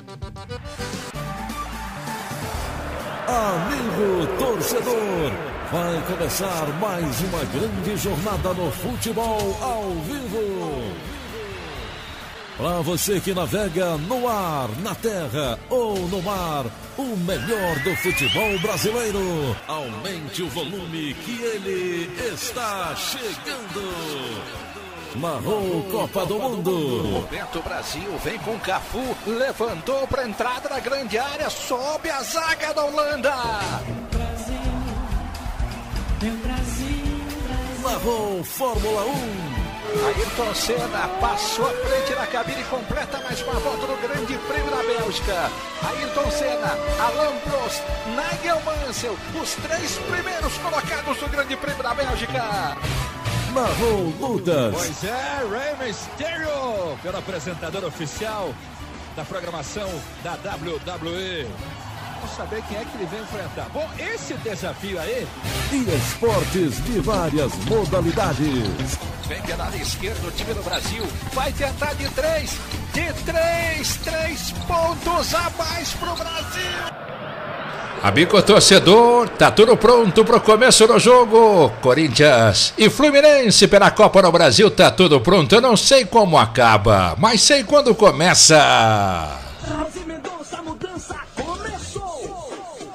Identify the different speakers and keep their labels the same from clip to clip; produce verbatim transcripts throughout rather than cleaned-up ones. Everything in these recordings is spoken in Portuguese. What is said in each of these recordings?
Speaker 1: Amigo torcedor, vai começar mais uma grande jornada no futebol ao vivo. Para você que navega no ar, na terra ou no mar, o melhor do futebol brasileiro. Aumente o volume que ele está chegando. Narrou Copa do Mundo.
Speaker 2: Roberto Brasil vem com Cafu, levantou para entrada na grande área, sobe a zaga da Holanda.
Speaker 3: Brasil, meu Brasil, Brasil.
Speaker 1: Narrou Fórmula um.
Speaker 2: Ayrton Senna passou à frente na cabine e completa mais uma volta no Grande Prêmio da Bélgica. Ayrton Senna, Alain Prost, Nigel Mansell, os três primeiros colocados do Grande Prêmio da Bélgica.
Speaker 1: Narrou Lucas.
Speaker 4: Pois é, Rey Mysterio, pelo apresentador oficial da programação da W W E. Vamos saber quem é que ele vem enfrentar. Bom, esse desafio aí...
Speaker 1: E esportes de várias modalidades.
Speaker 2: Vem pela área esquerda o time do Brasil. Vai tentar de três. De três. Três pontos a mais pro Brasil.
Speaker 5: Amigo torcedor, tá tudo pronto pro começo do jogo. Corinthians e Fluminense pela Copa do Brasil, tá tudo pronto. Eu não sei como acaba, mas sei quando começa.
Speaker 3: Razi Mendonça, a mudança começou.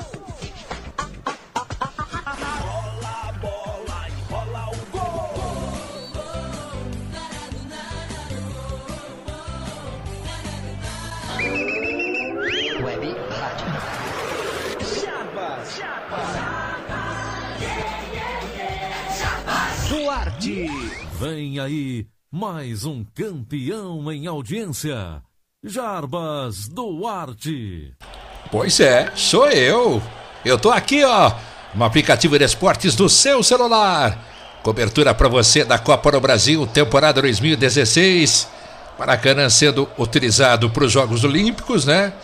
Speaker 3: Rola a bola e rola o gol.
Speaker 2: Web Rádio.
Speaker 3: Duarte.
Speaker 1: Vem aí mais um campeão em audiência. Jarbas Duarte.
Speaker 5: Pois é, sou eu. Eu tô aqui, ó, no aplicativo de esportes do seu celular. Cobertura para você da Copa do Brasil, temporada dois mil e dezesseis. Maracanã sendo utilizado para os Jogos Olímpicos, né?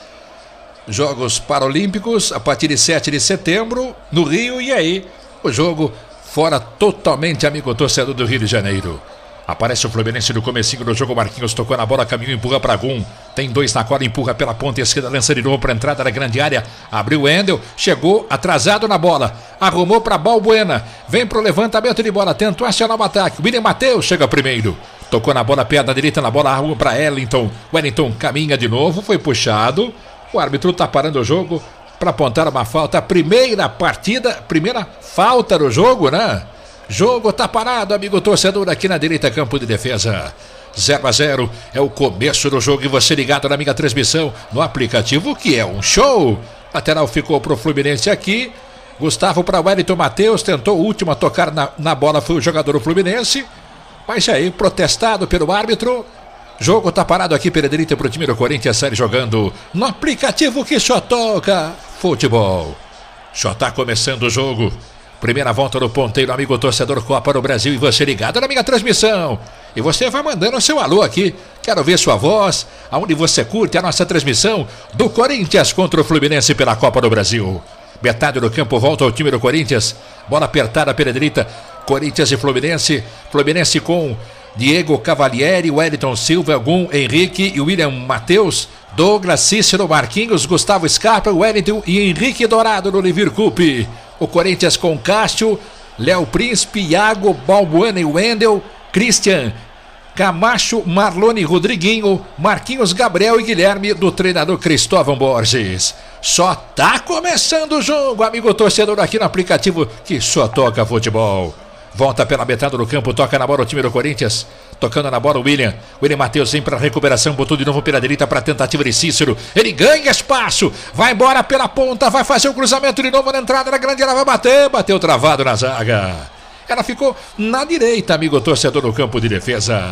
Speaker 5: Jogos Paralímpicos a partir de sete de setembro no Rio. E aí, o jogo fora totalmente, amigo torcedor do Rio de Janeiro. Aparece o Fluminense no comecinho do jogo. Marquinhos tocou na bola, caminho, empurra para Gum. Tem dois na cola, empurra pela ponta esquerda, lança de novo para a entrada da grande área. Abriu o Wendel, chegou atrasado na bola, arrumou para Balbuena. Vem pro levantamento de bola, tentou acionar o ataque. William Matheus chega primeiro. Tocou na bola, perna direita na bola, arruma para Wellington. Wellington caminha de novo, foi puxado. O árbitro tá parando o jogo para apontar uma falta. Primeira partida, primeira falta do jogo, né? Jogo tá parado, amigo torcedor, aqui na direita, campo de defesa. zero a zero é o começo do jogo e você ligado na minha transmissão no aplicativo, que é um show. Lateral ficou pro Fluminense aqui. Gustavo para Wellington Matheus, tentou o último a tocar na, na bola, foi o jogador do Fluminense. Mas aí, protestado pelo árbitro. Jogo tá parado aqui pela direita pro time do Corinthians, sai jogando no aplicativo que só toca futebol. Só tá começando o jogo. Primeira volta do ponteiro, amigo torcedor, Copa do Brasil, e você ligado na minha transmissão. E você vai mandando o seu alô aqui. Quero ver sua voz, aonde você curte a nossa transmissão do Corinthians contra o Fluminense pela Copa do Brasil. Metade do campo volta ao time do Corinthians. Bola apertada pela direita. Corinthians e Fluminense. Fluminense com Diego Cavalieri, Wellington Silva, Gum, Henrique e William Matheus. Douglas, Cícero, Marquinhos, Gustavo Scarpa, Wellington e Henrique Dourado no Livir Coupe. O Corinthians com Cássio, Léo Príncipe, Iago, Balbuena e Wendel, Christian, Camacho, Marlone, Rodriguinho, Marquinhos, Gabriel e Guilherme, do treinador Cristóvão Borges. Só tá começando o jogo, amigo torcedor, aqui no aplicativo que só toca futebol. Volta pela metade do campo, toca na bola o time do Corinthians. Tocando na bola o William. William Matheus vem para recuperação, botou de novo pela direita para tentativa de Cícero. Ele ganha espaço, vai embora pela ponta, vai fazer o cruzamento de novo na entrada da grande área, vai bater, bateu travado na zaga. Ela ficou na direita, amigo torcedor, no campo de defesa.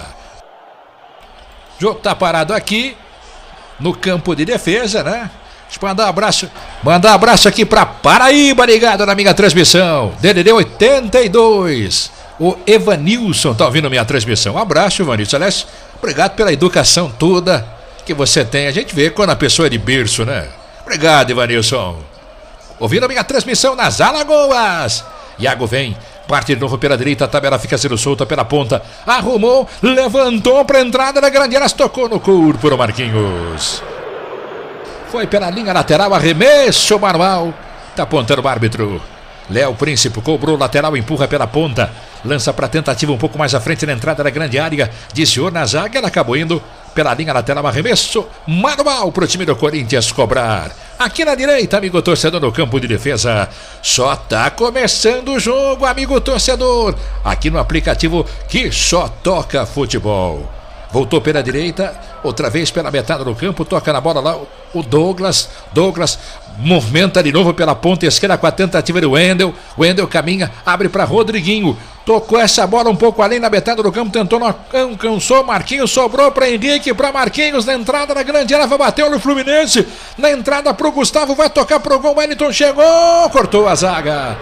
Speaker 5: O jogo tá parado aqui no campo de defesa, né? Deixa eu mandar um abraço, mandar um abraço aqui pra Paraíba, ligado na minha transmissão. D D D oitenta e dois. O Evanilson tá ouvindo minha transmissão. Um abraço, Evanilson. Aliás, obrigado pela educação toda que você tem. A gente vê quando a pessoa é de berço, né? Obrigado, Evanilson. Ouvindo a minha transmissão nas Alagoas. Iago vem, parte de novo pela direita, a tabela fica sendo solta pela ponta. Arrumou, levantou pra entrada da grande área, tocou no corpo do Marquinhos. Foi pela linha lateral, arremesso manual. Tá apontando o árbitro. Léo Príncipe cobrou lateral, empurra pela ponta. Lança para tentativa um pouco mais à frente na entrada da grande área. Desviou na zaga, ela acabou indo pela linha lateral, arremesso manual para o time do Corinthians cobrar. Aqui na direita, amigo torcedor, no campo de defesa. Só tá começando o jogo, amigo torcedor. Aqui no aplicativo que só toca futebol. Voltou pela direita, outra vez pela metade do campo, toca na bola lá o Douglas. Douglas movimenta de novo pela ponta esquerda com a tentativa do Wendel. Wendel caminha, abre para Rodriguinho. Tocou essa bola um pouco além na metade do campo, tentou, não alcançou. Marquinhos sobrou para Henrique, para Marquinhos na entrada da grande área, vai bater no Fluminense. Na entrada para o Gustavo, vai tocar pro gol. Wellington chegou, cortou a zaga.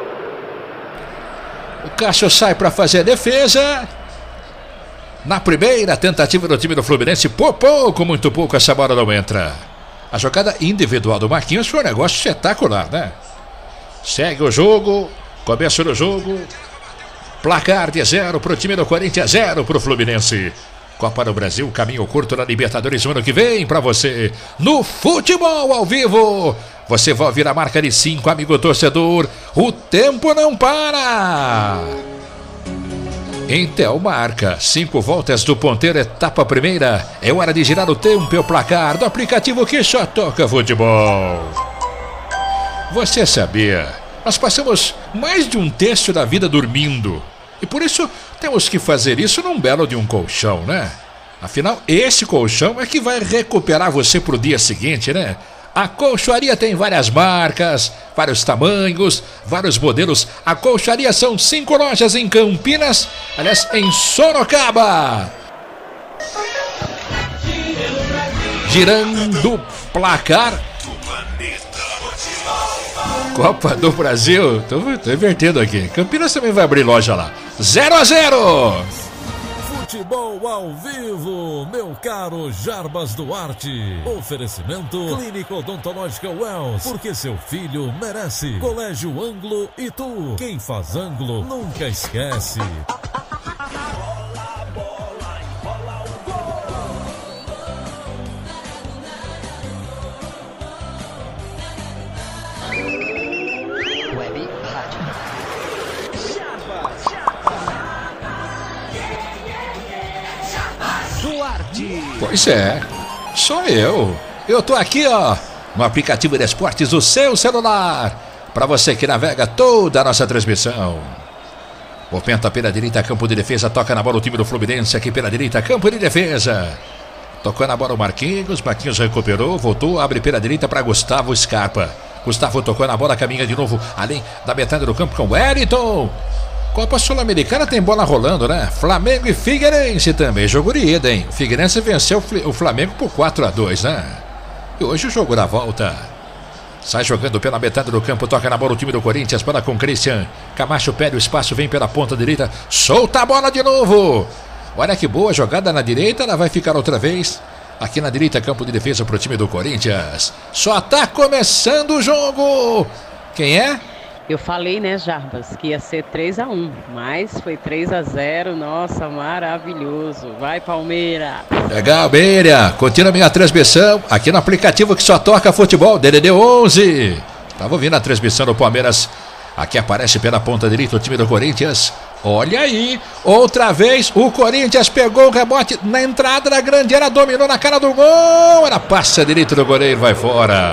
Speaker 5: O Cássio sai para fazer a defesa. Na primeira tentativa do time do Fluminense, por pouco, muito pouco, essa bola não entra. A jogada individual do Marquinhos foi um negócio espetacular, né? Segue o jogo, começo do jogo. Placar de zero pro time do Corinthians, zero pro Fluminense. Copa do Brasil, caminho curto na Libertadores no ano que vem pra você. No futebol ao vivo, você vai ouvir a marca de cinco, amigo torcedor. O tempo não para. Intel marca, cinco voltas do ponteiro, etapa primeira. É hora de girar o tempo e o placar do aplicativo que só toca futebol. Você sabia? Nós passamos mais de um terço da vida dormindo. E por isso temos que fazer isso num belo de um colchão, né? Afinal, esse colchão é que vai recuperar você pro dia seguinte, né? A colchoaria tem várias marcas, vários tamanhos, vários modelos. A colchoaria são cinco lojas em Campinas, aliás, em Sorocaba. Girando placar. Copa do Brasil. Tô, tô invertendo aqui. Campinas também vai abrir loja lá. zero a zero.
Speaker 1: Futebol ao vivo, meu caro Jarbas Duarte. Oferecimento Clínica Odontológica Wells, porque seu filho merece. Colégio Ângulo e tu, quem faz ângulo nunca esquece.
Speaker 6: Web Rádio. Duarte.
Speaker 5: Pois é, sou eu. Eu tô aqui, ó, no aplicativo de esportes do seu celular, para você que navega toda a nossa transmissão. Movimenta pela direita, campo de defesa, toca na bola o time do Fluminense aqui pela direita, campo de defesa. Tocou na bola o Marquinhos, Marquinhos recuperou, voltou, abre pela direita para Gustavo Scarpa. Gustavo tocou na bola, caminha de novo além da metade do campo com o Wellington. Copa Sul-Americana tem bola rolando, né? Flamengo e Figueirense também, jogo de ida, hein? O Figueirense venceu o Flamengo por quatro a dois, né? E hoje o jogo da volta. Sai jogando pela metade do campo, toca na bola o time do Corinthians, para com Christian. Camacho pede o espaço, vem pela ponta direita, solta a bola de novo. Olha que boa jogada na direita, ela vai ficar outra vez. Aqui na direita, campo de defesa para o time do Corinthians. Só tá começando o jogo. Quem é?
Speaker 7: Eu falei, né, Jarbas, que ia ser três a um, mas foi três a zero, nossa, maravilhoso. Vai, Palmeiras!
Speaker 5: Legal, Beira. Continua a minha transmissão aqui no aplicativo que só toca futebol, D D D onze. Tava ouvindo a transmissão do Palmeiras. Aqui aparece pela ponta direita o time do Corinthians. Olha aí, outra vez o Corinthians pegou o rebote na entrada da grande área, dominou na cara do gol. Ela passa direito do goleiro, vai fora.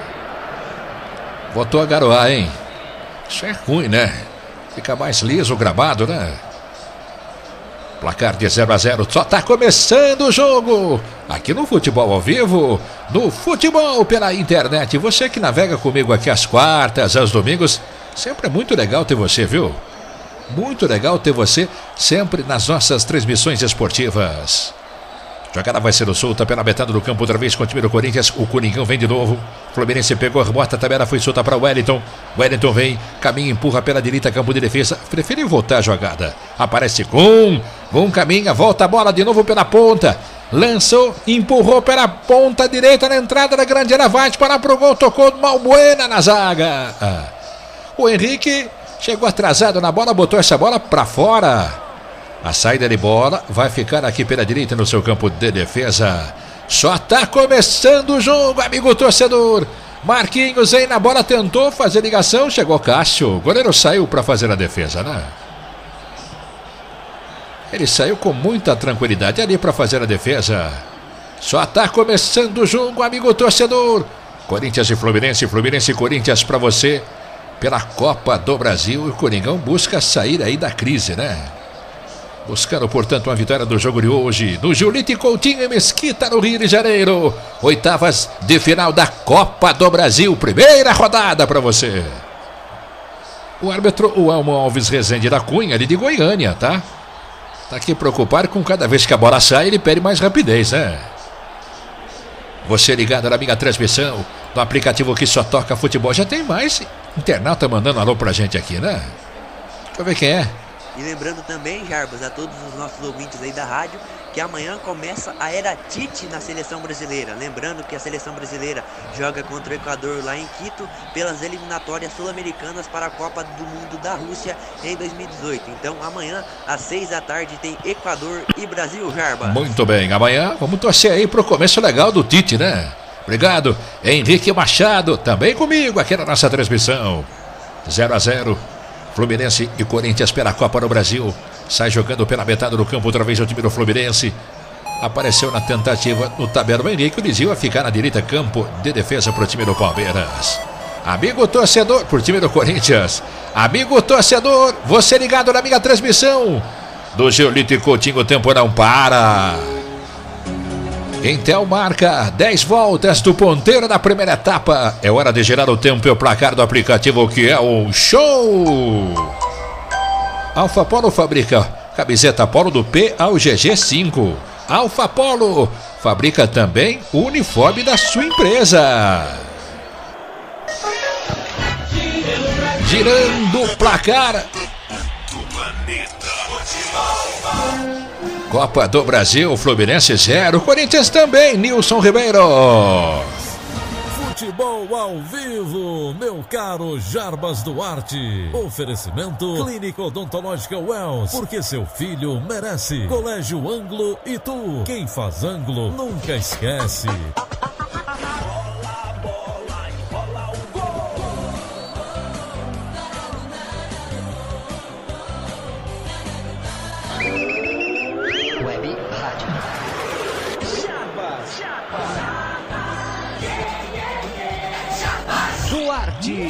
Speaker 5: Botou a garoar, hein? Isso é ruim, né? Fica mais liso o gramado, né? Placar de zero a zero, só tá começando o jogo. Aqui no Futebol ao Vivo, no Futebol pela internet. Você que navega comigo aqui às quartas, aos domingos, sempre é muito legal ter você, viu? Muito legal ter você sempre nas nossas transmissões esportivas. Jogada vai ser solta pela metade do campo, outra vez com o time do Corinthians. O Coringão vem de novo. Fluminense pegou a rebota, a tabela foi solta para o Wellington. Wellington vem, caminha, empurra pela direita, campo de defesa. Prefere voltar a jogada. Aparece Gum. Gum caminha, volta a bola de novo pela ponta. Lançou, empurrou pela ponta direita na entrada da grande área. Vai disparar pro gol, tocou Malbuena na zaga. Ah. O Henrique chegou atrasado na bola, botou essa bola para fora. A saída de bola vai ficar aqui pela direita no seu campo de defesa. Só tá começando o jogo, amigo torcedor. Marquinhos aí na bola, tentou fazer ligação, chegou Cássio. O goleiro saiu para fazer a defesa, né? Ele saiu com muita tranquilidade ali para fazer a defesa. Só tá começando o jogo, amigo torcedor. Corinthians e Fluminense, Fluminense e Corinthians para você pela Copa do Brasil. E o Coringão busca sair aí da crise, né? Buscando, portanto, uma vitória do jogo de hoje. No Julito e Coutinho e Mesquita, no Rio de Janeiro. Oitavas de final da Copa do Brasil. Primeira rodada para você. O árbitro, o Elmo Alves Rezende da Cunha, ali de Goiânia, tá? Tá aqui preocupado com cada vez que a bola sai, ele pede mais rapidez, né? Você ligado na minha transmissão, no aplicativo que só toca futebol. Já tem mais internauta mandando alô pra gente aqui, né? Deixa eu ver quem é.
Speaker 8: E lembrando também, Jarbas, a todos os nossos ouvintes aí da rádio, que amanhã começa a era Tite na seleção brasileira. Lembrando que a seleção brasileira joga contra o Equador lá em Quito pelas eliminatórias sul-americanas para a Copa do Mundo da Rússia em dois mil e dezoito. Então amanhã às seis da tarde tem Equador e Brasil, Jarbas.
Speaker 5: Muito bem, amanhã vamos torcer aí pro começo legal do Tite, né? Obrigado, Henrique Machado, também comigo aqui na nossa transmissão. zero a zero. Fluminense e Corinthians pela Copa do Brasil. Sai jogando pela metade do campo outra vez o time do Fluminense. Apareceu na tentativa no tabela Henrique. O Lizio a ficar na direita, campo de defesa para o time do Palmeiras. Amigo torcedor, por time do Corinthians. Amigo torcedor, você ligado na minha transmissão. Do Giolito e Coutinho, o tempo não para. Intel marca dez voltas do ponteiro da primeira etapa. É hora de gerar o tempo e o placar do aplicativo, que é um show. Alfa Polo fabrica camiseta Polo do P ao G G cinco. Alfa Polo fabrica também o uniforme da sua empresa. Girando o placar. Copa do Brasil, Fluminense zero, Corinthians também, Nilson Ribeiro.
Speaker 1: Futebol ao vivo, meu caro Jarbas Duarte. Oferecimento Clínica Odontológica Wells, porque seu filho merece. Colégio Anglo e tu, quem faz Anglo nunca esquece.
Speaker 2: Duarte.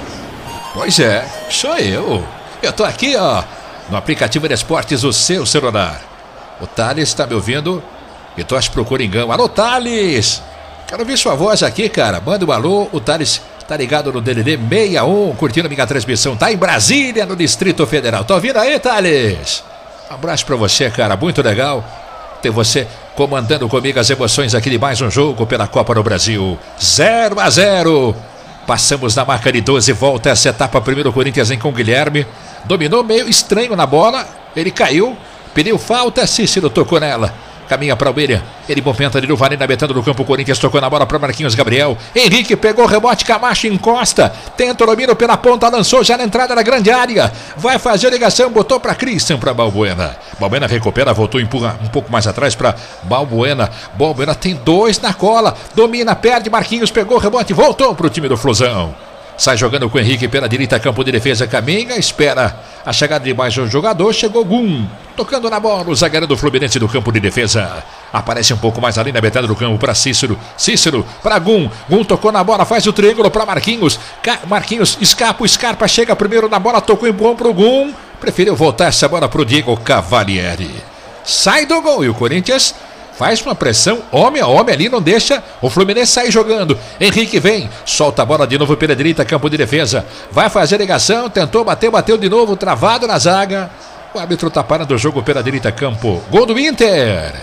Speaker 5: Pois é, sou eu. Eu tô aqui, ó, no aplicativo de esportes do seu celular. O Thales tá me ouvindo e torce pro Coringão. Alô, Thales! Quero ouvir sua voz aqui, cara. Manda um alô. O Thales tá ligado no D D D sessenta e um, curtindo a minha transmissão. Tá em Brasília, no Distrito Federal. Tá ouvindo aí, Thales? Um abraço pra você, cara. Muito legal ter você comandando comigo as emoções aqui de mais um jogo pela Copa do Brasil. zero a zero. Passamos na marca de doze voltas essa etapa. Primeiro o Corinthians vem com o Guilherme. Dominou meio estranho na bola. Ele caiu, pediu falta. Cícero tocou nela. Caminha para o William. Ele movimenta ali no Varane na metade do campo. O Corinthians tocou na bola para Marquinhos Gabriel. Henrique pegou o rebote. Camacho encosta. Tenta o domínio pela ponta. Lançou já na entrada da grande área. Vai fazer a ligação. Botou para Christian, para Balbuena. Balbuena recupera. Voltou, empurra um pouco mais atrás para Balbuena. Balbuena tem dois na cola. Domina, perde. Marquinhos pegou o rebote. Voltou para o time do Flusão. Sai jogando com o Henrique pela direita, campo de defesa, caminha, espera a chegada de mais um jogador. Chegou Gum, tocando na bola, o zagueiro do Fluminense do campo de defesa. Aparece um pouco mais ali na metade do campo para Cícero. Cícero para Gum. Gum tocou na bola, faz o triângulo para Marquinhos. Marquinhos escapa, o Scarpa chega primeiro na bola, tocou em bom para o Gum. Preferiu voltar essa bola para o Diego Cavalieri. Sai do gol e o Corinthians faz uma pressão homem a homem ali, não deixa o Fluminense sair jogando. Henrique vem, solta a bola de novo pela direita, campo de defesa. Vai fazer ligação, tentou, bateu, bateu de novo, travado na zaga. O árbitro tá parando o jogo pela direita, campo. Gol do Inter.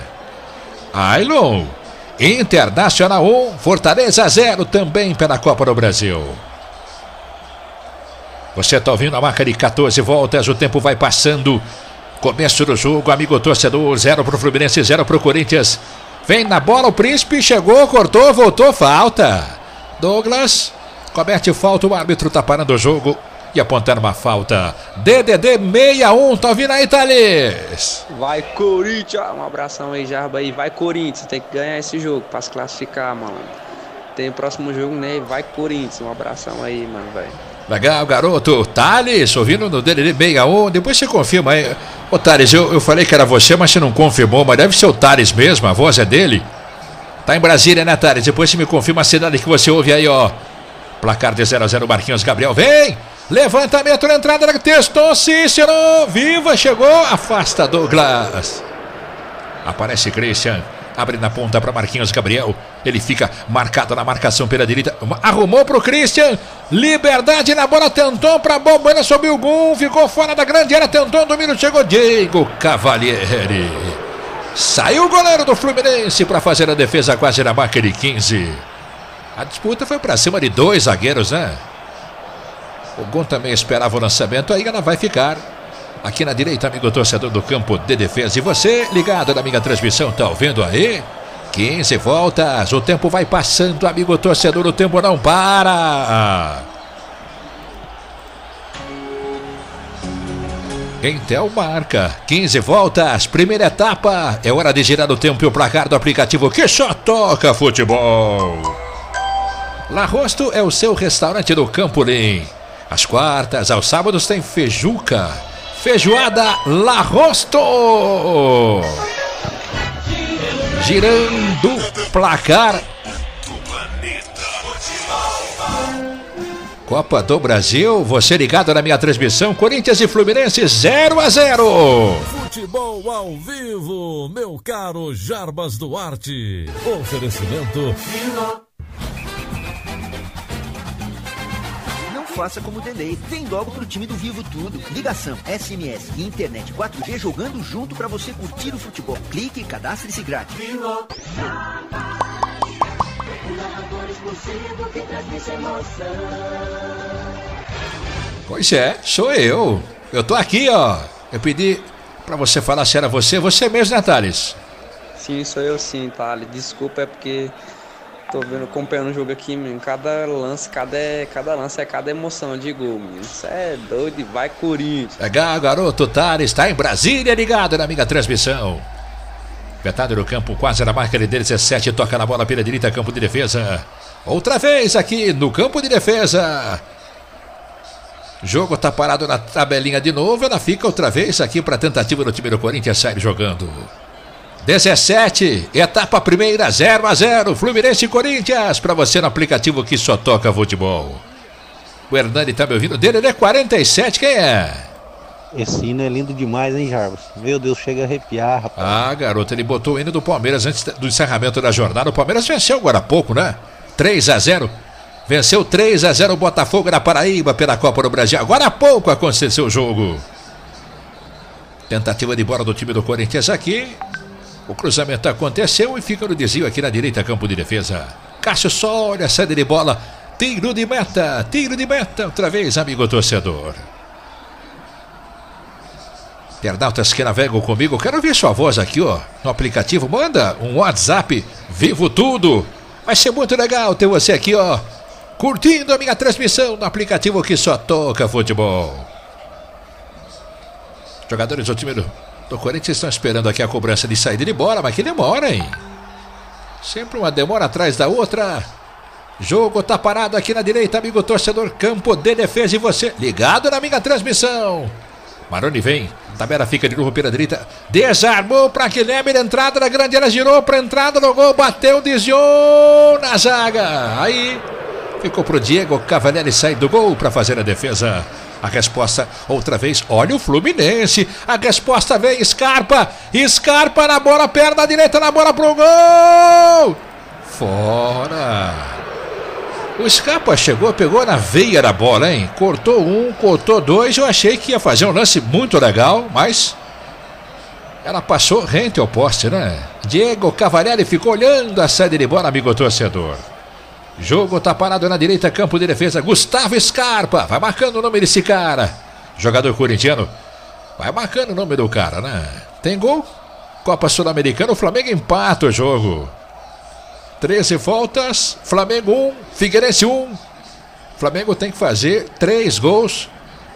Speaker 5: Ailon. Internacional um, Fortaleza zero, também pela Copa do Brasil. Você tá ouvindo a marca de quatorze voltas, o tempo vai passando. Começo do jogo, amigo torcedor, zero pro Fluminense, zero pro Corinthians. Vem na bola o Príncipe, chegou, cortou, voltou, falta. Douglas, comete falta, o árbitro tá parando o jogo. e apontar uma falta. D D D sessenta e um, tá ouvindo aí, Thales?
Speaker 9: Vai, Corinthians. Um abração aí, Jarba aí. Vai, Corinthians. Tem que ganhar esse jogo pra se classificar, mano. Tem o próximo jogo, né? Vai, Corinthians. Um abração aí, mano, velho.
Speaker 5: Legal, garoto. Thales, ouvindo no D D D sessenta e um. Depois você confirma aí. Ô, Thales, eu, eu falei que era você, mas você não confirmou. Mas deve ser o Thales mesmo, a voz é dele. Tá em Brasília, né, Thales? Depois você me confirma a cidade que você ouve aí, ó. Placar de zero a zero, Marquinhos Gabriel. Vem! Levantamento na entrada, testou Cícero. Viva, chegou. Afasta Douglas. Aparece Christian. Abre na ponta para Marquinhos Gabriel. Ele fica marcado na marcação pela direita. Arrumou para o Christian. Liberdade na bola. Tentou para a bomba. Subiu o gol. Ficou fora da grande área. Tentou o domínio. Chegou Diego Cavalieri. Saiu o goleiro do Fluminense para fazer a defesa quase na marca de quinze. A disputa foi para cima de dois zagueiros, né? O Gon também esperava o lançamento. Aí ela vai ficar aqui na direita, amigo torcedor do campo de defesa. E você, ligado na minha transmissão, tá ouvindo aí? quinze voltas, o tempo vai passando, amigo torcedor, o tempo não para. Intel marca, quinze voltas, primeira etapa. É hora de girar o tempo e o placar do aplicativo que só toca futebol. La Rosto é o seu restaurante do Campolim. Às quartas, aos sábados tem feijuca. Feijoada La Rosto. Girando placar. Copa do Brasil, você ligado na minha transmissão. Corinthians e Fluminense zero a zero.
Speaker 1: Futebol ao vivo, meu caro Jarbas Duarte. Oferecimento.
Speaker 10: Faça como o Dendê. Vem logo pro time do Vivo Tudo. Ligação, S M S e internet quatro G jogando junto para você curtir o futebol. Clique e cadastre-se grátis. Vivo.
Speaker 5: Pois é, sou eu. Eu tô aqui, ó. Eu pedi pra você falar se era você. Você mesmo, né, Thales?
Speaker 9: Sim, sou eu sim, Thales. Desculpa, é porque tô vendo, acompanhando o jogo aqui, menino. Cada lance, cada, cada lance é cada emoção de gol, menino. Isso é doido, vai Corinthians.
Speaker 5: Legal, garoto. Thales está em Brasília, ligado na minha transmissão. Metade do campo, quase na marca de dezessete. Toca na bola pela direita, campo de defesa. Outra vez aqui no campo de defesa. Jogo tá parado na tabelinha de novo. Ela fica outra vez aqui para tentativa do time do Corinthians sair jogando. dezessete, etapa primeira, zero a zero, Fluminense e Corinthians, para você no aplicativo que só toca futebol. O Hernani tá me ouvindo, dele é quarenta e sete, quem é?
Speaker 11: Esse hino é lindo demais, hein, Jarbas? Meu Deus, chega a arrepiar, rapaz.
Speaker 5: Ah, garoto, ele botou o hino do Palmeiras antes do encerramento da jornada. O Palmeiras venceu agora há pouco, né? três a zero, venceu três a zero o Botafogo na Paraíba pela Copa do Brasil. Agora há pouco aconteceu o jogo. Tentativa de bola do time do Corinthians aqui. O cruzamento aconteceu e fica no desvio aqui na direita, campo de defesa. Cássio só olha a saída de bola. Tiro de meta, tiro de meta. Outra vez, amigo torcedor. Internautas que navegam comigo, quero ouvir sua voz aqui, ó, no aplicativo. Manda um WhatsApp, Vivo Tudo. Vai ser muito legal ter você aqui, ó, curtindo a minha transmissão no aplicativo que só toca futebol. Jogadores do time do... O Corinthians estão esperando aqui a cobrança de saída de bola, mas que demora, hein? Sempre uma demora atrás da outra. Jogo tá parado aqui na direita, amigo torcedor, campo de defesa e você ligado na minha transmissão. Maroni vem, Tabela fica de novo pela direita, desarmou para Guilherme, entrada na grande área, girou para entrada no gol, bateu, desviou na zaga. Aí ficou pro Diego Cavalieri sair do gol para fazer a defesa. A resposta, outra vez, olha o Fluminense. A resposta vem, Scarpa. Scarpa na bola, perna direita na bola pro gol. Fora. O Scarpa chegou, pegou na veia da bola, hein? Cortou um, cortou dois. Eu achei que ia fazer um lance muito legal, mas ela passou rente ao poste, né? Diego Cavalieri ficou olhando a saída de bola, amigo torcedor. Jogo tá parado na direita, campo de defesa. Gustavo Scarpa, vai marcando o nome desse cara. Jogador corintiano, vai marcando o nome do cara, né? Tem gol, Copa Sul-Americana, o Flamengo empata o jogo. treze voltas, Flamengo um, Figueirense um. Flamengo tem que fazer três gols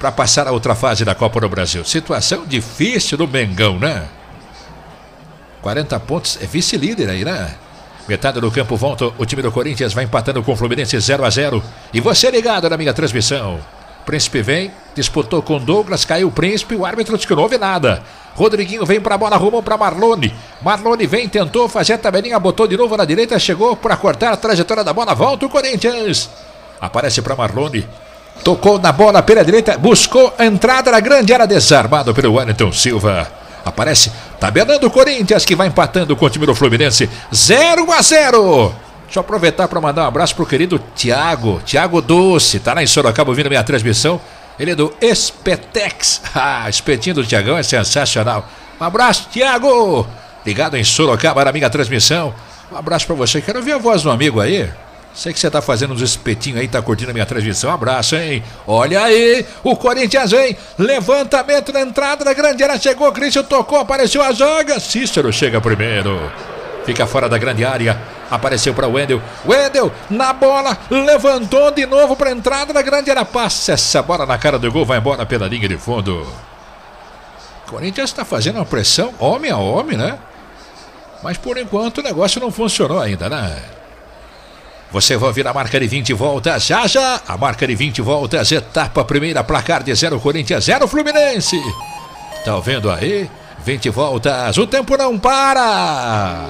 Speaker 5: para passar a outra fase da Copa do Brasil. Situação difícil do Mengão, né? quarenta pontos, é vice-líder aí, né? Metade do campo volta, o time do Corinthians vai empatando com o Fluminense zero a zero. E você ligado na minha transmissão. Príncipe vem, disputou com Douglas, caiu o Príncipe, o árbitro disse que não houve nada. Rodriguinho vem pra bola, arrumou pra Marlone. Marlone vem, tentou fazer a tabelinha, botou de novo na direita, chegou pra cortar a trajetória da bola, volta o Corinthians. Aparece pra Marlone, tocou na bola pela direita, buscou a entrada na grande área, desarmado pelo Wellington Silva. Aparece, tabelando o Corinthians, que vai empatando com o time do Fluminense, zero a zero. Deixa eu aproveitar para mandar um abraço pro querido Tiago, Tiago Doce, tá lá em Sorocaba ouvindo minha transmissão. Ele é do Espetex. Ah, espetinho do Tiagão é sensacional. Um abraço, Tiago. Ligado em Sorocaba na minha transmissão. Um abraço para você. Quero ouvir a voz do amigo aí. Sei que você tá fazendo uns espetinhos aí, tá curtindo a minha transmissão. Um abraço, hein? Olha aí, o Corinthians vem. Levantamento na entrada da grande área. Chegou, Cristian tocou, apareceu a zaga. Cícero chega primeiro. Fica fora da grande área. Apareceu para o Wendel. Wendel na bola. Levantou de novo para a entrada da grande área. Passa essa bola na cara do gol. Vai embora pela linha de fundo. O Corinthians está fazendo uma pressão homem a homem, né? Mas por enquanto o negócio não funcionou ainda, né? Você vai ouvir a marca de vinte voltas. Já já. A marca de vinte voltas. Etapa primeira. Placar de zero Corinthians, zero Fluminense. Tá vendo aí? vinte voltas. O tempo não para.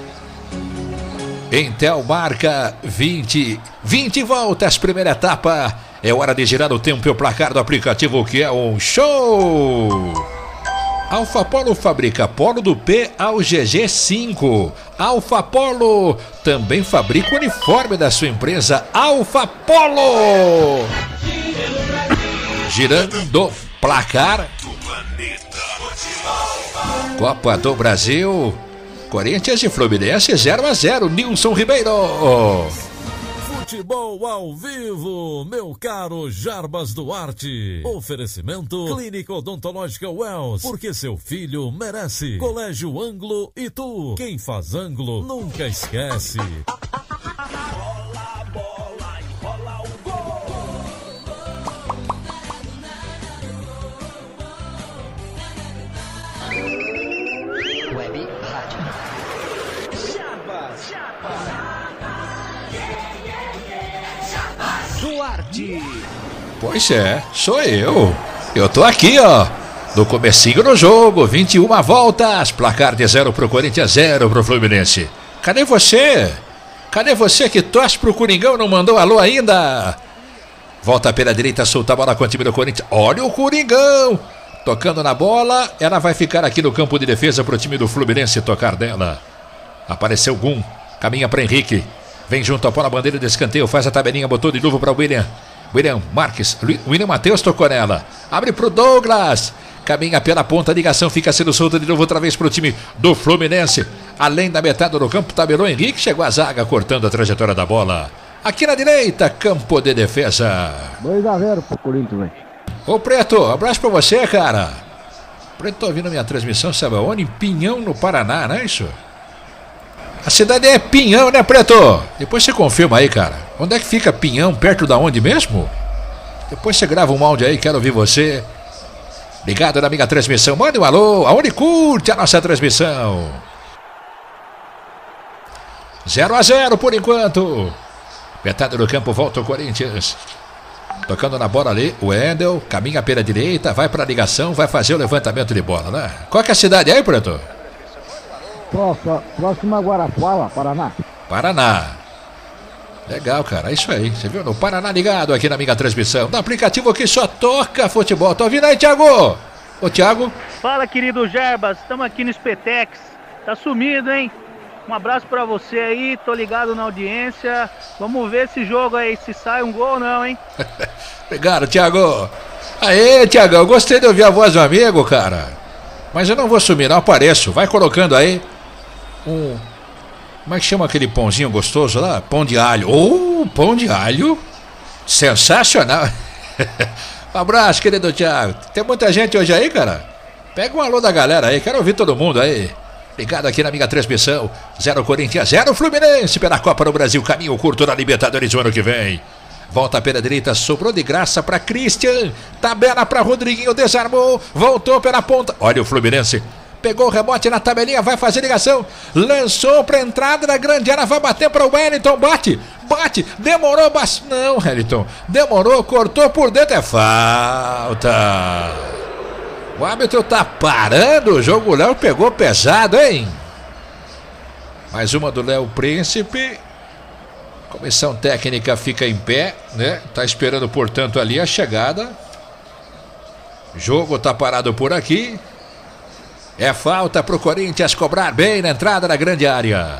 Speaker 5: Intel marca vinte, vinte voltas, primeira etapa. É hora de girar o tempo e o placar do aplicativo, que é um show. Alfa Polo fabrica polo do P ao G G cinco. Alfa Polo também fabrica o uniforme da sua empresa, Alfa Polo. Girando placar. Copa do Brasil. Corinthians e Fluminense zero a zero. Nilson Ribeiro.
Speaker 1: Futebol ao vivo, meu caro Jarbas Duarte. Oferecimento Clínica Odontológica Wells, porque seu filho merece. Colégio Ângulo e tu, quem faz ângulo nunca esquece.
Speaker 3: Rola a bola e rola o gol.
Speaker 6: Web Rádio.
Speaker 3: Jarbas, Jarbas. Duarte.
Speaker 5: Pois é, sou eu. Eu tô aqui, ó. No comecinho do jogo, vinte e uma voltas. Placar de zero pro Corinthians, zero pro Fluminense. Cadê você? Cadê você que torce pro Coringão? Não mandou alô ainda? Volta pela direita, solta a bola com o time do Corinthians. Olha o Coringão. Tocando na bola, ela vai ficar aqui no campo de defesa pro time do Fluminense tocar dela. Apareceu o Gum, caminha para Henrique. Vem junto à bola, bandeira de escanteio, faz a tabelinha, botou de novo para William. William Marques, William Matheus tocou nela. Abre pro Douglas. Caminha pela ponta, a ligação fica sendo solta de novo outra vez pro time do Fluminense. Além da metade do campo, tabelou Henrique, chegou a zaga, cortando a trajetória da bola. Aqui na direita, campo de defesa.
Speaker 12: dois a zero pro Corinthians, velho.
Speaker 5: Ô Preto, abraço pra você, cara. Preto, tô ouvindo minha transmissão, sabe aonde? Em Pinhão, no Paraná, não é isso? A cidade é Pinhão, né, Preto? Depois você confirma aí, cara. Onde é que fica Pinhão? Perto da onde mesmo? Depois você grava um áudio aí, quero ouvir você. Ligado na minha transmissão. Mande um alô, aonde curte a nossa transmissão. zero a zero por enquanto. Metade do campo, volta o Corinthians. Tocando na bola ali, o Wendel caminha pela direita, vai para a ligação, vai fazer o levantamento de bola, né? Qual que é a cidade aí, Preto?
Speaker 12: Próxima, próxima Guarapuava, Paraná.
Speaker 5: Paraná. Legal, cara, é isso aí. Você viu? No Paraná ligado aqui na minha transmissão. No aplicativo que só toca futebol. Tá ouvindo aí, Thiago? Ô, Thiago.
Speaker 13: Fala, querido Jarbas. Estamos aqui no Espetex. Tá sumido, hein? Um abraço pra você aí. Tô ligado na audiência. Vamos ver esse jogo aí, se sai um gol ou não, hein?
Speaker 5: Obrigado, Thiago. Aê, Thiago, eu gostei de ouvir a voz do amigo, cara. Mas eu não vou sumir, não apareço. Vai colocando aí um... Como é que chama aquele pãozinho gostoso lá? Pão de alho. Oh, pão de alho. Sensacional. Um abraço, querido Thiago. Tem muita gente hoje aí, cara? Pega um alô da galera aí. Quero ouvir todo mundo aí. Ligado aqui na minha transmissão. Zero Corinthians, zero Fluminense pela Copa do Brasil. Caminho curto na Libertadores o ano que vem. Volta pela direita, sobrou de graça para Christian. Tabela para Rodriguinho, desarmou. Voltou pela ponta. Olha o Fluminense. Pegou o rebote na tabelinha, vai fazer ligação. Lançou para entrada da grande área, vai bater para o Wellington. Bate, bate, demorou bastante. Não, Wellington, demorou, cortou por dentro. É falta. O árbitro tá parando o jogo. O Léo pegou pesado, hein? Mais uma do Léo Príncipe. Comissão técnica fica em pé, né? Tá esperando, portanto, ali a chegada. O jogo tá parado por aqui. É falta pro Corinthians cobrar bem na entrada da grande área.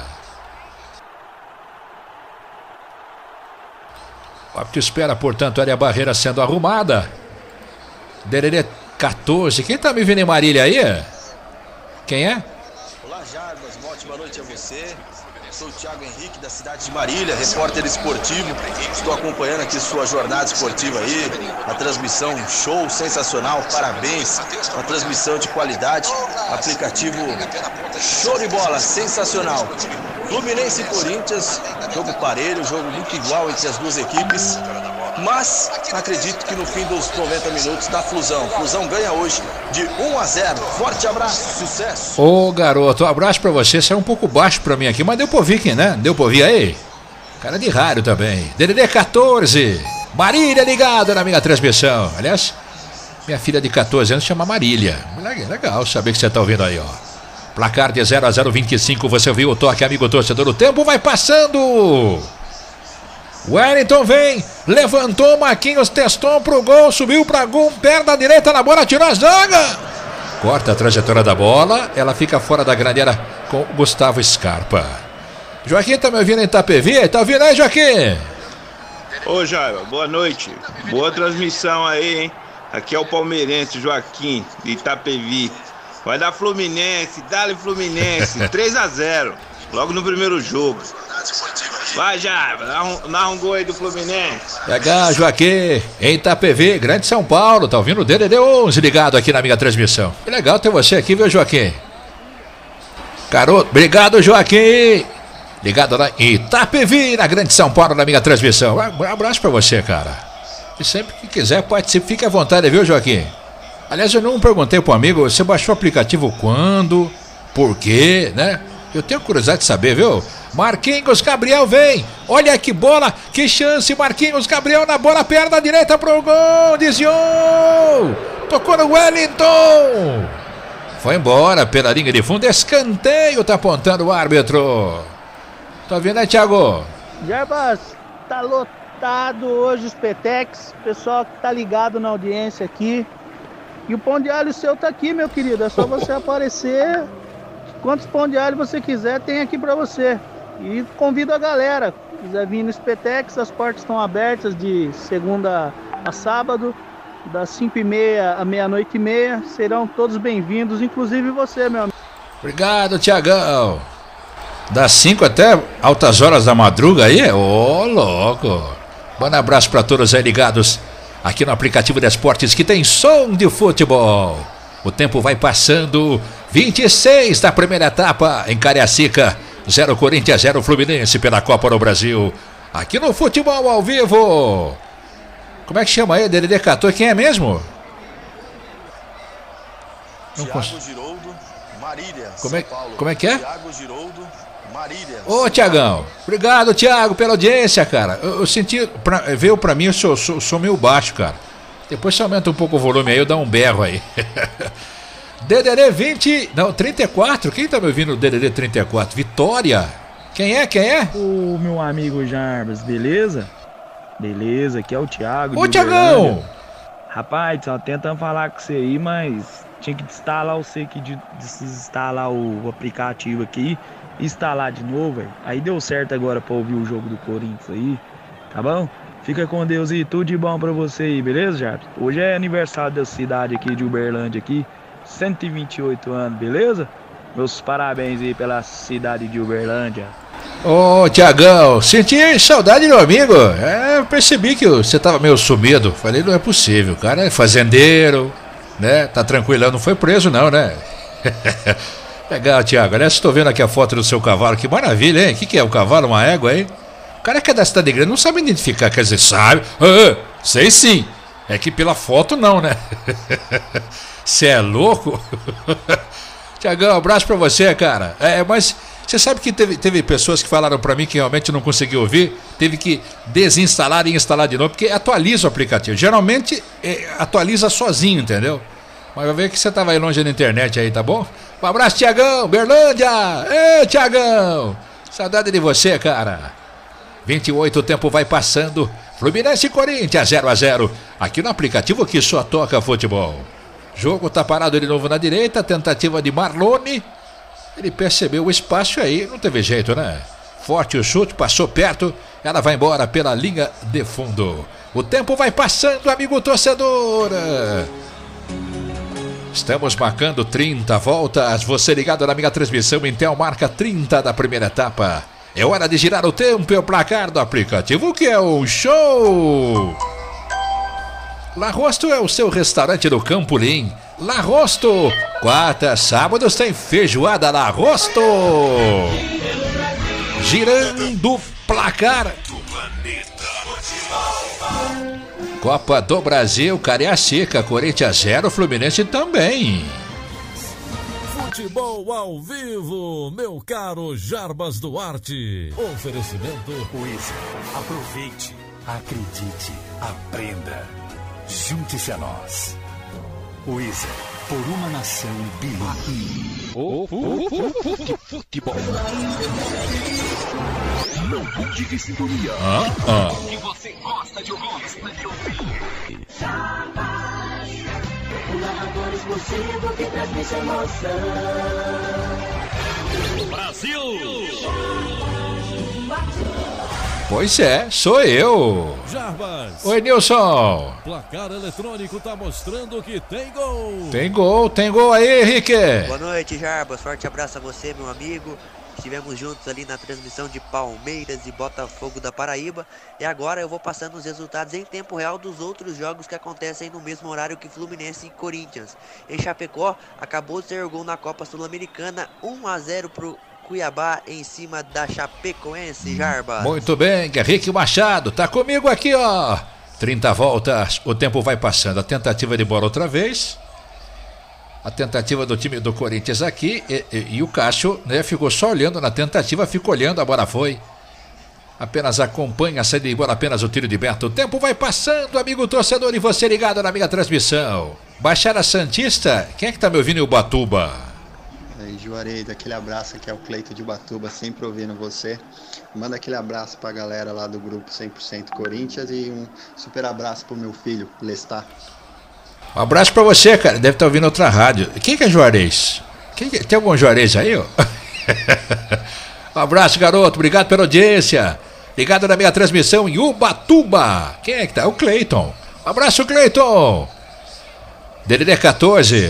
Speaker 5: O árbitro espera, portanto, ali a barreira sendo arrumada. Dererê quatorze. Quem tá me vendo em Marília aí? Quem é?
Speaker 14: Olá, Jarbas. Uma ótima noite a você. Sou o Thiago Henrique, da cidade de Marília, repórter esportivo. Estou acompanhando aqui sua jornada esportiva aí. A transmissão, show sensacional, parabéns. Uma transmissão de qualidade. Aplicativo show de bola, sensacional. Fluminense e Corinthians, jogo parelho, jogo muito igual entre as duas equipes. Mas acredito que no fim dos noventa minutos dá Flusão. Flusão ganha hoje de um a zero. Forte abraço, sucesso.
Speaker 5: Ô garoto, um abraço pra você. Você é um pouco baixo pra mim aqui, mas deu pra ouvir, quem, né? Deu pra ouvir aí? Cara de rádio também. D D D quatorze. Marília ligada na minha transmissão. Aliás, minha filha de quatorze anos chama Marília. Legal saber que você tá ouvindo aí, ó. Placar de zero a zero, vinte e cinco. Você ouviu o toque, amigo torcedor. O tempo vai passando. Wellington vem, levantou, Marquinhos testou pro gol, subiu pra gol, perna direita na bola, tirou a zaga. Corta a trajetória da bola, ela fica fora da grande área com o Gustavo Scarpa. Joaquim, tá me ouvindo em Itapevi? Tá ouvindo aí, Joaquim?
Speaker 15: Ô, Jaiva, boa noite. Boa transmissão aí, hein? Aqui é o palmeirense Joaquim, de Itapevi. Vai dar Fluminense, dá-lhe Fluminense, três a zero, logo no primeiro jogo. Vai, Jaiva, dá um, dá um gol aí do Fluminense.
Speaker 5: Legal, Joaquim, em Itapevi, Grande São Paulo, tá ouvindo o D D D onze ligado aqui na minha transmissão. Que legal ter você aqui, viu, Joaquim? Garoto, obrigado, Joaquim. Ligado lá em Itapevi, na Grande São Paulo, na minha transmissão. Um abraço pra você, cara. E sempre que quiser, participe, fique à vontade, viu, Joaquim? Aliás, eu não perguntei pro amigo, você baixou o aplicativo quando? Por quê, né? Eu tenho curiosidade de saber, viu? Marquinhos Gabriel vem. Olha que bola, que chance. Marquinhos Gabriel na bola, perna direita pro gol. Desviou. Tocou no Wellington. Foi embora pela linha de fundo. Escanteio, tá apontando o árbitro. Tá vendo aí, Thiago?
Speaker 13: Jarbas, tá lotado hoje os Petex. Pessoal que tá ligado na audiência aqui. E o pão de alho seu tá aqui, meu querido. É só você aparecer. Quantos pão de alho você quiser, tem aqui pra você. E convido a galera, se quiser vir no Spetex, as portas estão abertas de segunda a sábado, das cinco e meia à meia-noite e meia. Serão todos bem-vindos, inclusive você, meu amigo.
Speaker 5: Obrigado, Tiagão. Das cinco até altas horas da madruga aí? Ô, oh, louco. Bom abraço para todos aí ligados aqui no aplicativo de esportes que tem som de futebol. O tempo vai passando. vinte e seis da primeira etapa em Cariacica. zero Corinthians, zero Fluminense pela Copa do Brasil. Aqui no Futebol ao Vivo. Como é que chama aí? D D D quatorze, quem é mesmo?
Speaker 14: Não Thiago Giroldo, Marília,
Speaker 5: como é,
Speaker 14: São Paulo.
Speaker 5: Como é que é?
Speaker 14: Thiago Giroldo, Marília.
Speaker 5: Ô, Tiagão, obrigado, Thiago, pela audiência, cara. Eu, eu senti, pra, veio pra mim, eu sou, sou, sou meio baixo, cara. Depois você aumenta um pouco o volume aí, eu dou um berro aí. D D D vinte, não, trinta e quatro, quem tá me ouvindo no D D D trinta e quatro? Vitória, quem é, quem é?
Speaker 16: O meu amigo Jarbas, beleza? Beleza, aqui é o Thiago.
Speaker 5: Ô, Thiagão!
Speaker 16: Rapaz, só tentando falar com você aí, mas tinha que instalar você aqui, de desinstalar o aplicativo aqui e instalar de novo, véio. Aí deu certo agora pra ouvir o jogo do Corinthians aí, tá bom? Fica com Deus e tudo de bom pra você aí, beleza, Jarbas? Hoje é aniversário da cidade aqui de Uberlândia aqui, cento e vinte e oito anos, beleza? Meus parabéns aí pela cidade de Uberlândia.
Speaker 5: Ô, oh, Tiagão, senti saudade do amigo. É, eu percebi que você tava meio sumido. Falei, não é possível, o cara é fazendeiro, né? Tá tranquilão, não foi preso não, né? Legal, Thiago. Aliás, estou vendo aqui a foto do seu cavalo, que maravilha, hein? O que, que é o cavalo, uma égua aí? cara que é da cidade grande não sabe identificar, quer dizer, sabe? Ah, sei sim. É que pela foto não, né? Você é louco? Tiagão, um abraço pra você, cara. É, mas você sabe que teve, teve pessoas que falaram pra mim que realmente não conseguiu ouvir, teve que desinstalar e instalar de novo, porque atualiza o aplicativo. Geralmente é, atualiza sozinho, entendeu? Mas vai ver que você tava aí longe na internet aí, tá bom? Um abraço, Tiagão, Berlândia! Ê, Tiagão! Saudade de você, cara. vinte e oito, o tempo vai passando. Fluminense e Corinthians, zero a zero. Aqui no aplicativo que só toca futebol. Jogo tá parado de novo na direita, tentativa de Marlone. Ele percebeu o espaço aí, não teve jeito, né? Forte o chute, passou perto. Ela vai embora pela linha de fundo. O tempo vai passando, amigo torcedor. Estamos marcando trinta voltas. Você ligado na minha transmissão, Intel marca trinta da primeira etapa. É hora de girar o tempo e o placar do aplicativo, que é o show. La Rosto é o seu restaurante do Campolim. La Rosto, quarta, sábados tem feijoada La Rosto. Girando o placar. Copa do Brasil, Cariacica, Corinthians zero, Fluminense também.
Speaker 1: Futebol ao vivo, meu caro Jarbas Duarte. Oferecimento
Speaker 17: Wiser. Aproveite, acredite, aprenda. Junte-se a nós. Wiser, por uma nação bilíngue.
Speaker 3: Oh, oh, oh, oh, futebol. Não mude de sintonia.
Speaker 5: Ah, ah.
Speaker 3: O que você gosta de ouvir?
Speaker 18: O narrador exclusivo que transmite emoção.
Speaker 3: Brasil!
Speaker 5: Pois é, sou eu.
Speaker 1: Jarbas.
Speaker 5: Oi, Nilson.
Speaker 1: Placar eletrônico tá mostrando que tem gol.
Speaker 5: Tem gol, tem gol aí, Henrique.
Speaker 8: Boa noite, Jarbas. Forte abraço a você, meu amigo. Estivemos juntos ali na transmissão de Palmeiras e Botafogo da Paraíba. E agora eu vou passando os resultados em tempo real dos outros jogos que acontecem no mesmo horário que Fluminense e Corinthians. Em Chapecó, acabou de ter gol na Copa Sul-Americana, um a zero pro Cuiabá em cima da Chapecoense, Jarbas.
Speaker 5: Muito bem, Henrique Machado, tá comigo aqui, ó. trinta voltas, o tempo vai passando. A tentativa de bola outra vez. A tentativa do time do Corinthians aqui. E, e, e o Cássio, né, ficou só olhando na tentativa, ficou olhando, a bola foi. Apenas acompanha a saída de bola, apenas o tiro de Beto. O tempo vai passando, amigo torcedor, e você ligado na minha transmissão. Baixada Santista, quem é que tá me ouvindo em Ubatuba?
Speaker 19: Aí, Juarez, aquele abraço aqui é o Cleito de Ubatuba, sempre ouvindo você. Manda aquele abraço pra galera lá do grupo cem por cento Corinthians e um super abraço pro meu filho, Lestar.
Speaker 5: Um abraço pra você, cara, deve estar ouvindo outra rádio. Quem que é Juarez? Quem que... Tem algum Juarez aí, ó? Um abraço, garoto, obrigado pela audiência. Ligado na minha transmissão em Ubatuba. Quem é que tá? O Cleiton. Um abraço, Cleiton. D D D quatorze.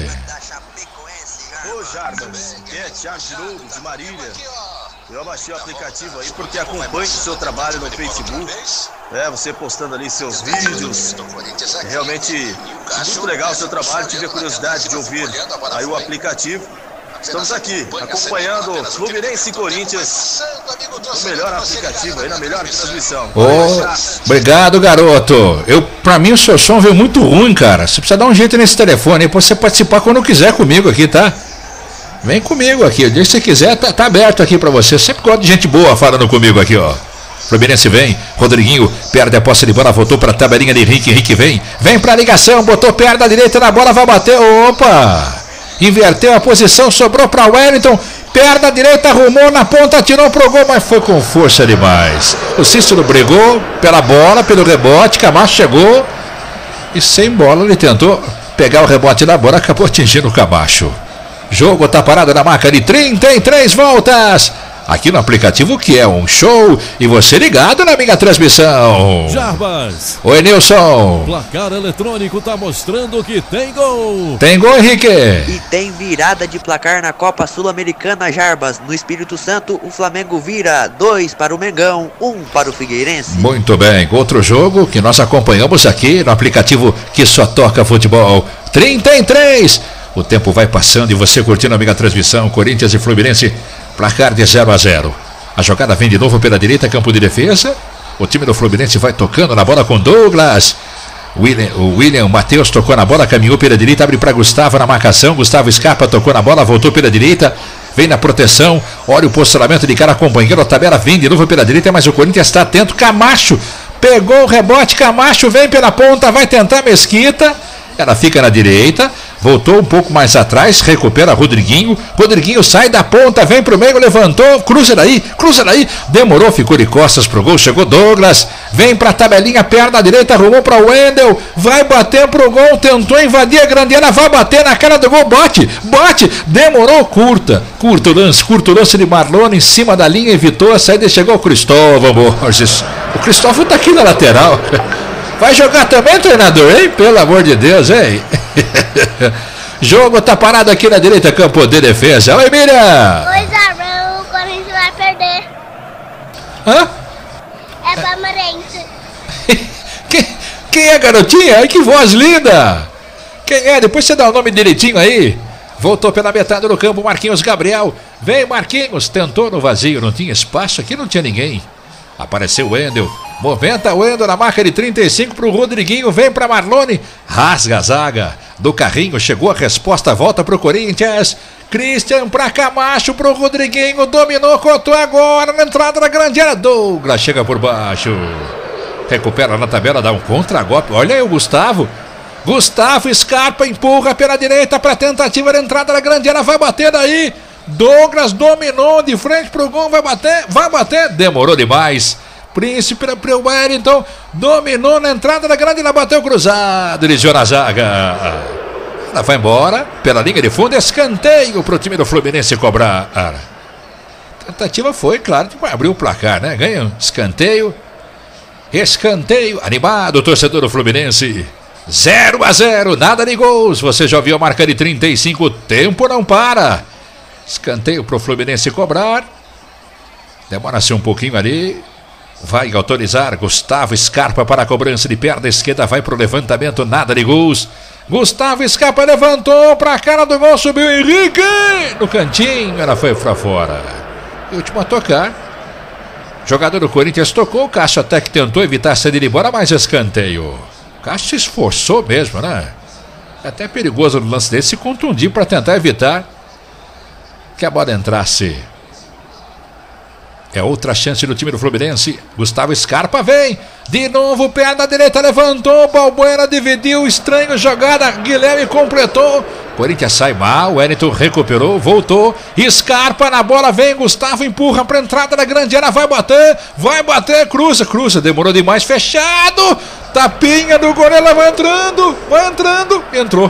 Speaker 14: Ô, Jarbas, que é Thiago de novo, de Marília. Eu abaixei o aplicativo aí porque acompanho o seu trabalho no Facebook. É, você postando ali seus vídeos. Realmente muito legal o seu trabalho. Tive a curiosidade de ouvir aí o aplicativo. Estamos aqui acompanhando Fluminense e Corinthians. O melhor aplicativo aí, na melhor transmissão.
Speaker 5: Oh, obrigado, garoto. Eu, pra mim o seu som veio muito ruim, cara. Você precisa dar um jeito nesse telefone aí pra você participar quando quiser comigo aqui, tá? Vem comigo aqui, o dia que você quiser, tá, tá aberto aqui pra você. Eu sempre gosto de gente boa falando comigo aqui, ó. Fluminense vem, Rodriguinho perde a posse de bola, voltou pra tabelinha de Henrique, Henrique vem, vem pra ligação, botou perna direita na bola, vai bater, opa! Inverteu a posição, sobrou pra Wellington, perna direita, arrumou na ponta, tirou pro gol, mas foi com força demais. O Cícero brigou pela bola, pelo rebote, Camacho chegou e sem bola ele tentou pegar o rebote da bola, acabou atingindo o Camacho. Jogo tá parado na marca de trinta e três voltas. Aqui no aplicativo que é um show. E você ligado na minha transmissão.
Speaker 1: Jarbas.
Speaker 5: Oi, Nilson.
Speaker 1: O placar eletrônico tá mostrando que tem gol.
Speaker 5: Tem gol, Henrique.
Speaker 8: E tem virada de placar na Copa Sul-Americana, Jarbas. No Espírito Santo, o Flamengo vira dois para o Mengão, um para o Figueirense.
Speaker 5: Muito bem. Outro jogo que nós acompanhamos aqui no aplicativo que só toca futebol. trinta e três. O tempo vai passando e você curtindo a minha transmissão. Corinthians e Fluminense, placar de zero a zero. A jogada vem de novo pela direita, campo de defesa. O time do Fluminense vai tocando na bola com Douglas. William, o William Matheus tocou na bola, caminhou pela direita, abre para Gustavo na marcação. Gustavo Scarpa tocou na bola, voltou pela direita. Vem na proteção, olha o posicionamento de cara acompanhando a tabela, vem de novo pela direita, mas o Corinthians está atento. Camacho pegou o rebote, Camacho vem pela ponta, vai tentar Mesquita, ela fica na direita, voltou um pouco mais atrás, recupera Rodriguinho, Rodriguinho sai da ponta, vem pro meio, levantou, cruza daí, cruza daí, demorou, ficou de costas pro gol, chegou Douglas, vem pra tabelinha, perna direita, arrumou pra Wendel, vai bater pro gol, tentou invadir a grande área, vai bater na cara do gol, bate, bate, demorou, curta, curto lance, curto lance de Marlone em cima da linha, evitou a saída e chegou o Cristóvão Borges, o Cristóvão tá aqui na lateral. Vai jogar também, treinador, hein? Pelo amor de Deus, hein? Jogo tá parado aqui na direita, campo de defesa. Oi, Miriam!
Speaker 20: Oi, Zarão, o Corinthians vai perder.
Speaker 5: Hã?
Speaker 20: É palmeirense.
Speaker 5: quem, quem é, garotinha? Ai, que voz linda! Quem é? Depois você dá o nome direitinho aí. Voltou pela metade do campo, Marquinhos Gabriel. Vem, Marquinhos, tentou no vazio, não tinha espaço, aqui não tinha ninguém. Apareceu o Wendel. Moventa o Wendel na marca de trinta e cinco para o Rodriguinho, vem para Marlone, rasga a zaga do carrinho, chegou a resposta, volta para o Corinthians, Christian para Camacho, para o Rodriguinho, dominou, cortou agora na entrada da grande área, Douglas chega por baixo, recupera na tabela, dá um contra-golpe, olha aí o Gustavo, Gustavo Scarpa empurra pela direita para tentativa da entrada da grande área, vai bater daí, Douglas dominou de frente para o gol, vai bater, vai bater, demorou demais. Príncipe para o Wellington, dominou na entrada da grande, ela bateu cruzado, dirigiu na zaga. Ela vai embora, pela linha de fundo, escanteio para o time do Fluminense cobrar. A tentativa foi, claro, que vai abrir o placar, né? Ganha um escanteio, escanteio, animado o torcedor do Fluminense. zero a zero, nada de gols, você já viu a marca de trinta e cinco, o tempo não para. Escanteio para o Fluminense cobrar, demora-se um pouquinho ali. Vai autorizar Gustavo Scarpa para a cobrança de perna esquerda, vai para o levantamento, nada de gols. Gustavo Scarpa levantou para a cara do gol, subiu Henrique no cantinho, ela foi para fora. E último a tocar, jogador do Corinthians tocou, o Cássio até que tentou evitar a saída de embora, mas escanteio. O Cássio se esforçou mesmo, né? É até perigoso no lance desse se contundir para tentar evitar que a bola entrasse. É outra chance do time do Fluminense. Gustavo Scarpa vem. De novo, perna direita, levantou. Balbuena dividiu. Estranho jogada. Guilherme completou. Corinthians sai mal. Wellington recuperou. Voltou. Scarpa na bola. Vem. Gustavo empurra para a entrada da grande área. Vai bater. Vai bater. Cruza. Cruza. Demorou demais. Fechado. Tapinha do goleiro. Vai entrando. Vai entrando. Entrou.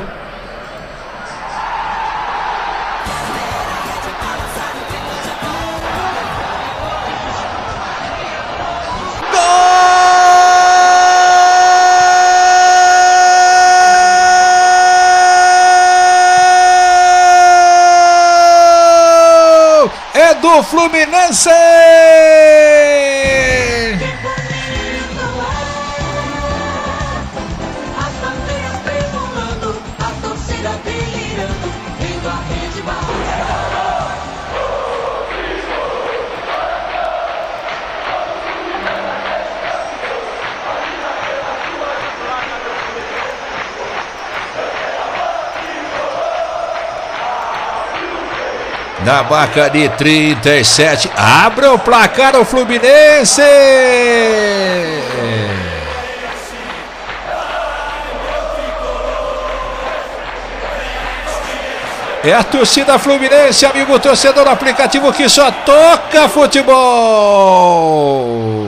Speaker 5: Do Fluminense!
Speaker 18: As bandeiras tremulando, a torcida delirando, vendo a rede balançar.
Speaker 5: Na marca de trinta e sete, abre o placar o Fluminense! É a torcida Fluminense, amigo torcedor, aplicativo que só toca futebol!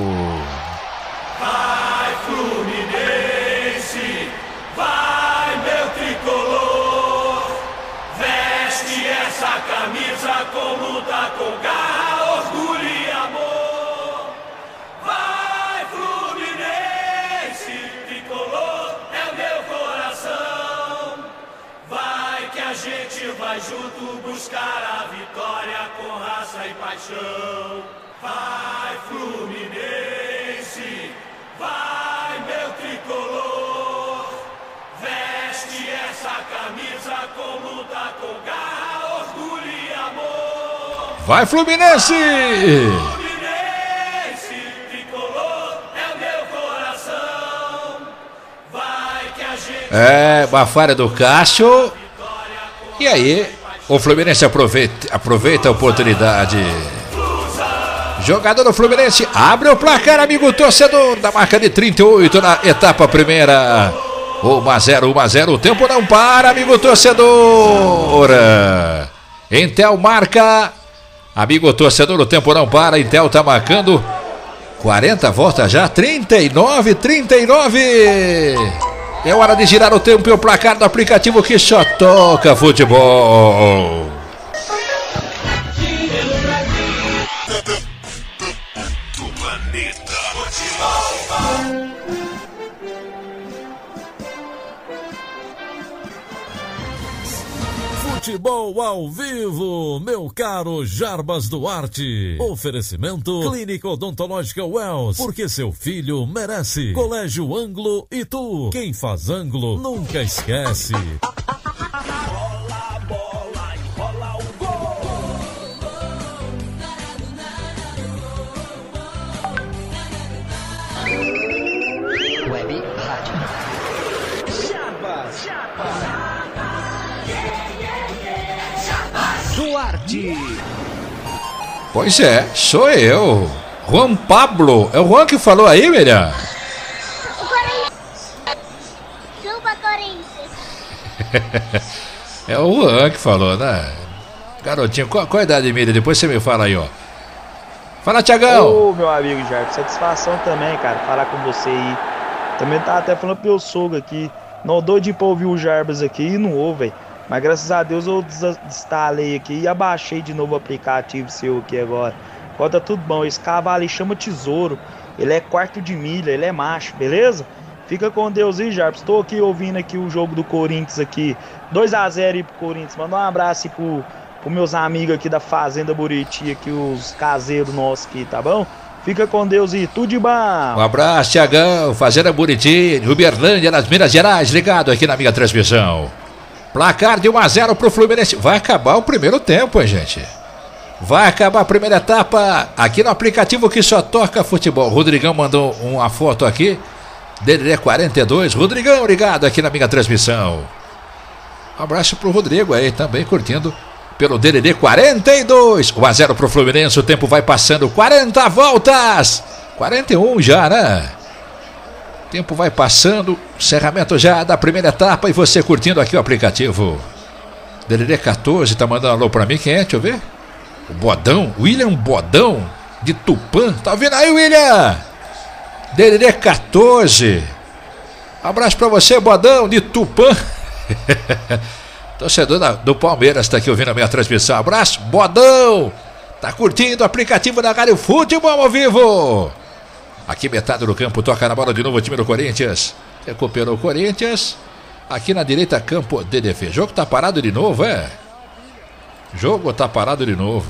Speaker 18: Junto buscar a vitória com raça e paixão. Vai Fluminense, vai meu tricolor. Veste essa camisa com luta, com garra, orgulho e amor.
Speaker 5: Vai Fluminense!
Speaker 18: Fluminense, tricolor,
Speaker 5: É, uma falha do Cássio. E aí, o Fluminense aproveita, aproveita a oportunidade. Jogador do Fluminense abre o placar, amigo torcedor, da marca de trinta e oito na etapa primeira. um a zero, um a zero, o tempo não para, amigo torcedor. Intel marca. Amigo torcedor, o tempo não para, Intel tá marcando. quarenta voltas já, trinta e nove, trinta e nove. É hora de girar o tempo e o placar do aplicativo que só toca futebol.
Speaker 1: Futebol ao vivo, meu caro Jarbas Duarte. Oferecimento Clínica Odontológica Wells, porque seu filho merece. Colégio Ângulo e tu, quem faz ângulo nunca esquece.
Speaker 3: Rola a bola e rola o gol.
Speaker 6: Web Rádio.
Speaker 2: Jarbas, Jarbas. Duarte.
Speaker 5: Pois é, sou eu. Juan Pablo. É o Juan que falou aí, Miriam?
Speaker 20: Chupa, Corinthians.
Speaker 5: É o Juan que falou, né? Garotinho, qual, qual a idade, Miriam? Depois você me fala aí, ó. Fala, Tiagão.
Speaker 16: Ô, meu amigo Jarbas, satisfação também, cara, falar com você aí. Também tá até falando pro meu sogro aqui. Não dou de pra ouvir o Jarbas aqui e não ouve, velho. Mas graças a Deus eu desinstalei aqui e abaixei de novo o aplicativo seu aqui agora. Agora tá tudo bom. Esse cavalo aí chama Tesouro. Ele é quarto de milha, ele é macho, beleza? Fica com Deus aí, Jarbas. Estou aqui ouvindo aqui o jogo do Corinthians aqui. dois a zero aí pro Corinthians. Manda um abraço aí pro, pro meus amigos aqui da Fazenda Buriti, aqui, os caseiros nossos aqui, tá bom? Fica com Deus aí, tudo de bom.
Speaker 5: Um abraço, Tiagão. Fazenda Buriti, Uberlândia, nas Minas Gerais, ligado aqui na minha transmissão. Placar de um a zero pro Fluminense. Vai acabar o primeiro tempo, hein, gente? Vai acabar a primeira etapa aqui no aplicativo que só toca futebol. Rodrigão mandou uma foto aqui. D D D quarenta e dois. Rodrigão, ligado aqui na minha transmissão. Um abraço pro Rodrigo aí, também curtindo pelo D D D quarenta e dois. um a zero pro Fluminense. O tempo vai passando. quarenta voltas. quarenta e um já, né? Tempo vai passando, encerramento já da primeira etapa e você curtindo aqui o aplicativo. D D D quatorze tá mandando alô pra mim, quem é? Deixa eu ver. O Bodão, William Bodão, de Tupã. Tá ouvindo aí, William? D D D quatorze. Abraço pra você, Bodão, de Tupã. Torcedor da, do Palmeiras tá aqui ouvindo a minha transmissão. Abraço, Bodão. Tá curtindo o aplicativo da Rádio Futebol ao vivo. Aqui metade do campo, toca na bola de novo o time do Corinthians. Recuperou o Corinthians. Aqui na direita, campo de defesa. Jogo tá parado de novo, é? Jogo tá parado de novo.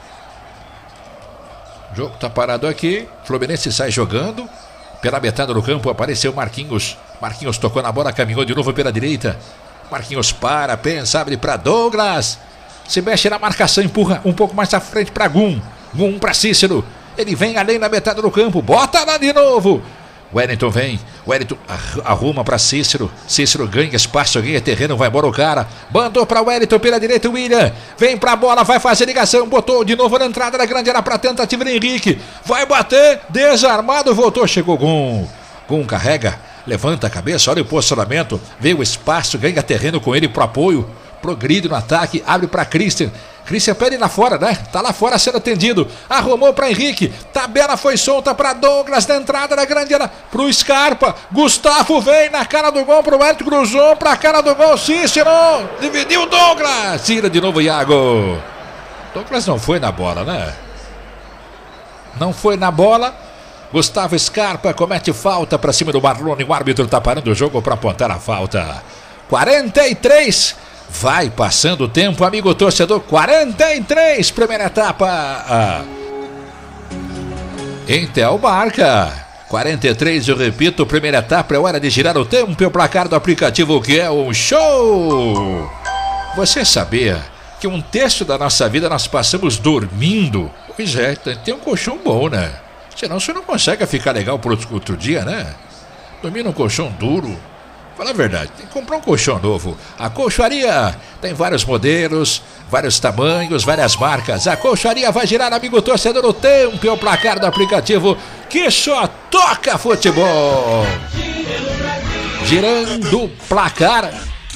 Speaker 5: Jogo tá parado aqui. Fluminense sai jogando. Pela metade do campo apareceu Marquinhos. Marquinhos tocou na bola, caminhou de novo pela direita. Marquinhos para, pensa, abre para Douglas. Se mexe na marcação, empurra um pouco mais à frente para Gum. Gum para Cícero. Ele vem além da metade do campo, bota lá de novo. Wellington vem, Wellington arruma para Cícero. Cícero ganha espaço, ganha terreno, vai embora o cara. Mandou para Wellington pela direita, William. Vem para a bola, vai fazer ligação, botou de novo na entrada da grande área para tentativa de Henrique. Vai bater, desarmado, voltou, chegou Gum. Gum carrega, levanta a cabeça, olha o posicionamento. Veio o espaço, ganha terreno com ele pro apoio. Progride no ataque, abre para Christian. Christian pede lá fora, né? Tá lá fora sendo atendido. Arrumou para Henrique. Tabela foi solta para Douglas na entrada da grande área. Pro Scarpa. Gustavo vem na cara do gol pro Wellington. Cruzou pra cara do gol. Cícero. Dividiu Douglas. Tira de novo Iago. Douglas não foi na bola, né? Não foi na bola. Gustavo Scarpa comete falta para cima do Marlone. O árbitro tá parando o jogo para apontar a falta. quarenta e três. Vai passando o tempo, amigo torcedor. quarenta e três, primeira etapa. Ah. Intel marca. quarenta e três, eu repito, primeira etapa. É hora de girar o tempo e o placar do aplicativo que é um show. Você sabia que um terço da nossa vida nós passamos dormindo? Pois é, tem um colchão bom, né? Senão você não consegue ficar legal pro outro dia, né? Dormir num colchão duro Fala a verdade, tem que comprar um colchão novo. A Colchoaria tem vários modelos, vários tamanhos, várias marcas. A Colchoaria vai girar, amigo torcedor, o tempo e o placar do aplicativo que só toca futebol. Girando o placar.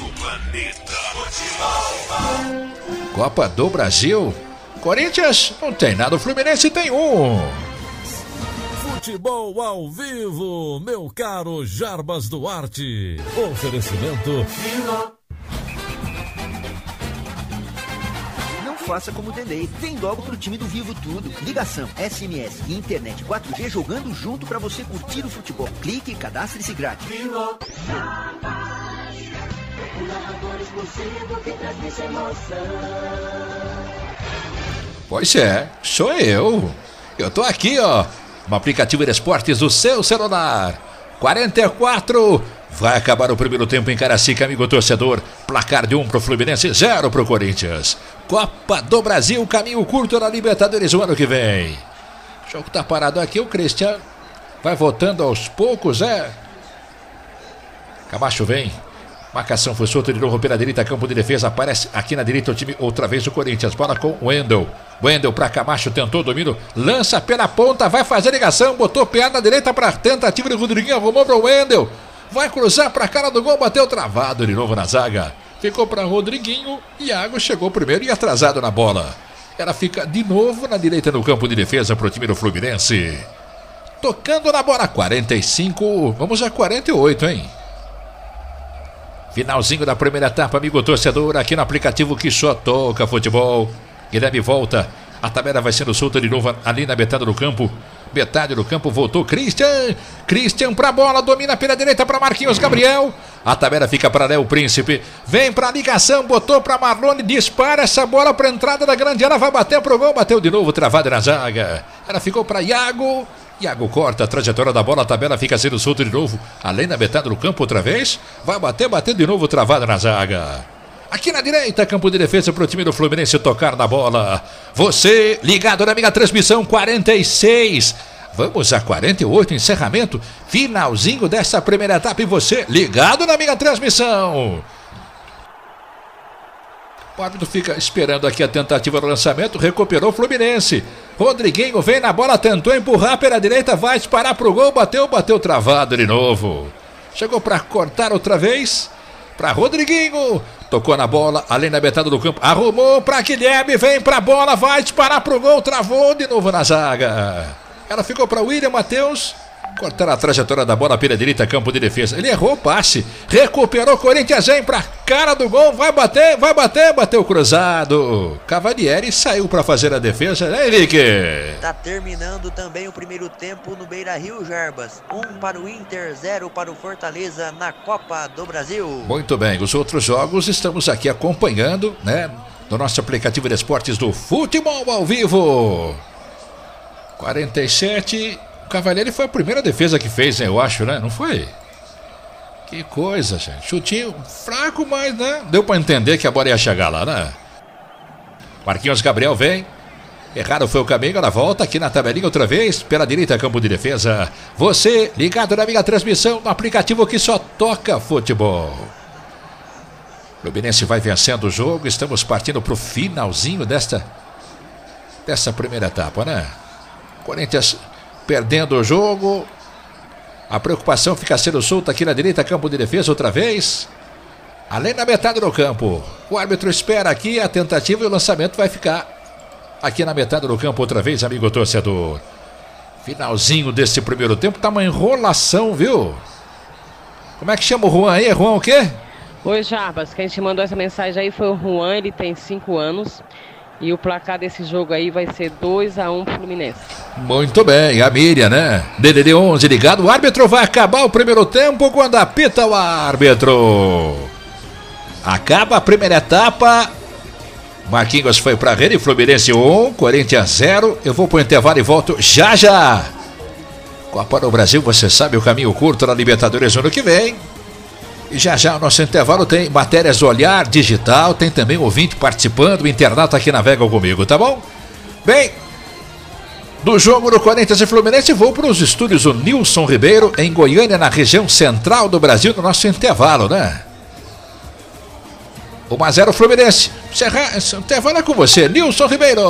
Speaker 5: Copa do Brasil. Corinthians não tem nada, o Fluminense tem um.
Speaker 1: Futebol ao vivo, meu caro Jarbas Duarte. Oferecimento.
Speaker 10: Não faça como o Delay. Vem logo pro time do Vivo Tudo. Ligação, S M S e internet quatro G jogando junto pra você curtir o futebol. Clique e cadastre-se grátis.
Speaker 5: Pois é, sou eu. Eu tô aqui, ó, no aplicativo de esportes do seu celular. quarenta e quatro. Vai acabar o primeiro tempo em Caracica, amigo torcedor. Placar de um pro Fluminense, zero pro Corinthians. Copa do Brasil, caminho curto na Libertadores o ano que vem. O jogo tá parado aqui, o Cristiano vai voltando aos poucos, é. Camacho vem. Marcação foi solta de novo pela direita, campo de defesa. Aparece aqui na direita o time, outra vez o Corinthians. Bola com o Wendel. Wendel para Camacho, tentou o domínio. Lança pela ponta, vai fazer ligação. Botou o pé na direita para tentativa de Rodriguinho. Arrumou para o Wendel. Vai cruzar para a cara do gol, bateu travado de novo na zaga. Ficou para Rodriguinho. Iago chegou primeiro e atrasado na bola. Ela fica de novo na direita no campo de defesa para o time do Fluminense. Tocando na bola, quarenta e cinco. Vamos a quarenta e oito, hein? Finalzinho da primeira etapa, amigo torcedor, aqui no aplicativo que só toca futebol. Guilherme volta, a tabela vai sendo solta de novo ali na metade do campo. Metade do campo, voltou Christian. Christian pra bola, domina pela direita para Marquinhos Gabriel. A tabela fica para Léo Príncipe. Vem pra ligação, botou pra Marlone, dispara essa bola pra entrada da grande área, vai bater pro gol, bateu de novo, travado na zaga. Ela ficou pra Iago. Iago corta a trajetória da bola, a tabela fica sendo solta de novo. Além da metade do campo outra vez. Vai bater, bater de novo, travado na zaga. Aqui na direita, campo de defesa para o time do Fluminense tocar na bola. Você ligado na minha transmissão, quarenta e seis. Vamos a quarenta e oito, encerramento. Finalzinho dessa primeira etapa e você ligado na minha transmissão. O árbitro fica esperando aqui a tentativa do lançamento. Recuperou o Fluminense. Rodriguinho vem na bola, tentou empurrar pela direita, vai disparar pro gol, bateu, bateu travado de novo. Chegou para cortar outra vez. Para Rodriguinho. Tocou na bola, além da metade do campo. Arrumou para Guilherme, vem para a bola, vai disparar pro gol, travou de novo na zaga. Ela ficou para William Matheus. Cortaram a trajetória da bola pela direita, campo de defesa. Ele errou o passe. Recuperou, Corinthians vem pra cara do gol. Vai bater, vai bater, bateu cruzado. Cavalieri saiu pra fazer a defesa, né, Henrique?
Speaker 8: Tá terminando também o primeiro tempo no Beira-Rio, Jarbas. Um para o Inter, zero para o Fortaleza na Copa do Brasil.
Speaker 5: Muito bem, os outros jogos estamos aqui acompanhando, né? No nosso aplicativo de esportes do Futebol ao Vivo. quarenta e sete... O Cavalieri foi a primeira defesa que fez, né? Eu acho, né? Não foi? Que coisa, gente. Chutinho fraco, mas, né? Deu pra entender que a bola ia chegar lá, né? Marquinhos Gabriel vem. Errado foi o caminho, ela volta aqui na tabelinha outra vez. Pela direita, campo de defesa. Você ligado na minha transmissão no aplicativo que só toca futebol. Fluminense vai vencendo o jogo. Estamos partindo pro finalzinho desta, dessa primeira etapa, né? Corinthians perdendo o jogo. A preocupação fica sendo solta aqui na direita, campo de defesa outra vez. Além da metade do campo. O árbitro espera aqui a tentativa e o lançamento vai ficar aqui na metade do campo outra vez, amigo torcedor. Finalzinho desse primeiro tempo. Tá uma enrolação, viu? Como é que chama o Juan aí? Juan o quê?
Speaker 7: Oi, Jarbas. Quem te mandou essa mensagem aí foi o Juan, ele tem cinco anos. E o placar desse jogo aí vai ser dois a um Fluminense.
Speaker 5: Muito bem, a Miriam, né? D D D onze ligado, o árbitro vai acabar o primeiro tempo quando apita o árbitro. Acaba a primeira etapa. Marquinhos foi pra rede, Fluminense um, Corinthians zero. Eu vou pro intervalo e volto já já. Copa do Brasil, você sabe, o caminho curto na Libertadores no ano que vem. E já já o nosso intervalo tem matérias do Olhar Digital, tem também ouvinte participando, o internauta que navega comigo, tá bom? Bem, do jogo do Corinthians e Fluminense, vou para os estúdios do Nilson Ribeiro, em Goiânia, na região central do Brasil, no nosso intervalo, né? um a zero Fluminense. Esse intervalo é com você, Nilson Ribeiro.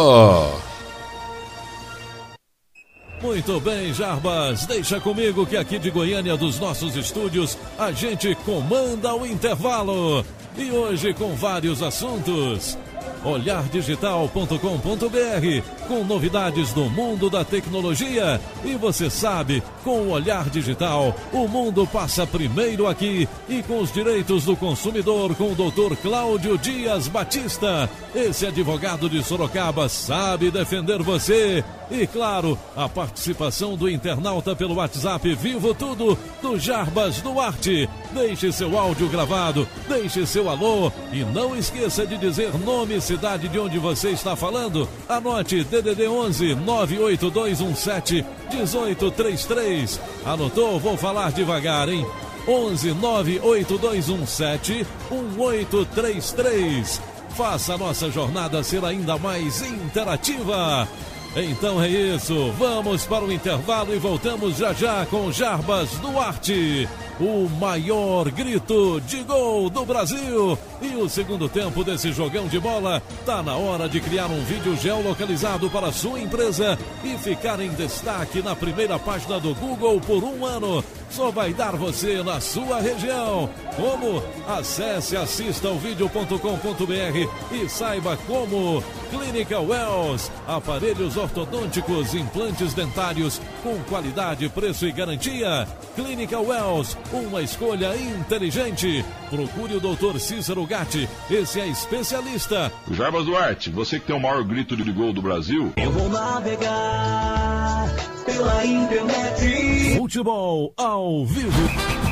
Speaker 1: Muito bem, Jarbas, deixa comigo que aqui de Goiânia, dos nossos estúdios, a gente comanda o intervalo. E hoje com vários assuntos. olhar digital ponto com ponto b r, com novidades do mundo da tecnologia. E você sabe, com o Olhar Digital, o mundo passa primeiro aqui. E com os direitos do consumidor, com o doutor Cláudio Dias Batista. Esse advogado de Sorocaba sabe defender você. E claro, a participação do internauta pelo WhatsApp Vivo Tudo, do Jarbas Duarte. Deixe seu áudio gravado, deixe seu alô e não esqueça de dizer nome e cidade de onde você está falando. Anote D D D onze nove oito dois um sete um oito três três. Anotou? Vou falar devagar, hein? onze nove oito dois um sete um oito três três. Faça a nossa jornada ser ainda mais interativa. Então é isso, vamos para o intervalo e voltamos já já com Jarbas Duarte, o maior grito de gol do Brasil. E o segundo tempo desse jogão de bola, tá na hora de criar um vídeo geolocalizado para a sua empresa e ficar em destaque na primeira página do Google por um ano. Só vai dar você na sua região. Como? Acesse assista o vídeo ponto com ponto b r e saiba como. Clínica Wells, aparelhos ortodônticos, implantes dentários com qualidade, preço e garantia. Clínica Wells, uma escolha inteligente. Procure o doutor Cícero Gatti, esse é especialista.
Speaker 21: Jarbas Duarte, você que tem o maior grito de gol do Brasil.
Speaker 18: Eu vou navegar pela internet.
Speaker 1: Futebol ao vivo.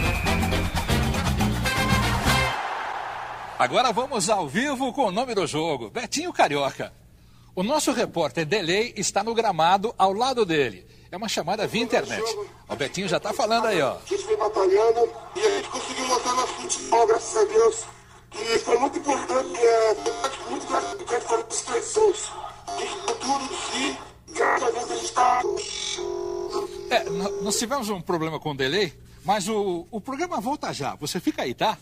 Speaker 4: Agora vamos ao vivo com o nome do jogo, Betinho Carioca. O nosso repórter Delay está no gramado ao lado dele. É uma chamada via internet. O Betinho já está falando aí, ó.
Speaker 22: A gente vem batalhando e a gente conseguiu mostrar nosso futebol, graças a Deus. E foi muito importante, é, muito gratificante para os pessoas. A gente deu tudo de si, graças a Deus a gente está...
Speaker 4: É, nós tivemos um problema com o Delay, mas o, o programa volta já. Você fica aí, tá?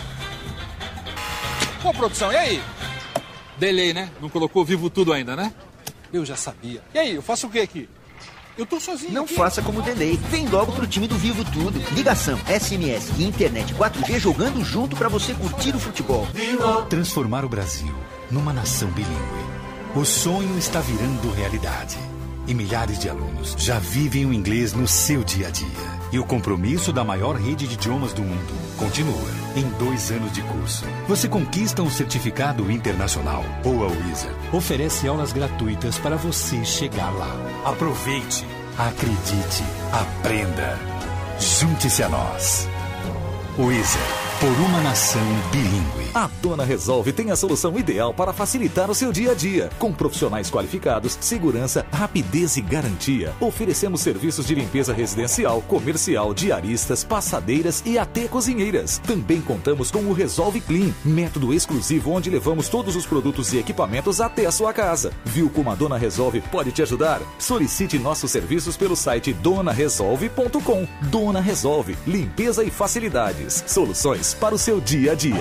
Speaker 4: Bom, produção, e aí? Delay, né? Não colocou vivo tudo ainda, né? Eu já sabia. E aí, eu faço o que aqui? Eu tô sozinho.
Speaker 10: Não
Speaker 4: aqui.
Speaker 10: faça como o Delay. Vem logo pro time do Vivo Tudo. Ligação, S M S e internet quatro G jogando junto pra você curtir o futebol.
Speaker 17: Transformar o Brasil numa nação bilíngue. O sonho está virando realidade. E milhares de alunos já vivem o inglês no seu dia a dia. E o compromisso da maior rede de idiomas do mundo continua. Em dois anos de curso, você conquista um certificado internacional. Ou a Wizard oferece aulas gratuitas para você chegar lá. Aproveite, acredite, aprenda. Junte-se a nós. Wizard, por uma nação bilíngue.
Speaker 23: A Dona Resolve tem a solução ideal para facilitar o seu dia a dia. Com profissionais qualificados, segurança, rapidez e garantia. Oferecemos serviços de limpeza residencial, comercial, diaristas, passadeiras e até cozinheiras. Também contamos com o Resolve Clean, método exclusivo onde levamos todos os produtos e equipamentos até a sua casa. Viu como a Dona Resolve pode te ajudar? Solicite nossos serviços pelo site dona resolve ponto com. Dona Resolve, limpeza e facilidades. Soluções para o seu dia a dia.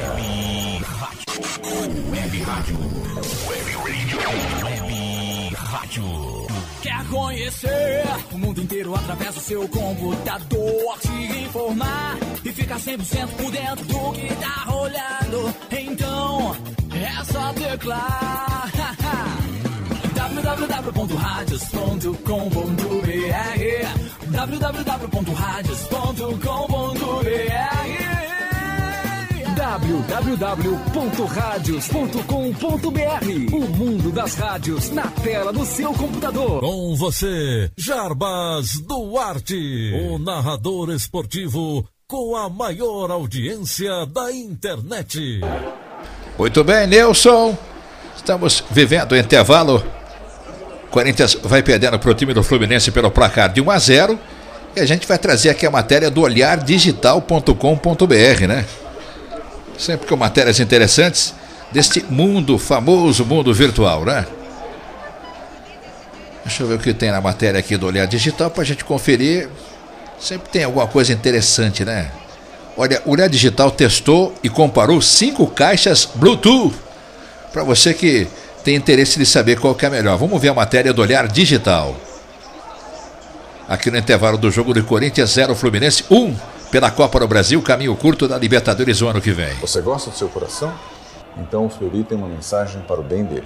Speaker 18: Web Rádio. Web Radio. Web Rádio. Quer conhecer o mundo inteiro através do seu computador? Se informar e ficar cem por cento por dentro do que tá rolando. Então é só teclar w w w ponto radios ponto com ponto b r w w w ponto radios ponto com ponto b r
Speaker 24: w w w ponto radios ponto com ponto b r. O mundo das rádios na tela do seu computador.
Speaker 1: Com você, Jarbas Duarte, o narrador esportivo com a maior audiência da internet.
Speaker 5: Muito bem, Nilson. Estamos vivendo o intervalo. Corinthians vai perdendo para o time do Fluminense pelo placar de um a zero. E a gente vai trazer aqui a matéria do olhar digital ponto com ponto b r, né? Sempre com matérias interessantes deste mundo, famoso mundo virtual, né? Deixa eu ver o que tem na matéria aqui do Olhar Digital pra gente conferir. Sempre tem alguma coisa interessante, né? Olha, o Olhar Digital testou e comparou cinco caixas Bluetooth. Para você que tem interesse de saber qual que é a melhor. Vamos ver a matéria do Olhar Digital. Aqui no intervalo do jogo do Corinthians, zero Fluminense, um pela Copa do Brasil, caminho curto da Libertadores o ano que vem.
Speaker 9: Você gosta do seu coração? Então o Fleury tem uma mensagem para o bem dele.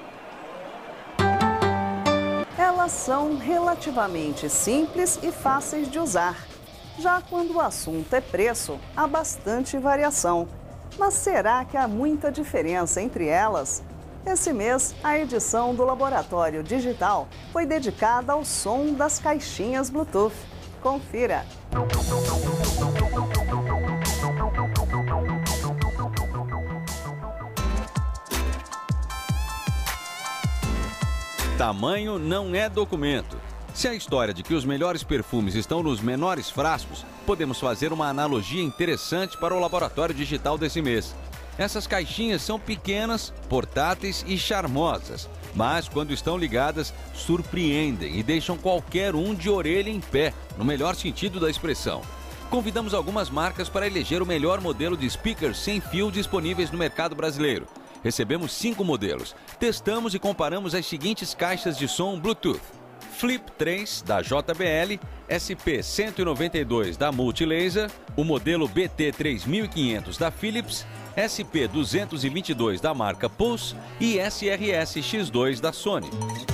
Speaker 11: Elas são relativamente simples e fáceis de usar. Já quando o assunto é preço, há bastante variação. Mas será que há muita diferença entre elas? Esse mês, a edição do Laboratório Digital foi dedicada ao som das caixinhas Bluetooth. Confira!
Speaker 12: Tamanho não é documento. Se a história de que os melhores perfumes estão nos menores frascos, podemos fazer uma analogia interessante para o laboratório digital desse mês. Essas caixinhas são pequenas, portáteis e charmosas, mas quando estão ligadas, surpreendem e deixam qualquer um de orelha em pé, no melhor sentido da expressão. Convidamos algumas marcas para eleger o melhor modelo de speakers sem fio disponíveis no mercado brasileiro. Recebemos cinco modelos, testamos e comparamos as seguintes caixas de som Bluetooth. Flip três da J B L, S P cento e noventa e dois da Multilaser, o modelo B T três mil e quinhentos da Philips, S P duzentos e vinte e dois da marca Pulse e S R S X dois da Sony.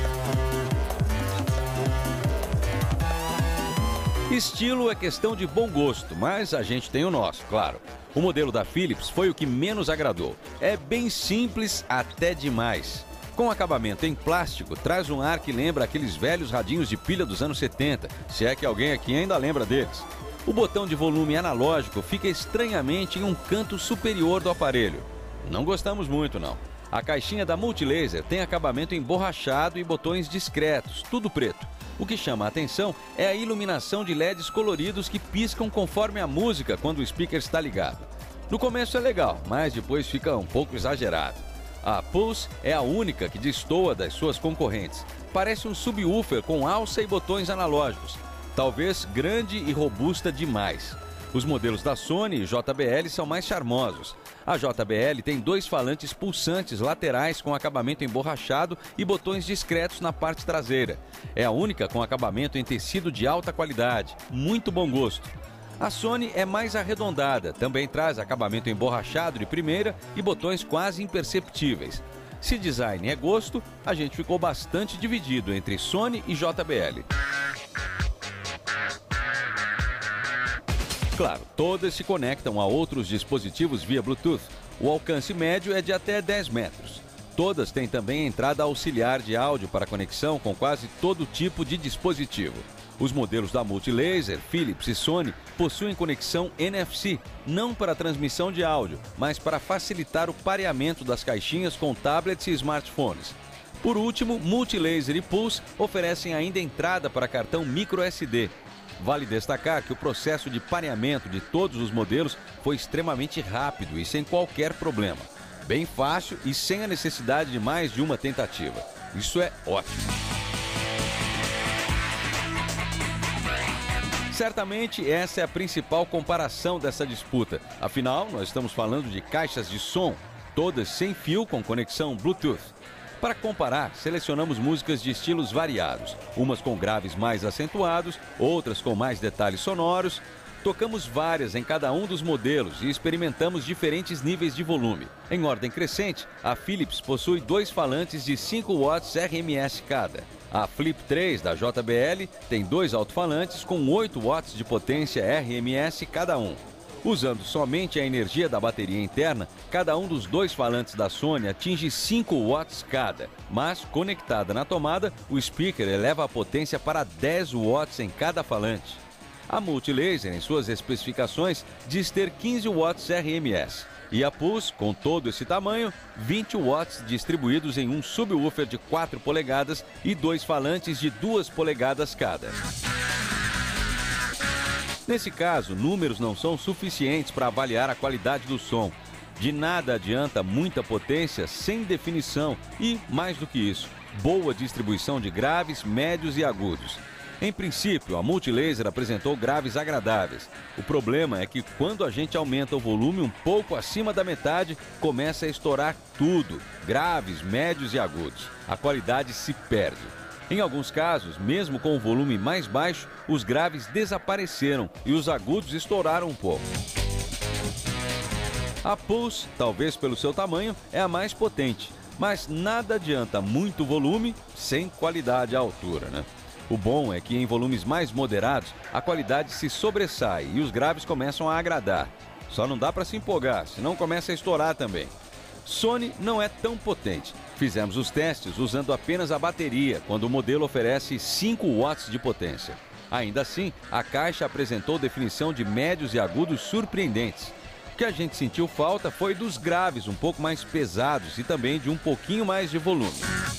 Speaker 12: Estilo é questão de bom gosto, mas a gente tem o nosso, claro. O modelo da Philips foi o que menos agradou. É bem simples até demais. Com acabamento em plástico, traz um ar que lembra aqueles velhos radinhos de pilha dos anos setenta, se é que alguém aqui ainda lembra deles. O botão de volume analógico fica estranhamente em um canto superior do aparelho. Não gostamos muito, não. A caixinha da Multilaser tem acabamento emborrachado e botões discretos, tudo preto. O que chama a atenção é a iluminação de L E Ds coloridos que piscam conforme a música quando o speaker está ligado. No começo é legal, mas depois fica um pouco exagerado. A Pulse é a única que destoa das suas concorrentes. Parece um subwoofer com alça e botões analógicos. Talvez grande e robusta demais. Os modelos da Sony e J B L são mais charmosos. A J B L tem dois falantes pulsantes laterais com acabamento emborrachado e botões discretos na parte traseira. É a única com acabamento em tecido de alta qualidade. Muito bom gosto. A Sony é mais arredondada, também traz acabamento emborrachado de primeira e botões quase imperceptíveis. Se design é gosto, a gente ficou bastante dividido entre Sony e J B L. Claro, todas se conectam a outros dispositivos via Bluetooth. O alcance médio é de até dez metros. Todas têm também entrada auxiliar de áudio para conexão com quase todo tipo de dispositivo. Os modelos da Multilaser, Philips e Sony possuem conexão N F C, não para transmissão de áudio, mas para facilitar o pareamento das caixinhas com tablets e smartphones. Por último, Multilaser e Pulse oferecem ainda entrada para cartão micro S D. Vale destacar que o processo de pareamento de todos os modelos foi extremamente rápido e sem qualquer problema. Bem fácil e sem a necessidade de mais de uma tentativa. Isso é ótimo. Certamente essa é a principal comparação dessa disputa. Afinal, nós estamos falando de caixas de som, todas sem fio com conexão Bluetooth. Para comparar, selecionamos músicas de estilos variados, umas com graves mais acentuados, outras com mais detalhes sonoros. Tocamos várias em cada um dos modelos e experimentamos diferentes níveis de volume. Em ordem crescente, a Philips possui dois falantes de cinco watts R M S cada. A Flip três da J B L tem dois alto-falantes com oito watts de potência R M S cada um. Usando somente a energia da bateria interna, cada um dos dois falantes da Sony atinge cinco watts cada, mas conectada na tomada, o speaker eleva a potência para dez watts em cada falante. A Multilaser, em suas especificações, diz ter quinze watts R M S. E a Pulse, com todo esse tamanho, vinte watts distribuídos em um subwoofer de quatro polegadas e dois falantes de duas polegadas cada. Nesse caso, números não são suficientes para avaliar a qualidade do som. De nada adianta muita potência sem definição e, mais do que isso, boa distribuição de graves, médios e agudos. Em princípio, a Multilaser apresentou graves agradáveis. O problema é que quando a gente aumenta o volume um pouco acima da metade, começa a estourar tudo, graves, médios e agudos. A qualidade se perde. Em alguns casos, mesmo com o volume mais baixo, os graves desapareceram e os agudos estouraram um pouco. A Pulse, talvez pelo seu tamanho, é a mais potente, mas nada adianta muito volume sem qualidade à altura, né? O bom é que em volumes mais moderados, a qualidade se sobressai e os graves começam a agradar. Só não dá para se empolgar, senão começa a estourar também. Sony não é tão potente. Fizemos os testes usando apenas a bateria, quando o modelo oferece cinco watts de potência. Ainda assim, a caixa apresentou definição de médios e agudos surpreendentes. O que a gente sentiu falta foi dos graves um pouco mais pesados e também de um pouquinho mais de volume.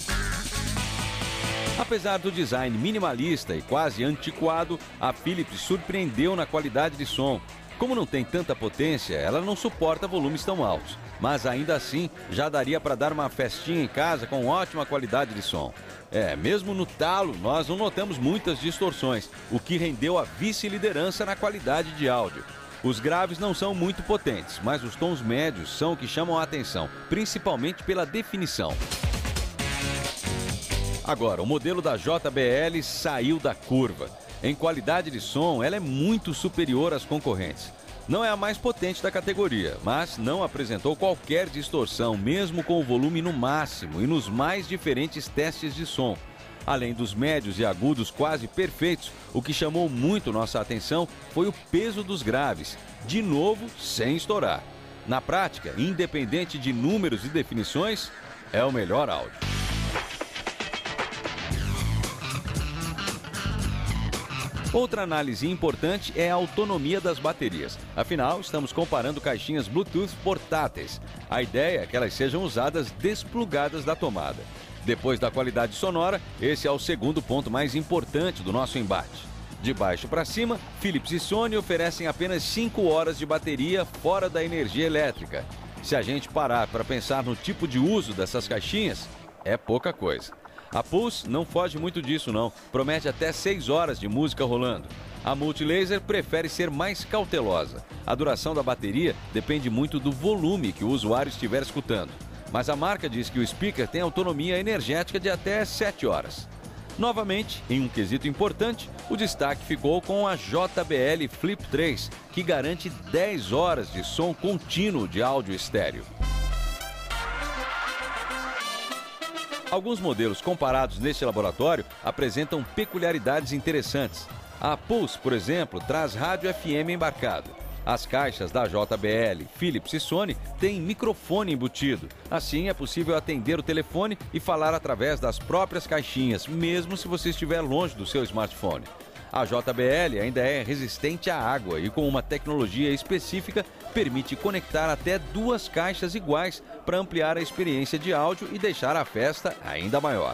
Speaker 12: Apesar do design minimalista e quase antiquado, a Philips surpreendeu na qualidade de som. Como não tem tanta potência, ela não suporta volumes tão altos. Mas ainda assim, já daria para dar uma festinha em casa com ótima qualidade de som. É, mesmo no talo, nós não notamos muitas distorções, o que rendeu a vice-liderança na qualidade de áudio. Os graves não são muito potentes, mas os tons médios são o que chamam a atenção, principalmente pela definição. Agora, o modelo da J B L saiu da curva. Em qualidade de som, ela é muito superior às concorrentes. Não é a mais potente da categoria, mas não apresentou qualquer distorção, mesmo com o volume no máximo e nos mais diferentes testes de som. Além dos médios e agudos quase perfeitos, o que chamou muito nossa atenção foi o peso dos graves, de novo sem estourar. Na prática, independente de números e definições, é o melhor áudio. Outra análise importante é a autonomia das baterias. Afinal, estamos comparando caixinhas Bluetooth portáteis. A ideia é que elas sejam usadas desplugadas da tomada. Depois da qualidade sonora, esse é o segundo ponto mais importante do nosso embate. De baixo para cima, Philips e Sony oferecem apenas cinco horas de bateria fora da energia elétrica. Se a gente parar para pensar no tipo de uso dessas caixinhas, é pouca coisa. A Pulse não foge muito disso não, promete até seis horas de música rolando. A Multilaser prefere ser mais cautelosa. A duração da bateria depende muito do volume que o usuário estiver escutando. Mas a marca diz que o speaker tem autonomia energética de até sete horas. Novamente, em um quesito importante, o destaque ficou com a J B L Flip três, que garante dez horas de som contínuo de áudio estéreo. Alguns modelos comparados neste laboratório apresentam peculiaridades interessantes. A Pulse, por exemplo, traz rádio F M embarcado. As caixas da J B L, Philips e Sony têm microfone embutido. Assim é possível atender o telefone e falar através das próprias caixinhas, mesmo se você estiver longe do seu smartphone. A J B L ainda é resistente à água e, com uma tecnologia específica, permite conectar até duas caixas iguais para ampliar a experiência de áudio e deixar a festa ainda maior.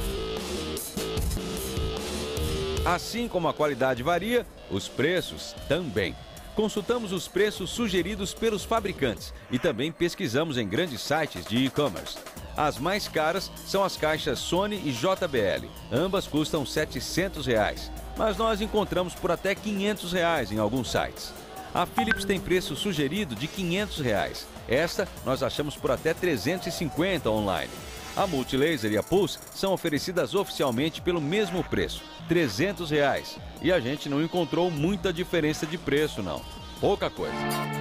Speaker 12: Assim como a qualidade varia, os preços também. Consultamos os preços sugeridos pelos fabricantes e também pesquisamos em grandes sites de e-commerce. As mais caras são as caixas Sony e J B L. Ambas custam setecentos reais, mas nós encontramos por até quinhentos reais em alguns sites. A Philips tem preço sugerido de quinhentos reais. Esta nós achamos por até trezentos e cinquenta online. A Multilaser e a Pulse são oferecidas oficialmente pelo mesmo preço, trezentos reais. E a gente não encontrou muita diferença de preço não, pouca coisa.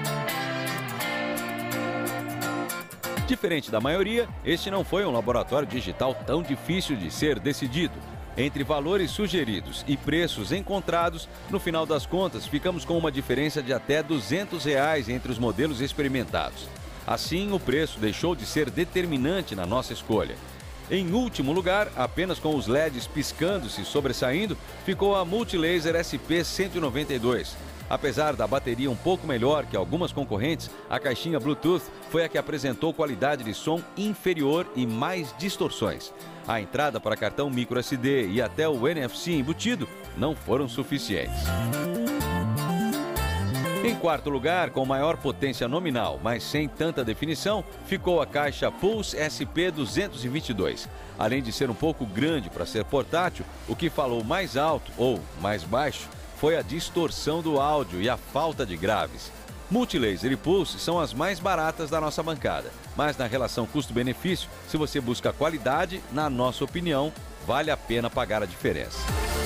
Speaker 12: Diferente da maioria, este não foi um laboratório digital tão difícil de ser decidido. Entre valores sugeridos e preços encontrados, no final das contas, ficamos com uma diferença de até duzentos reais entre os modelos experimentados. Assim, o preço deixou de ser determinante na nossa escolha. Em último lugar, apenas com os L E Ds piscando-se e sobressaindo, ficou a Multilaser S P cento e noventa e dois. Apesar da bateria um pouco melhor que algumas concorrentes, a caixinha Bluetooth foi a que apresentou qualidade de som inferior e mais distorções. A entrada para cartão micro S D e até o N F C embutido não foram suficientes. Em quarto lugar, com maior potência nominal, mas sem tanta definição, ficou a caixa Pulse S P duzentos e vinte e dois. Além de ser um pouco grande para ser portátil, o que falou mais alto ou mais baixo foi a distorção do áudio e a falta de graves. Multilaser e Pulse são as mais baratas da nossa bancada, mas na relação custo-benefício, se você busca qualidade, na nossa opinião, vale a pena pagar a diferença.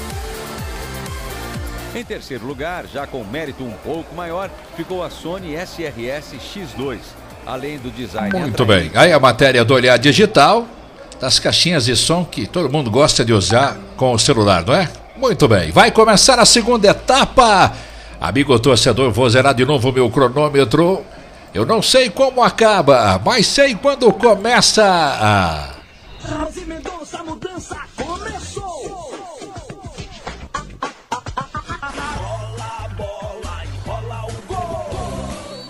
Speaker 12: Em terceiro lugar, já com mérito um pouco maior, ficou a Sony S R S X dois, além do design...
Speaker 5: Muito bem, aí a matéria do Olhar Digital, das caixinhas de som que todo mundo gosta de usar com o celular, não é? Muito bem, vai começar a segunda etapa. Amigo torcedor, vou zerar de novo o meu cronômetro. Eu não sei como acaba, mas sei quando começa a...
Speaker 18: Rose Mendonça, a mudança começou! Rola a bola e rola o gol!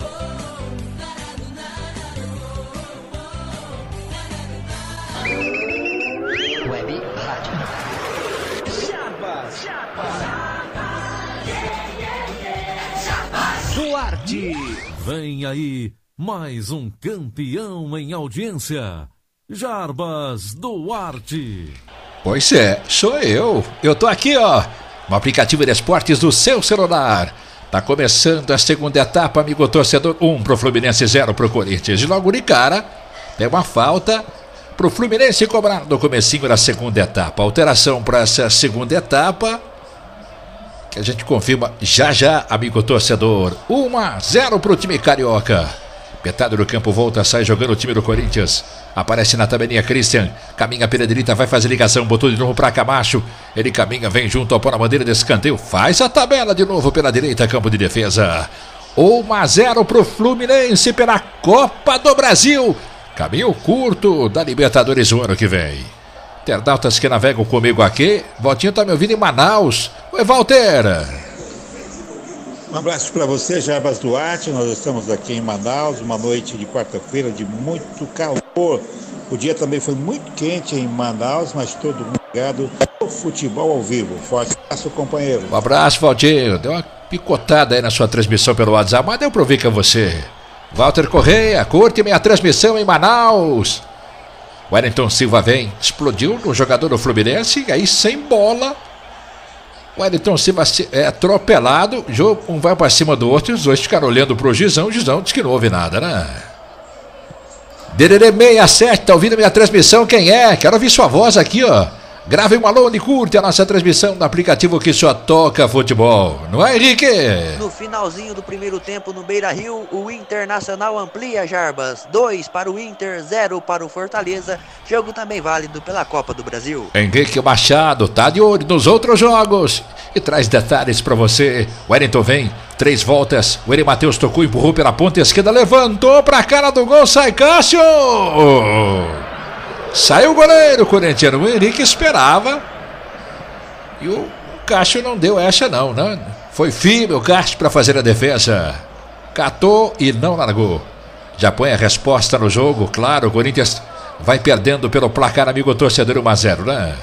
Speaker 6: Web Rádio.
Speaker 18: Jarbas! Jarbas!
Speaker 1: Duarte! Vem aí mais um campeão em audiência. Jarbas Duarte.
Speaker 5: Pois é, sou eu. Eu tô aqui, ó, no aplicativo de esportes do seu celular. Tá começando a segunda etapa, amigo torcedor. Um pro Fluminense, zero pro Corinthians. E logo de cara, tem uma falta pro Fluminense cobrar no comecinho da segunda etapa. Alteração para essa segunda etapa, que a gente confirma já já, amigo torcedor. um a zero pro time carioca. Metade do campo volta, sai jogando o time do Corinthians. Aparece na tabelinha Christian. Caminha pela direita, vai fazer ligação. Botou de novo para Camacho. Ele caminha, vem junto ao pôr na bandeira de escanteio. Faz a tabela de novo pela direita, campo de defesa. um a zero pro Fluminense pela Copa do Brasil. Caminho curto da Libertadores o ano que vem. Internautas que navegam comigo aqui. Valtinho tá me ouvindo em Manaus. Oi, Walter.
Speaker 13: Um abraço para você, Jarbas Duarte. Nós estamos aqui em Manaus, uma noite de quarta-feira de muito calor. O dia também foi muito quente em Manaus, mas todo mundo ligado ao futebol ao vivo. Forte abraço, companheiro.
Speaker 5: Um abraço, Valtinho. Deu uma picotada aí na sua transmissão pelo WhatsApp, mas deu para ouvir com você. Walter Correia, curte minha transmissão em Manaus. Wellington Silva vem, explodiu no jogador do Fluminense, e aí sem bola. O Wellington Silva é atropelado, um vai para cima do outro e os dois ficaram olhando pro Gizão. O Gizão disse que não houve nada, né? D D D sessenta e sete, tá ouvindo minha transmissão? Quem é? Quero ouvir sua voz aqui, ó. Grave um alô e curte a nossa transmissão no aplicativo que só toca futebol. Não é, Henrique?
Speaker 8: No finalzinho do primeiro tempo no Beira-Rio, o Internacional amplia, Jarbas. dois para o Inter, zero para o Fortaleza. Jogo também válido pela Copa do Brasil.
Speaker 5: Henrique Machado tá de olho nos outros jogos e traz detalhes para você. O Wellington vem, três voltas. O Eri Matheus tocou, empurrou pela ponta esquerda, levantou pra cara do gol, sai Cássio! Saiu o goleiro corintiano, o Henrique esperava e o Cássio não deu essa não, né? Foi firme o Cássio para fazer a defesa, catou e não largou. Já põe a resposta no jogo, claro, o Corinthians vai perdendo pelo placar, amigo torcedor, um a zero, né?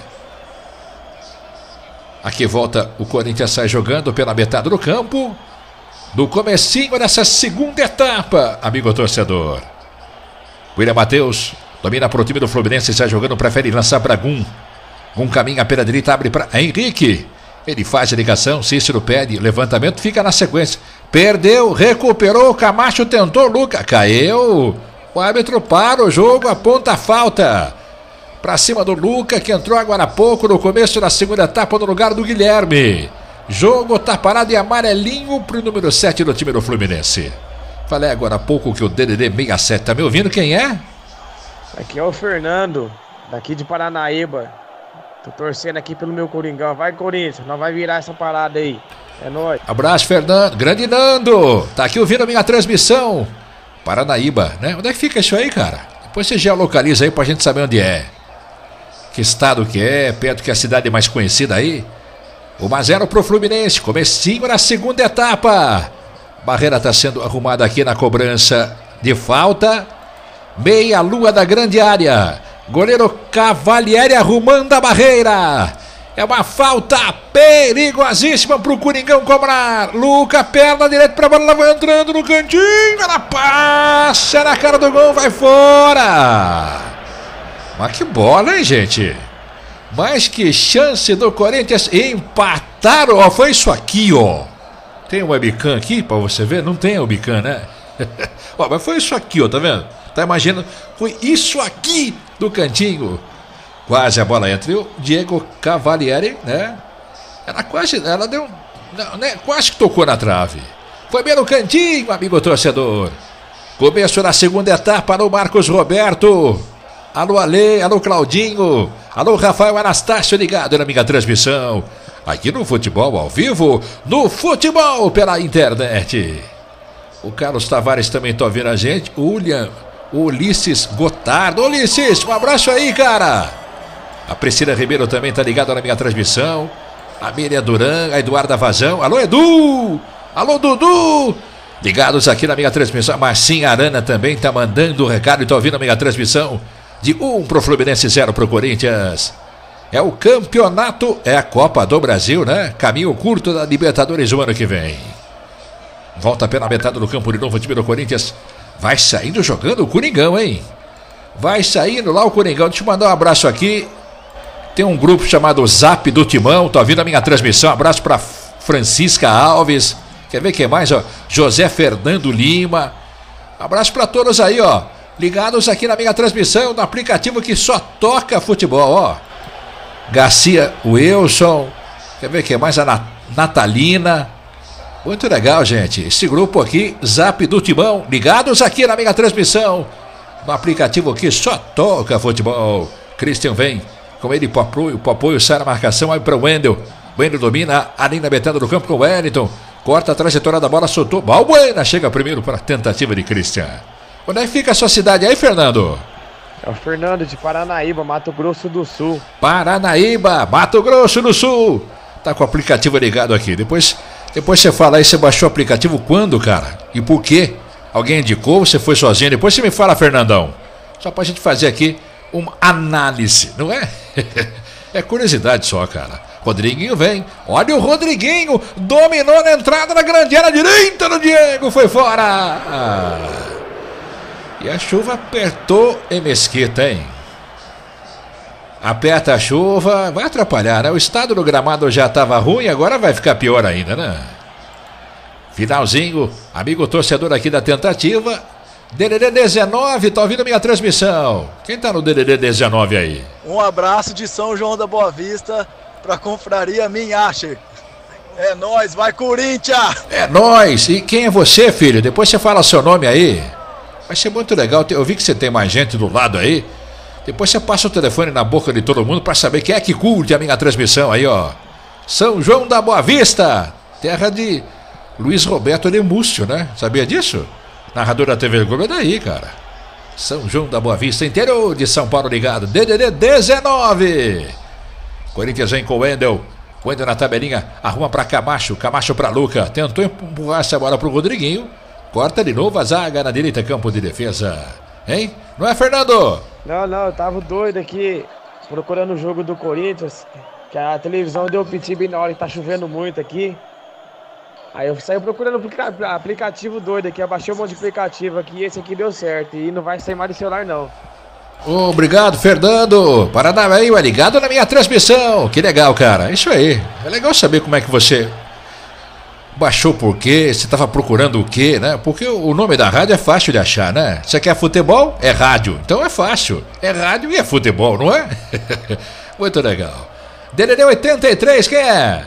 Speaker 5: Aqui volta, o Corinthians sai jogando pela metade do campo, no comecinho dessa segunda etapa, amigo torcedor. William Matheus domina para o time do Fluminense, sai jogando, prefere lançar para Gum. Gum caminha pela direita, abre para Henrique. Ele faz a ligação, Cícero pede, levantamento, fica na sequência. Perdeu, recuperou, Camacho tentou, Luca, caiu. O árbitro para o jogo, aponta a falta. Para cima do Luca, que entrou agora há pouco no começo da segunda etapa no lugar do Guilherme. Jogo tá parado e amarelinho pro número sete do time do Fluminense. Falei agora há pouco que o D D D sessenta e sete, tá me ouvindo? Quem é?
Speaker 14: Aqui é o Fernando, daqui de Paranaíba. Tô torcendo aqui pelo meu Coringão. Vai, Corinthians, nós vai virar essa parada aí. É nóis.
Speaker 5: Abraço, Fernando. Grande Nando. Tá aqui ouvindo a minha transmissão. Paranaíba, né? Onde é que fica isso aí, cara? Depois você geolocaliza aí pra gente saber onde é. Que estado que é, perto que é a cidade mais conhecida aí. um a zero pro Fluminense, comecinho na segunda etapa. Barreira tá sendo arrumada aqui na cobrança de falta. Meia lua da grande área. Goleiro Cavalieri arrumando a barreira. É uma falta perigosíssima pro Coringão cobrar. Luca, perna direita pra bola, ela vai entrando no cantinho, ela passa na cara do gol, vai fora. Mas que bola, hein, gente? Mas que chance do Corinthians empatar, ó, foi isso aqui, ó. Tem um webcam aqui pra você ver? Não tem webcam, né? Ó, mas foi isso aqui, ó, tá vendo? Tá imaginando? Foi isso aqui do cantinho. Quase a bola entre o Diego Cavalieri, né? Ela quase, ela deu, não, né? Quase que tocou na trave. Foi bem no cantinho, amigo torcedor. Começo da segunda etapa no Marcos Roberto. Alô, Ale, alô, Claudinho. Alô, Rafael Anastácio, ligado na minha transmissão. Aqui no Futebol ao Vivo, no Futebol pela internet. O Carlos Tavares também tá ouvindo a gente. O William, o Ulisses Gotardo. Ulisses, um abraço aí, cara. A Priscila Ribeiro também tá ligada na minha transmissão. A Miriam Duran, a Eduarda Vazão. Alô, Edu! Alô, Dudu! Ligados aqui na minha transmissão. A Marcinha Arana também tá mandando o recado e tá ouvindo a minha transmissão. De um pro Fluminense, zero pro Corinthians. É o campeonato, é a Copa do Brasil, né? Caminho curto da Libertadores o ano que vem. Volta pela metade do campo de novo o time do Corinthians. Vai saindo jogando o Coringão, hein? Vai saindo lá o Coringão. Deixa eu mandar um abraço aqui. Tem um grupo chamado Zap do Timão. Tá ouvindo a minha transmissão. Abraço pra Francisca Alves. Quer ver quem mais, ó? José Fernando Lima. Abraço pra todos aí, ó. Ligados aqui na minha transmissão, no aplicativo que só toca futebol, ó. Garcia Wilson. Quer ver quem mais? A Nat- Natalina. Muito legal, gente. Esse grupo aqui, Zap do Timão, ligados aqui na minha transmissão, no aplicativo que só toca futebol. Christian vem com ele pro apoio, pro apoio, sai na marcação, aí para o Wendel. Wendel domina, a linha metendo do campo com o Wellington. Corta a trajetória da bola, soltou. Balbuena chega primeiro para a tentativa de Christian. Onde é que fica a sua cidade aí, Fernando?
Speaker 14: É o Fernando de Paranaíba, Mato Grosso do Sul.
Speaker 5: Paranaíba, Mato Grosso do Sul. Tá com o aplicativo ligado aqui. Depois, depois você fala aí, você baixou o aplicativo quando, cara? E por quê? Alguém indicou, você foi sozinho? Depois você me fala, Fernandão. Só pra gente fazer aqui uma análise, não é? É curiosidade só, cara. Rodriguinho vem. Olha o Rodriguinho. Dominou na entrada da grande área direita do Diego. Foi fora. Ah. E a chuva apertou em Mesquita, hein? Aperta a chuva, vai atrapalhar, né? O estado do gramado já estava ruim, agora vai ficar pior ainda, né? Finalzinho, amigo torcedor aqui da tentativa. D D D dezenove, tá ouvindo a minha transmissão? Quem tá no D D D dezenove aí?
Speaker 2: Um abraço de São João da Boa Vista pra confraria Minhacher. É nóis, vai Corinthians!
Speaker 5: É nóis! E quem é você, filho? Depois você fala seu nome aí. Vai ser muito legal, eu vi que você tem mais gente do lado aí. Depois você passa o telefone na boca de todo mundo pra saber quem é que curte a minha transmissão aí, ó. São João da Boa Vista, terra de Luiz Roberto de Múcio, né? Sabia disso? Narrador da T V Globo é daí, cara. São João da Boa Vista, interior de São Paulo ligado. D D D dezenove. Corinthians vem com o Wendel. Wendel na tabelinha, arruma pra Camacho. Camacho pra Luca. Tentou empurrar essa bola pro Rodriguinho. Corta de novo a zaga na direita, campo de defesa. Hein? Não é, Fernando?
Speaker 14: Não, não, eu tava doido aqui procurando o jogo do Corinthians. Que a televisão deu piti bem na hora que tá chovendo muito aqui. Aí eu saí procurando o aplicativo doido aqui, abaixei um monte de aplicativo aqui e esse aqui deu certo. E não vai sair mais do celular, não.
Speaker 5: Obrigado, Fernando. Paranaíba, ligado na minha transmissão. Que legal, cara. Isso aí. É legal saber como é que você baixou por quê, você estava procurando o quê, né? Porque o nome da rádio é fácil de achar, né? Você quer futebol? É rádio. Então é fácil. É rádio e é futebol, não é? Muito legal. D D D oitenta e três, quem é?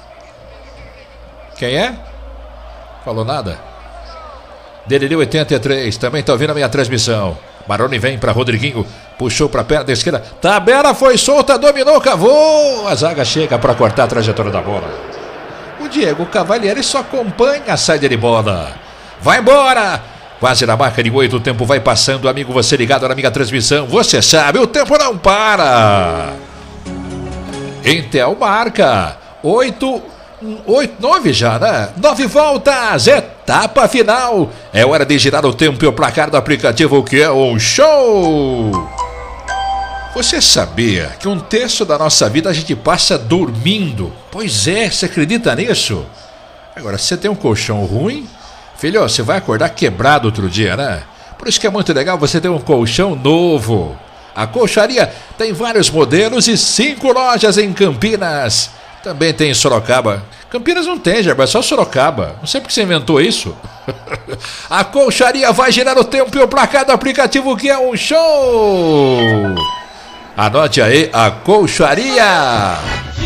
Speaker 5: Quem é? Falou nada? D D D oitenta e três, também tá ouvindo a minha transmissão. Maroni vem para Rodriguinho, puxou para a perna esquerda. Tabela foi solta, dominou, cavou. A zaga chega para cortar a trajetória da bola. O Diego Cavalieri só acompanha a saída de bola. Vai embora. Quase na marca de oito, o tempo vai passando. Amigo, você ligado na minha transmissão, você sabe, o tempo não para. Intel marca oito, oito, nove já, né? Nove voltas, etapa final. É hora de girar o tempo e o placar do aplicativo, que é um show. Você sabia que um terço da nossa vida a gente passa dormindo? Pois é, você acredita nisso? Agora, se você tem um colchão ruim, filho, você vai acordar quebrado outro dia, né? Por isso que é muito legal você ter um colchão novo. A Colcharia tem vários modelos e cinco lojas em Campinas. Também tem em Sorocaba. Campinas não tem, Gerba, é só Sorocaba. Não sei porque você inventou isso. A Colcharia vai girar o tempo e o placar do aplicativo, que é um show. Anote aí, a Colcharia.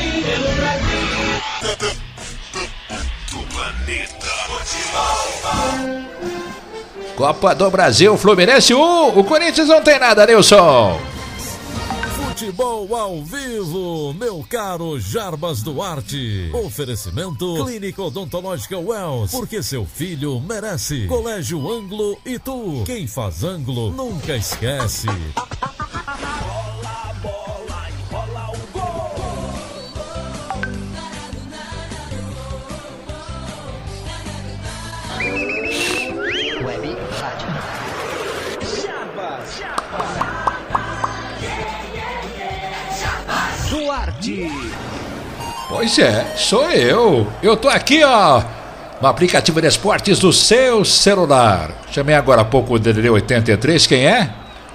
Speaker 5: Copa do Brasil, Fluminense um, o Corinthians não tem nada, Nilson.
Speaker 1: Futebol ao vivo, meu caro Jarbas Duarte. Oferecimento Clínica Odontológica Wells, porque seu filho merece. Colégio Ângulo e tu, quem faz ângulo nunca esquece.
Speaker 6: Web Rádio.
Speaker 24: Duarte.
Speaker 5: Pois é, sou eu. Eu tô aqui, ó, no aplicativo de esportes do seu celular. Chamei agora há pouco o D D D oitenta e três, quem é?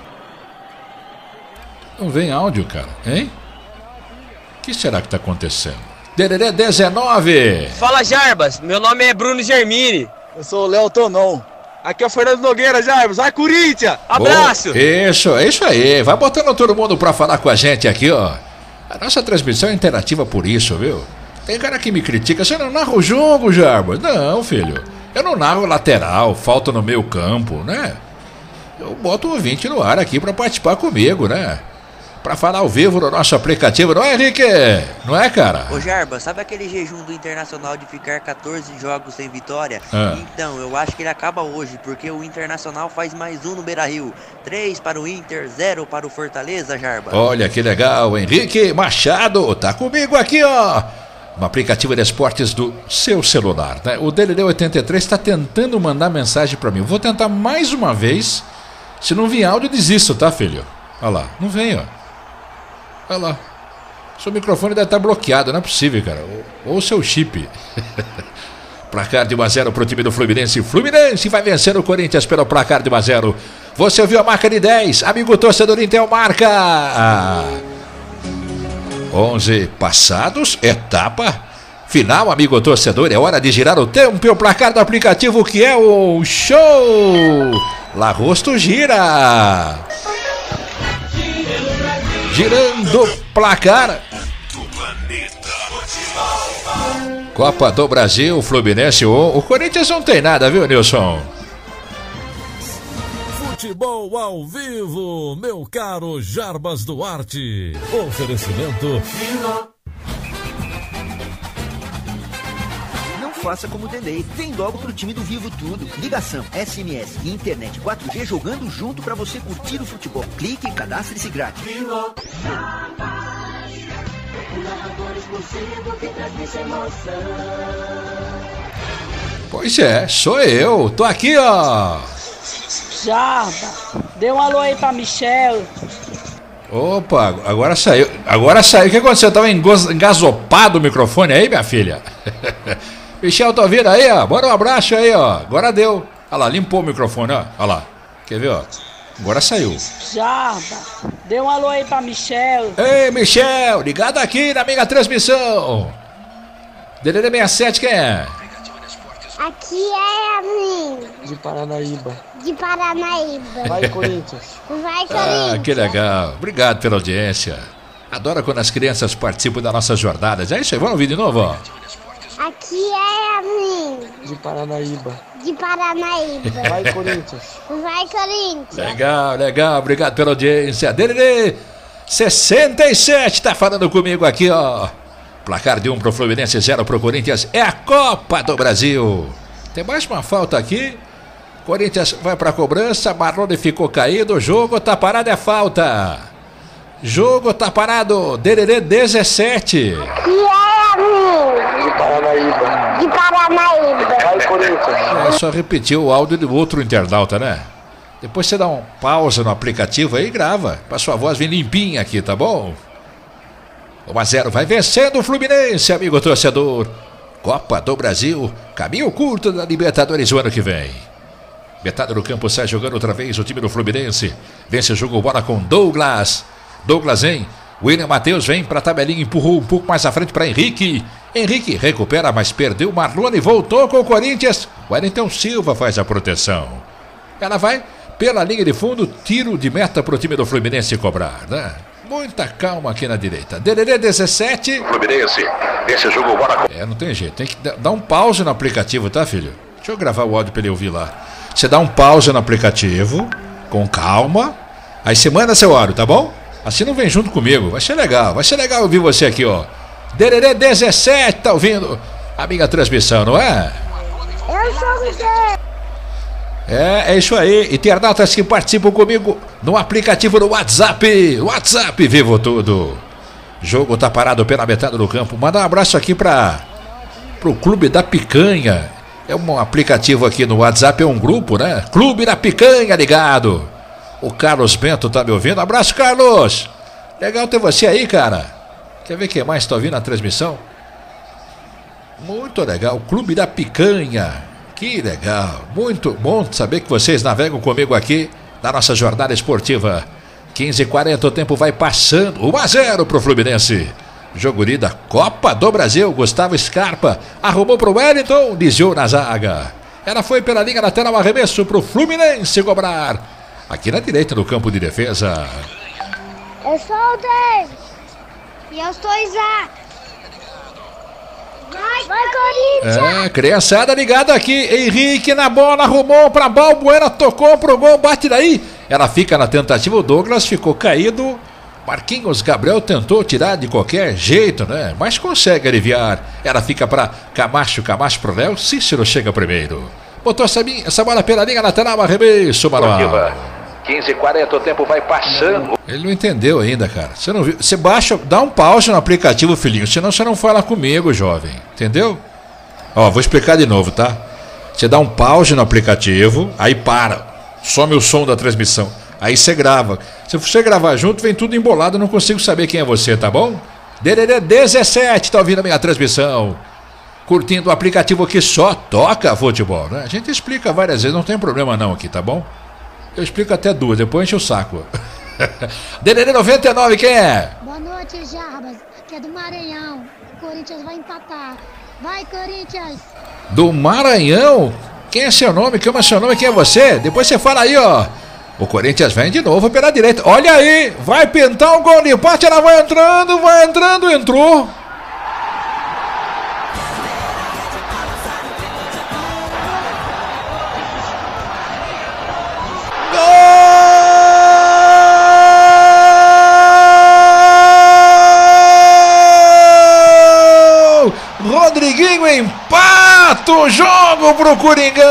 Speaker 5: Não vem áudio, cara, hein? O que será que tá acontecendo? D D D dezenove.
Speaker 14: Fala, Jarbas, meu nome é Bruno Germini.
Speaker 2: Eu sou o Léo Tonon.
Speaker 14: Aqui é o Fernando Nogueira, Jarbas. Vai, Corinthians! Abraço!
Speaker 5: Boa. Isso, é isso aí. Vai botando todo mundo pra falar com a gente aqui, ó. A nossa transmissão é interativa por isso, viu? Tem cara que me critica, você não narra o jogo, Jarbas. Não, filho. Eu não narro lateral, falta no meio campo, né? Eu boto o ouvinte no ar aqui pra participar comigo, né? Pra falar ao vivo no nosso aplicativo, não é, Henrique? Não é, cara?
Speaker 8: Ô, Jarba, sabe aquele jejum do Internacional de ficar quatorze jogos sem vitória?
Speaker 5: Ah.
Speaker 8: Então, eu acho que ele acaba hoje, porque o Internacional faz mais um no Beira-Rio. Três para o Inter, zero para o Fortaleza, Jarba.
Speaker 5: Olha que legal, Henrique Machado, tá comigo aqui, ó. No aplicativo de esportes do seu celular, né? O D D D oitenta e três tá tentando mandar mensagem pra mim. Eu vou tentar mais uma vez. Se não vir áudio, eu desisto, tá, filho? Olha lá, não vem, ó. Olha lá. Seu microfone deve estar bloqueado, não é possível, cara. Ou o seu chip. Placar de um a zero pro time do Fluminense. Fluminense vai vencer o Corinthians pelo placar de um a zero. Você ouviu a marca de dez. Amigo torcedor Intel, marca. Ah. onze passados, etapa final, amigo torcedor. É hora de girar o tempo e o placar do aplicativo, que é o show. Lá rosto gira. Girando placar. Copa do Brasil, Fluminense um. O Corinthians não tem nada, viu, Nilson?
Speaker 1: Futebol ao vivo, meu caro Jarbas Duarte. Oferecimento.
Speaker 10: Faça como o Delay. Vem logo pro time do Vivo Tudo. Ligação, S M S e internet quatro G jogando junto pra você curtir o futebol. Clique e cadastre-se grátis.
Speaker 5: Pois é, sou eu. Tô aqui, ó.
Speaker 3: Jarba, dê um alô aí pra Michelle.
Speaker 5: Opa, agora saiu. Agora saiu. O que aconteceu? Tava engasopado o microfone aí, minha filha? Michel, tá ouvindo aí, ó? Bora um abraço aí, ó. Agora deu. Olha lá, limpou o microfone, ó. Olha lá. Quer ver, ó? Agora saiu.
Speaker 3: Jarba, dê um alô aí pra Michel.
Speaker 5: Ei, Michel, ligado aqui na minha transmissão. D D D sessenta e sete, quem é?
Speaker 15: Aqui é a mim.
Speaker 14: De Paranaíba.
Speaker 15: De Paranaíba.
Speaker 14: Vai, Corinthians.
Speaker 15: Vai, Corinthians.
Speaker 5: Ah, que legal. Obrigado pela audiência. Adoro quando as crianças participam das nossas jornadas. É isso aí, vamos ouvir de novo, ó.
Speaker 15: Aqui é a mim.
Speaker 14: De Paranaíba.
Speaker 15: De Paranaíba.
Speaker 14: Vai, Corinthians.
Speaker 15: Vai, Corinthians.
Speaker 5: Legal, legal. Obrigado pela audiência. D D D sessenta e sete tá falando comigo aqui, ó. Placar de um pro Fluminense, zero pro Corinthians. É a Copa do Brasil. Tem mais uma falta aqui. Corinthians vai pra cobrança. Marrone ficou caído. O jogo tá parado, é falta. Jogo tá parado. D D D dezessete.
Speaker 15: Aqui é a mim.
Speaker 14: De Paranaíba.
Speaker 15: De Paranaíba.
Speaker 14: Vai, Corinthians.
Speaker 5: É só repetir o áudio do outro internauta, né? Depois você dá um pausa no aplicativo aí e grava, pra sua voz vir limpinha aqui, tá bom? um a zero, vai vencendo o Fluminense, amigo torcedor. Copa do Brasil, caminho curto da Libertadores o ano que vem. Metade do campo sai jogando outra vez o time do Fluminense. Vence o jogo, bola com Douglas. Douglas vem, William Matheus vem pra tabelinha, empurrou um pouco mais à frente para Henrique. Henrique recupera, mas perdeu o Marlone, voltou com o Corinthians. Wellington Silva faz a proteção. Ela vai pela linha de fundo, tiro de meta pro time do Fluminense cobrar, né? Muita calma aqui na direita. D D D dezessete. Fluminense, esse jogo, bora. É, não tem jeito, tem que dar um pause no aplicativo, tá, filho? Deixa eu gravar o áudio pra ele ouvir lá. Você dá um pause no aplicativo, com calma, aí você manda seu áudio, tá bom? Assim não vem junto comigo, vai ser legal, vai ser legal ouvir você aqui, ó. D D D dezessete, tá ouvindo a minha transmissão, não é?
Speaker 15: Eu sou o Zé.
Speaker 5: É, é isso aí. Internautas que participam comigo no aplicativo do WhatsApp. WhatsApp, vivo tudo. Jogo tá parado pela metade do campo. Manda um abraço aqui para pro Clube da Picanha. É um aplicativo aqui no WhatsApp, é um grupo, né? Clube da Picanha ligado. O Carlos Bento tá me ouvindo. Abraço, Carlos. Legal ter você aí, cara. Quer ver quem mais tá ouvindo a transmissão? Muito legal. Clube da Picanha. Que legal, muito bom saber que vocês navegam comigo aqui na nossa jornada esportiva. quinze e quarenta, o tempo vai passando. um a zero pro Fluminense. Jogo da Copa do Brasil. Gustavo Scarpa arrumou pro Wellington, desviou na zaga. Ela foi pela linha lateral, arremesso pro Fluminense cobrar. Aqui na direita do campo de defesa.
Speaker 15: Eu sou o David. E eu sou o Isaac. Vai, vai, Corinthians!
Speaker 5: É, criançada ligada aqui. Henrique na bola, arrumou pra Balbuena, tocou pro gol, bate daí. Ela fica na tentativa, o Douglas ficou caído. Marquinhos Gabriel tentou tirar de qualquer jeito, né? Mas consegue aliviar. Ela fica pra Camacho, Camacho pro Léo. Cícero chega primeiro. Botou essa, essa bola pela linha lateral, arremesso, Manuel. quinze e quarenta, o tempo vai passando. Ele não entendeu ainda, cara. Você não viu? Você baixa, dá um pause no aplicativo, filhinho. Senão você não fala comigo, jovem. Entendeu? Ó, vou explicar de novo, tá? Você dá um pause no aplicativo, aí para. Some o som da transmissão. Aí você grava. Se você gravar junto, vem tudo embolado. Eu não consigo saber quem é você, tá bom? D D D dezessete, tá ouvindo a minha transmissão. Curtindo o aplicativo que só toca futebol, né? A gente explica várias vezes, não tem problema não aqui, tá bom? Eu explico até duas, depois enche o saco. D D D noventa e nove, quem é?
Speaker 15: Boa noite, Jarbas, que é do Maranhão. O Corinthians vai empatar. Vai, Corinthians!
Speaker 5: Do Maranhão? Quem é seu nome? Quem é seu nome? Quem é você? Depois você fala aí, ó. O Corinthians vem de novo pela direita. Olha aí, vai pintar o gol de empate. Ela vai entrando, vai entrando, entrou. Rodriguinho empata o jogo pro Coringão.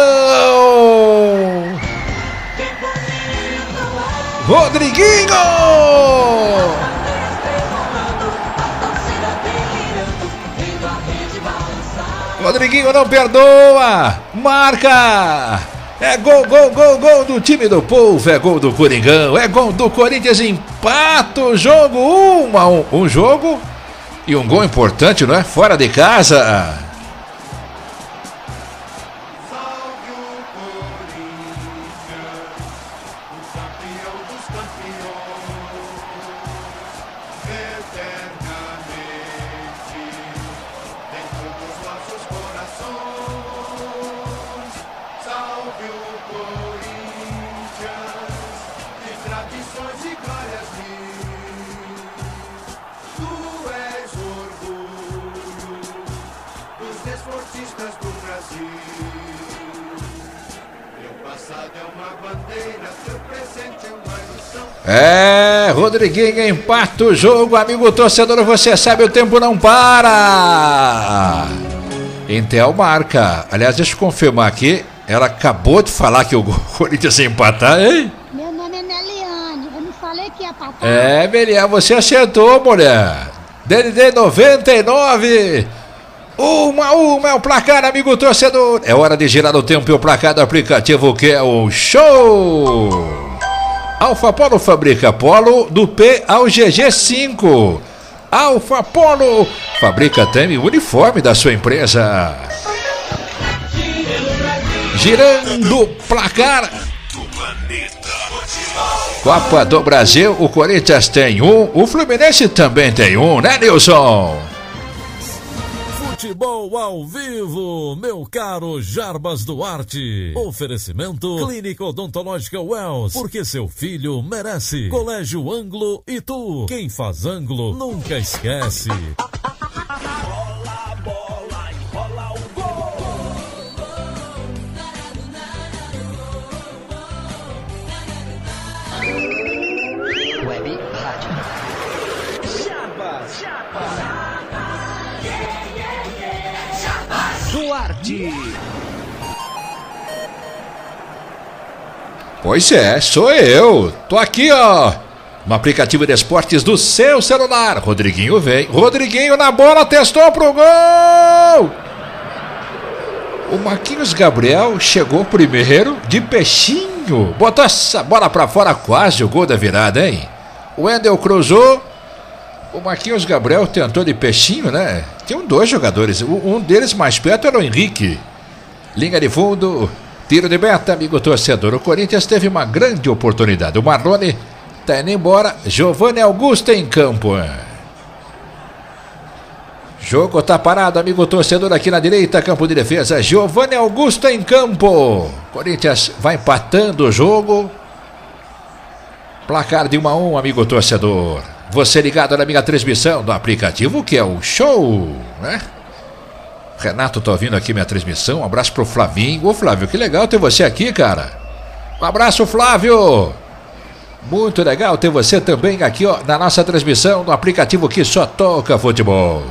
Speaker 5: Rodriguinho! Rodriguinho não perdoa. Marca. É gol, gol, gol, gol do time do povo. É gol do Coringão. É gol do Corinthians. Empata o jogo. Um a um. Um jogo. E um gol importante, não é? Fora de casa. É, Rodriguinho empata o jogo, amigo torcedor, você sabe, o tempo não para. Intel marca. Aliás, deixa eu confirmar aqui, ela acabou de falar que o Corinthians ia empatar, hein?
Speaker 15: Meu nome é Neliane, eu não falei que ia empatar.
Speaker 5: É, Meliane, você acertou, mulher. D D D noventa e nove. Uma a uma é o placar, amigo torcedor. É hora de girar o tempo e o placar do aplicativo que é o Show. Alfa Polo fabrica polo do P ao G G cinco. Alfa Polo fabrica também o uniforme da sua empresa. Girando o placar. Copa do Brasil, o Corinthians tem um, o Fluminense também tem um, né, Nilson?
Speaker 1: Futebol ao vivo, meu caro Jarbas Duarte. Oferecimento Clínica Odontológica Wells, porque seu filho merece. Colégio Ângulo e tu, quem faz ângulo nunca esquece.
Speaker 6: Web Rádio.
Speaker 10: Duarte.
Speaker 5: Pois é, sou eu. Tô aqui, ó, no aplicativo de esportes do seu celular. Rodriguinho vem. Rodriguinho na bola, testou pro gol. O Marquinhos Gabriel chegou primeiro de peixinho. Botou essa bola pra fora, quase o gol da virada, hein? O Wendel cruzou. O Marquinhos Gabriel tentou de peixinho, né? Tinham dois jogadores. Um deles mais perto era o Henrique. Linha de fundo. Tiro de meta, amigo torcedor. O Corinthians teve uma grande oportunidade. O Marlone tá indo embora. Giovanni Augusto em campo. Jogo tá parado, amigo torcedor, aqui na direita, campo de defesa. Giovanni Augusto em campo. Corinthians vai empatando o jogo. Placar de um a um, amigo torcedor. Você ligado na minha transmissão do aplicativo que é o Show, né? Renato tá ouvindo aqui minha transmissão. Um abraço pro Flavinho. Ô Flávio, que legal ter você aqui, cara. Um abraço, Flávio. Muito legal ter você também aqui, ó, na nossa transmissão do aplicativo que só toca futebol.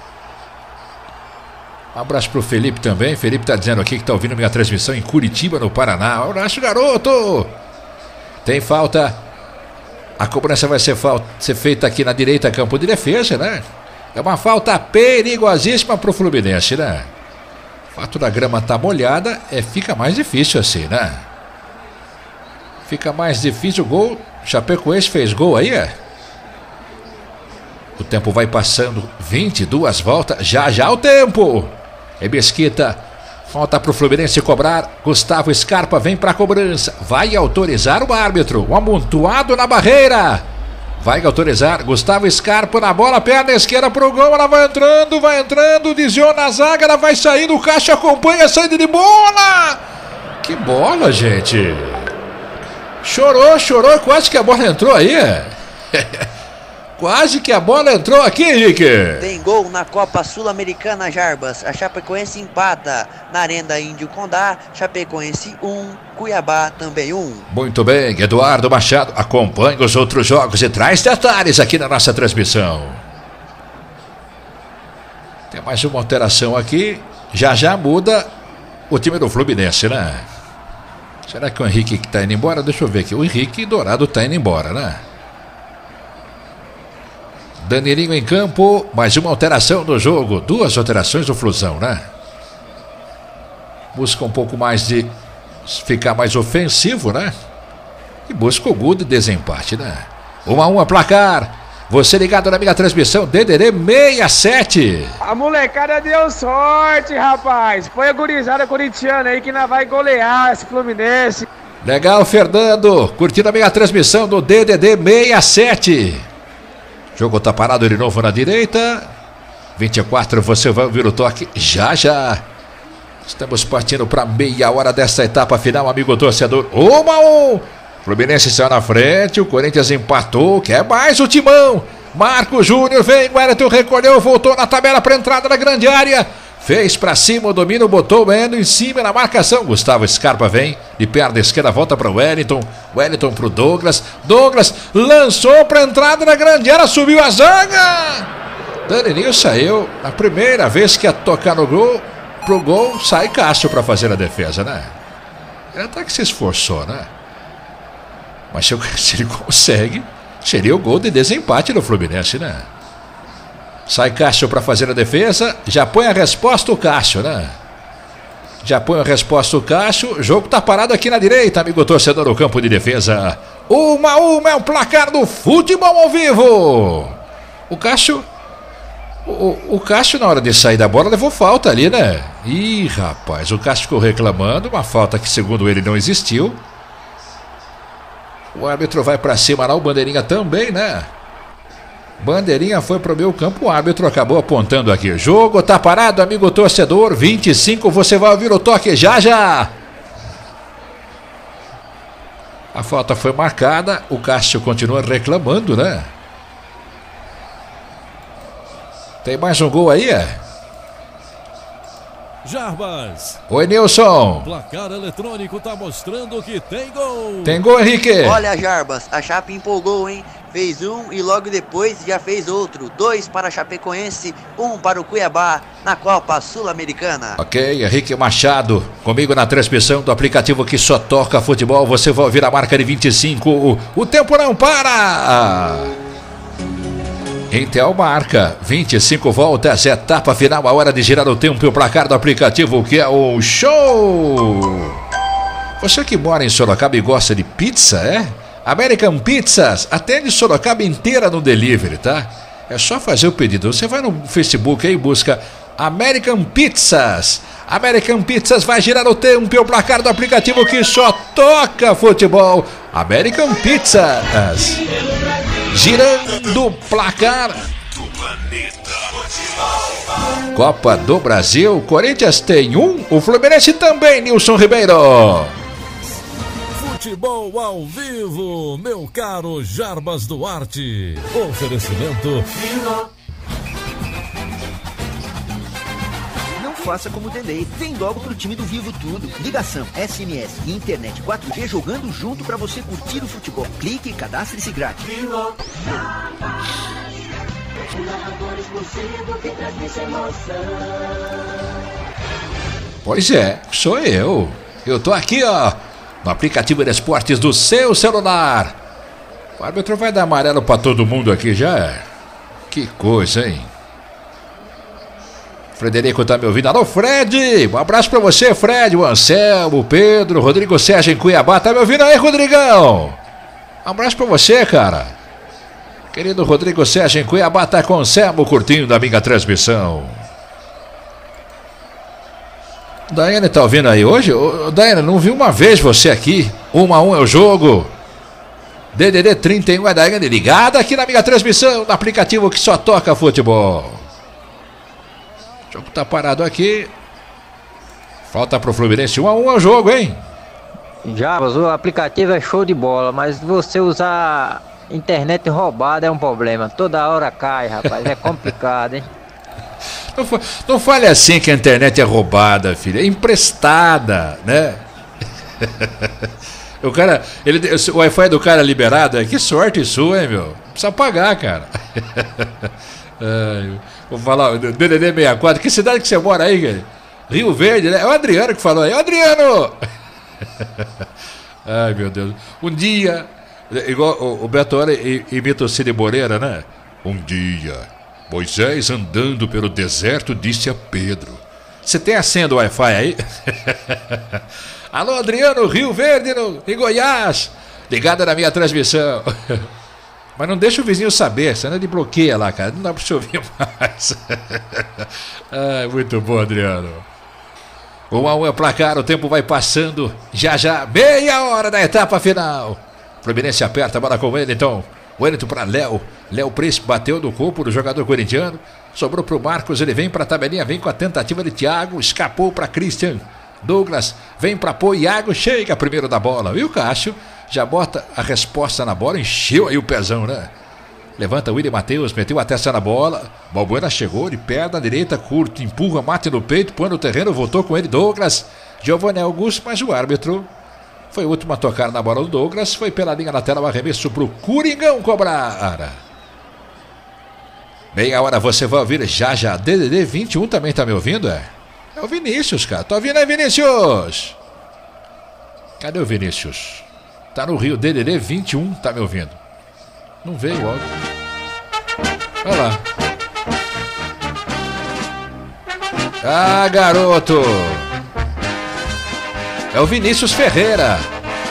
Speaker 5: Um abraço pro Felipe também. Felipe tá dizendo aqui que tá ouvindo minha transmissão em Curitiba, no Paraná. Um abraço, garoto. Tem falta. A cobrança vai ser, falta, ser feita aqui na direita, campo de defesa, né? É uma falta perigosíssima pro Fluminense, né? O fato da grama tá molhada, é, fica mais difícil assim, né? Fica mais difícil o gol. Chapecoense fez gol aí, é? O tempo vai passando, vinte e duas voltas, já já o tempo. É Mesquita. Falta para o Fluminense cobrar. Gustavo Scarpa vem para a cobrança. Vai autorizar o árbitro. Um amontoado na barreira. Vai autorizar. Gustavo Scarpa na bola. Perna esquerda para o gol. Ela vai entrando, vai entrando. Desviou na zaga. Ela vai saindo. O Caixa acompanha a saída de bola. Que bola, gente. Chorou, chorou. Quase que a bola entrou aí. Quase que a bola entrou aqui, Henrique.
Speaker 8: Tem gol na Copa Sul-Americana, Jarbas. A Chapecoense empata na Arena Índio Condá. Chapecoense um, Cuiabá também um.
Speaker 5: Muito bem, Eduardo Machado acompanha os outros jogos e traz detalhes aqui na nossa transmissão. Tem mais uma alteração aqui. Já já muda o time do Fluminense, né? Será que o Henrique que tá indo embora? Deixa eu ver aqui. O Henrique Dourado tá indo embora, né? Danilinho em campo, mais uma alteração no jogo. Duas alterações do Flusão, né? Busca um pouco mais de ficar mais ofensivo, né? E busca o gol de desempate, né? Um a um a placar. Você ligado na minha transmissão, D D D sessenta e sete.
Speaker 14: A molecada deu sorte, rapaz. Foi a gurizada corintiana aí que não vai golear esse Fluminense.
Speaker 5: Legal, Fernando. Curtindo a minha transmissão do D D D sessenta e sete. O jogo tá parado de novo na direita. vinte e quatro, você vai ouvir o toque já já. Estamos partindo para meia hora dessa etapa final, amigo torcedor. Um a um. Fluminense saiu na frente, o Corinthians empatou. Quer mais o timão. Marco Júnior vem, Wellington recolheu, voltou na tabela para entrada na grande área. Fez para cima o domínio, botou o Endo em cima na marcação. Gustavo Scarpa vem de perna esquerda, volta para o Wellington. Wellington para o Douglas. Douglas lançou para entrada na grande área, subiu a zaga. Danilinho saiu. A primeira vez que ia tocar no gol, pro gol, sai Cássio para fazer a defesa, né? Ele até que se esforçou, né? Mas se ele consegue, seria o gol de desempate do Fluminense, né? Sai Cássio para fazer a defesa. Já põe a resposta o Cássio, né? Já põe a resposta o Cássio. O jogo tá parado aqui na direita, amigo torcedor do campo de defesa. Uma a uma é o placar do futebol ao vivo. O Cássio... O, o Cássio, na hora de sair da bola, levou falta ali, né? Ih, rapaz, o Cássio ficou reclamando. Uma falta que, segundo ele, não existiu. O árbitro vai pra cima lá, o Bandeirinha também, né? Bandeirinha foi pro meu campo, o árbitro acabou apontando aqui. Jogo tá parado, amigo torcedor. vinte e cinco, você vai ouvir o toque já já. A falta foi marcada, o Cássio continua reclamando, né? Tem mais um gol aí, é?
Speaker 1: Jarbas.
Speaker 5: Oi, Nilson.
Speaker 1: O placar eletrônico tá mostrando que tem gol.
Speaker 5: Tem gol, Henrique.
Speaker 8: Olha, Jarbas, a Chape empolgou, hein? Fez um e logo depois já fez outro. Dois para a Chapecoense, um para o Cuiabá na Copa Sul-Americana.
Speaker 5: Ok, Henrique Machado, comigo na transmissão do aplicativo que só toca futebol. Você vai ouvir a marca de vinte e cinco. O, o tempo não para. Intel marca vinte e cinco voltas, etapa final, a hora de girar o tempo e o placar do aplicativo, que é o show. Você que mora em Sorocaba e gosta de pizza, é? American Pizzas atende Sorocaba inteira no delivery, tá? É só fazer o pedido. Você vai no Facebook aí e busca American Pizzas. American Pizzas vai girar o tempo e o placar do aplicativo que só toca futebol. American Pizzas. Girando o placar. Copa do Brasil, Corinthians tem um, o Fluminense também, Nilson Ribeiro.
Speaker 1: Futebol ao vivo, meu caro Jarbas Duarte. Oferecimento.
Speaker 10: Não faça como o Delay. Vem logo pro time do Vivo Tudo. Ligação, S M S e internet quatro G jogando junto para você curtir o futebol. Clique e cadastre-se grátis.
Speaker 5: Pois é, sou eu. Eu tô aqui, ó, no aplicativo de esportes do seu celular. O árbitro vai dar amarelo pra todo mundo aqui já. Que coisa, hein? Frederico tá me ouvindo. Alô, Fred! Um abraço pra você, Fred. O Anselmo, o Pedro, o Rodrigo Sérgio em Cuiabá. Tá me ouvindo aí, Rodrigão? Um abraço pra você, cara. Querido Rodrigo Sérgio em Cuiabá tá com o Anselmo curtindo a minha transmissão. Daiane tá ouvindo aí hoje? Ô, Daiane, não vi uma vez você aqui. Um a um é o jogo. D D D trinta e um é Daiane ligada aqui na minha transmissão, no aplicativo que só toca futebol. O jogo tá parado aqui. Falta pro Fluminense. Um a um é o jogo, hein?
Speaker 7: Jarbas, o aplicativo é show de bola, mas você usar internet roubada é um problema. Toda hora cai, rapaz. É complicado, hein?
Speaker 5: Não, não fale assim que a internet é roubada, filho. É emprestada, né? O cara, ele, o Wi-Fi do cara é liberado. Que sorte sua, hein, meu? Precisa pagar, cara. Ai, vou falar, D D D sessenta e quatro. Que cidade que você mora aí, cara? Rio Verde, né? É o Adriano que falou aí. O Adriano! Ai, meu Deus. Um dia, igual o, o Beto Hora imita o Cid Moreira, né? Um dia, Moisés andando pelo deserto disse a Pedro: você tem a senha do Wi-Fi aí? Alô, Adriano, Rio Verde, no, em Goiás. Ligada na minha transmissão. Mas não deixa o vizinho saber, senão ele bloqueia lá, cara. Não dá pra você ouvir mais. Ai, muito bom, Adriano. Um a um é o placar, o tempo vai passando. Já já, meia hora da etapa final. Fluminense aperta a bola com ele, então. Wellington para Léo. Léo Príncipe bateu no corpo do jogador corintiano. Sobrou pro Marcos, ele vem pra tabelinha, vem com a tentativa de Thiago. Escapou pra Christian. Douglas vem pra pôr, Iago chega primeiro da bola. E o Cássio já bota a resposta na bola, encheu aí o pezão, né? Levanta o William Matheus, meteu a testa na bola. Balbuena chegou de perna direita, curto, empurra, mate no peito, põe no terreno, voltou com ele Douglas. Giovanni Augusto, mas o árbitro foi o último a tocar na bola do Douglas. Foi pela linha lateral, arremesso pro Coringão cobrar. Meia hora você vai ouvir já já. D D D vinte e um também tá me ouvindo, é? É o Vinícius, cara. Tá ouvindo aí, Vinícius? Cadê o Vinícius? Tá no Rio, D D D vinte e um, tá me ouvindo? Não veio o áudio. Olha lá. Ah, garoto. É o Vinícius Ferreira.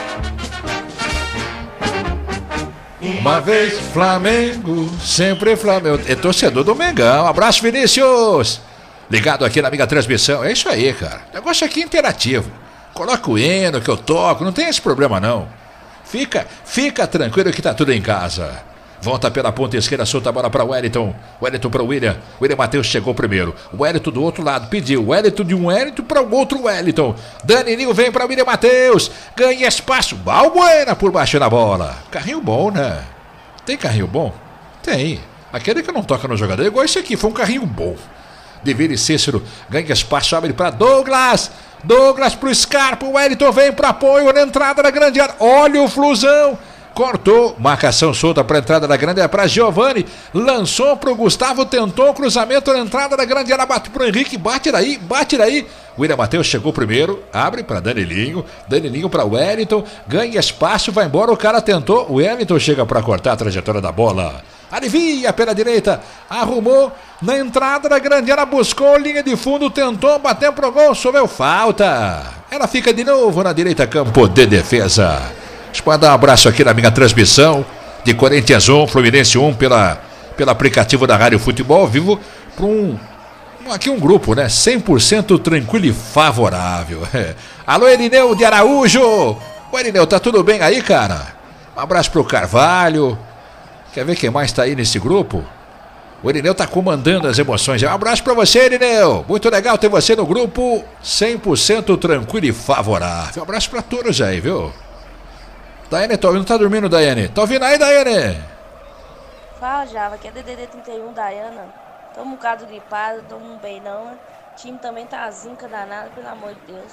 Speaker 5: Uma vez Flamengo, sempre Flamengo. É torcedor do Mengão. Abraço, Vinícius. Ligado aqui na minha transmissão. É isso aí, cara. O negócio aqui é interativo. Coloca o hino que eu toco. Não tem esse problema, não. Fica, fica tranquilo que tá tudo em casa. Volta pela ponta esquerda, solta a bola para o Wellington. Wellington para o William. William Matheus chegou primeiro. O Wellington do outro lado pediu. O Wellington de um Wellington para o outro Wellington. Danilinho vem para o William Matheus. Ganha espaço. Balbuena por baixo da bola. Carrinho bom, né? Tem carrinho bom? Tem. Aquele que não toca no jogador é igual esse aqui. Foi um carrinho bom. Deville Cícero ganha espaço. Abre para Douglas. Douglas para o Scarpa. O Wellington vem para apoio na entrada da grande área. Olha o Flusão. Cortou, marcação solta para a entrada da grande área para Giovani, lançou para o Gustavo, tentou o cruzamento na entrada da grande área, bate para o Henrique, bate daí, bate daí. William Matheus chegou primeiro, abre para Danilinho, Danilinho para Wellington, ganha espaço, vai embora, o cara tentou, o Wellington chega para cortar a trajetória da bola. Alivia pela direita, arrumou na entrada da grande área, buscou linha de fundo, tentou, bateu pro gol, sofreu falta. Ela fica de novo na direita, campo de defesa. Deixa eu mandar um abraço aqui na minha transmissão de Corinthians um, Fluminense um, pela, pelo aplicativo da Rádio Futebol Vivo, para um, aqui um grupo, né? cem por cento tranquilo e favorável. É. Alô, Erineu de Araújo! Ô, Erineu, tá tudo bem aí, cara? Um abraço pro Carvalho. Quer ver quem mais tá aí nesse grupo? O Erineu tá comandando as emoções. Um abraço pra você, Erineu. Muito legal ter você no grupo cem por cento tranquilo e favorável. Um abraço pra todos aí, viu? Daiane, tô ouvindo, tá dormindo, Daiane? Tá ouvindo aí, Daiane?
Speaker 16: Fala, Java, aqui é D D D trinta e um, Daiana. Tô um bocado gripado, tô um bem não. O time também tá zinca danada, pelo amor de Deus.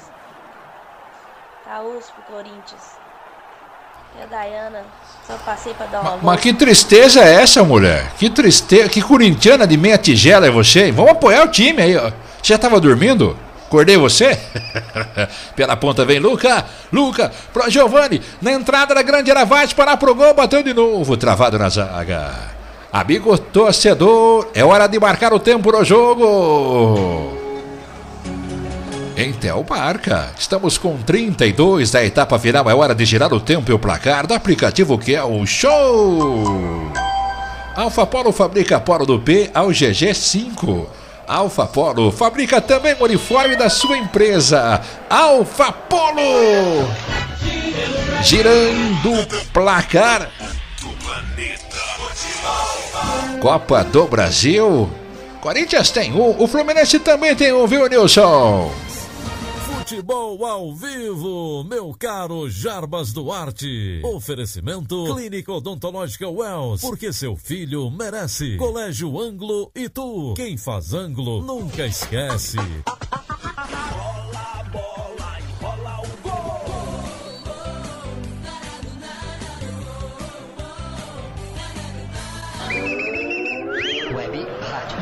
Speaker 16: Tá osso pro Corinthians. E a Daiana, só passei pra dar uma volta.
Speaker 5: Mas que tristeza é essa, mulher? Que tristeza, que corintiana de meia tigela é você? Vamos apoiar o time aí, ó. Você já tava dormindo? Acordei você? Pela ponta vem Luca. Luca pro Giovani. Na entrada da grande área, vai disparar pro gol. Bateu de novo. Travado na zaga. Amigo torcedor, é hora de marcar o tempo no jogo. Intel marca. Estamos com trinta e dois da etapa final. É hora de girar o tempo e o placar do aplicativo que é o Show. Alfa Polo fabrica Polo do P ao G G cinco. Alfa Polo fabrica também o uniforme da sua empresa. Alfa Polo. Girando o placar. Copa do Brasil. Corinthians tem um, o Fluminense também tem um, viu, Nilson?
Speaker 1: Futebol ao vivo, meu caro Jarbas Duarte. Oferecimento Clínica Odontológica Wells, porque seu filho merece. Colégio Ângulo e tu, quem faz ângulo nunca esquece.
Speaker 6: Web Rádio.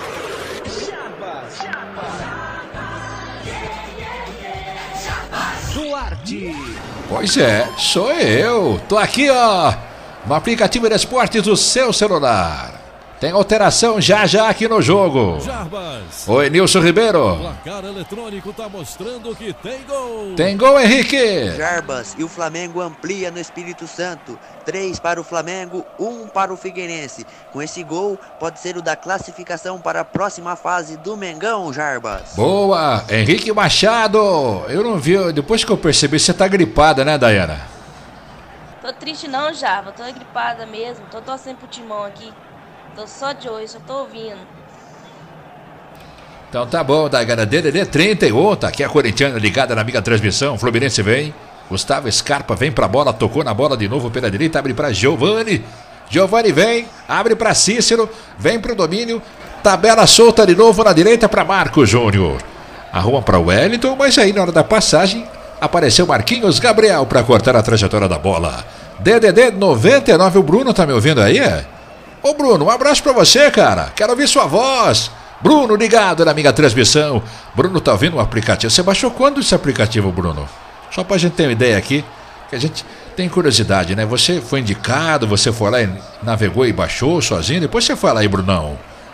Speaker 24: Duarte.
Speaker 5: Pois é, sou eu. Tô aqui, ó, no aplicativo de esportes do seu celular. Tem alteração já já aqui no jogo.
Speaker 1: Jarbas.
Speaker 5: Oi, Nilson Ribeiro.
Speaker 1: O placar eletrônico tá mostrando que tem gol.
Speaker 5: Tem gol, Henrique.
Speaker 8: Jarbas, e o Flamengo amplia no Espírito Santo. Três para o Flamengo, um para o Figueirense. Com esse gol, pode ser o da classificação para a próxima fase do Mengão, Jarbas.
Speaker 5: Boa, Henrique Machado. Eu não vi, depois que eu percebi, você tá gripada, né, Daiana?
Speaker 16: Tô triste não, Java, tô gripada mesmo. Tô torcendo pro timão aqui. Tô só de olho, só tô ouvindo.
Speaker 5: Então tá bom, Daiana. D D D trinta e um, tá aqui a corintiana ligada na minha transmissão. Fluminense vem. Gustavo Scarpa vem pra bola, tocou na bola de novo pela direita, abre pra Giovani. Giovani vem, abre pra Cícero, vem pro domínio. Tabela solta de novo na direita pra Marcos Júnior. Arruma pra Wellington, mas aí na hora da passagem apareceu Marquinhos Gabriel pra cortar a trajetória da bola. D D D noventa e nove, o Bruno tá me ouvindo aí, é? Ô Bruno, um abraço pra você, cara. Quero ouvir sua voz. Bruno, ligado na minha transmissão. Bruno tá ouvindo o aplicativo. Você baixou quando esse aplicativo, Bruno? Só pra gente ter uma ideia aqui, que a gente tem curiosidade, né? Você foi indicado, você foi lá e navegou e baixou sozinho. Depois você fala aí, Brunão.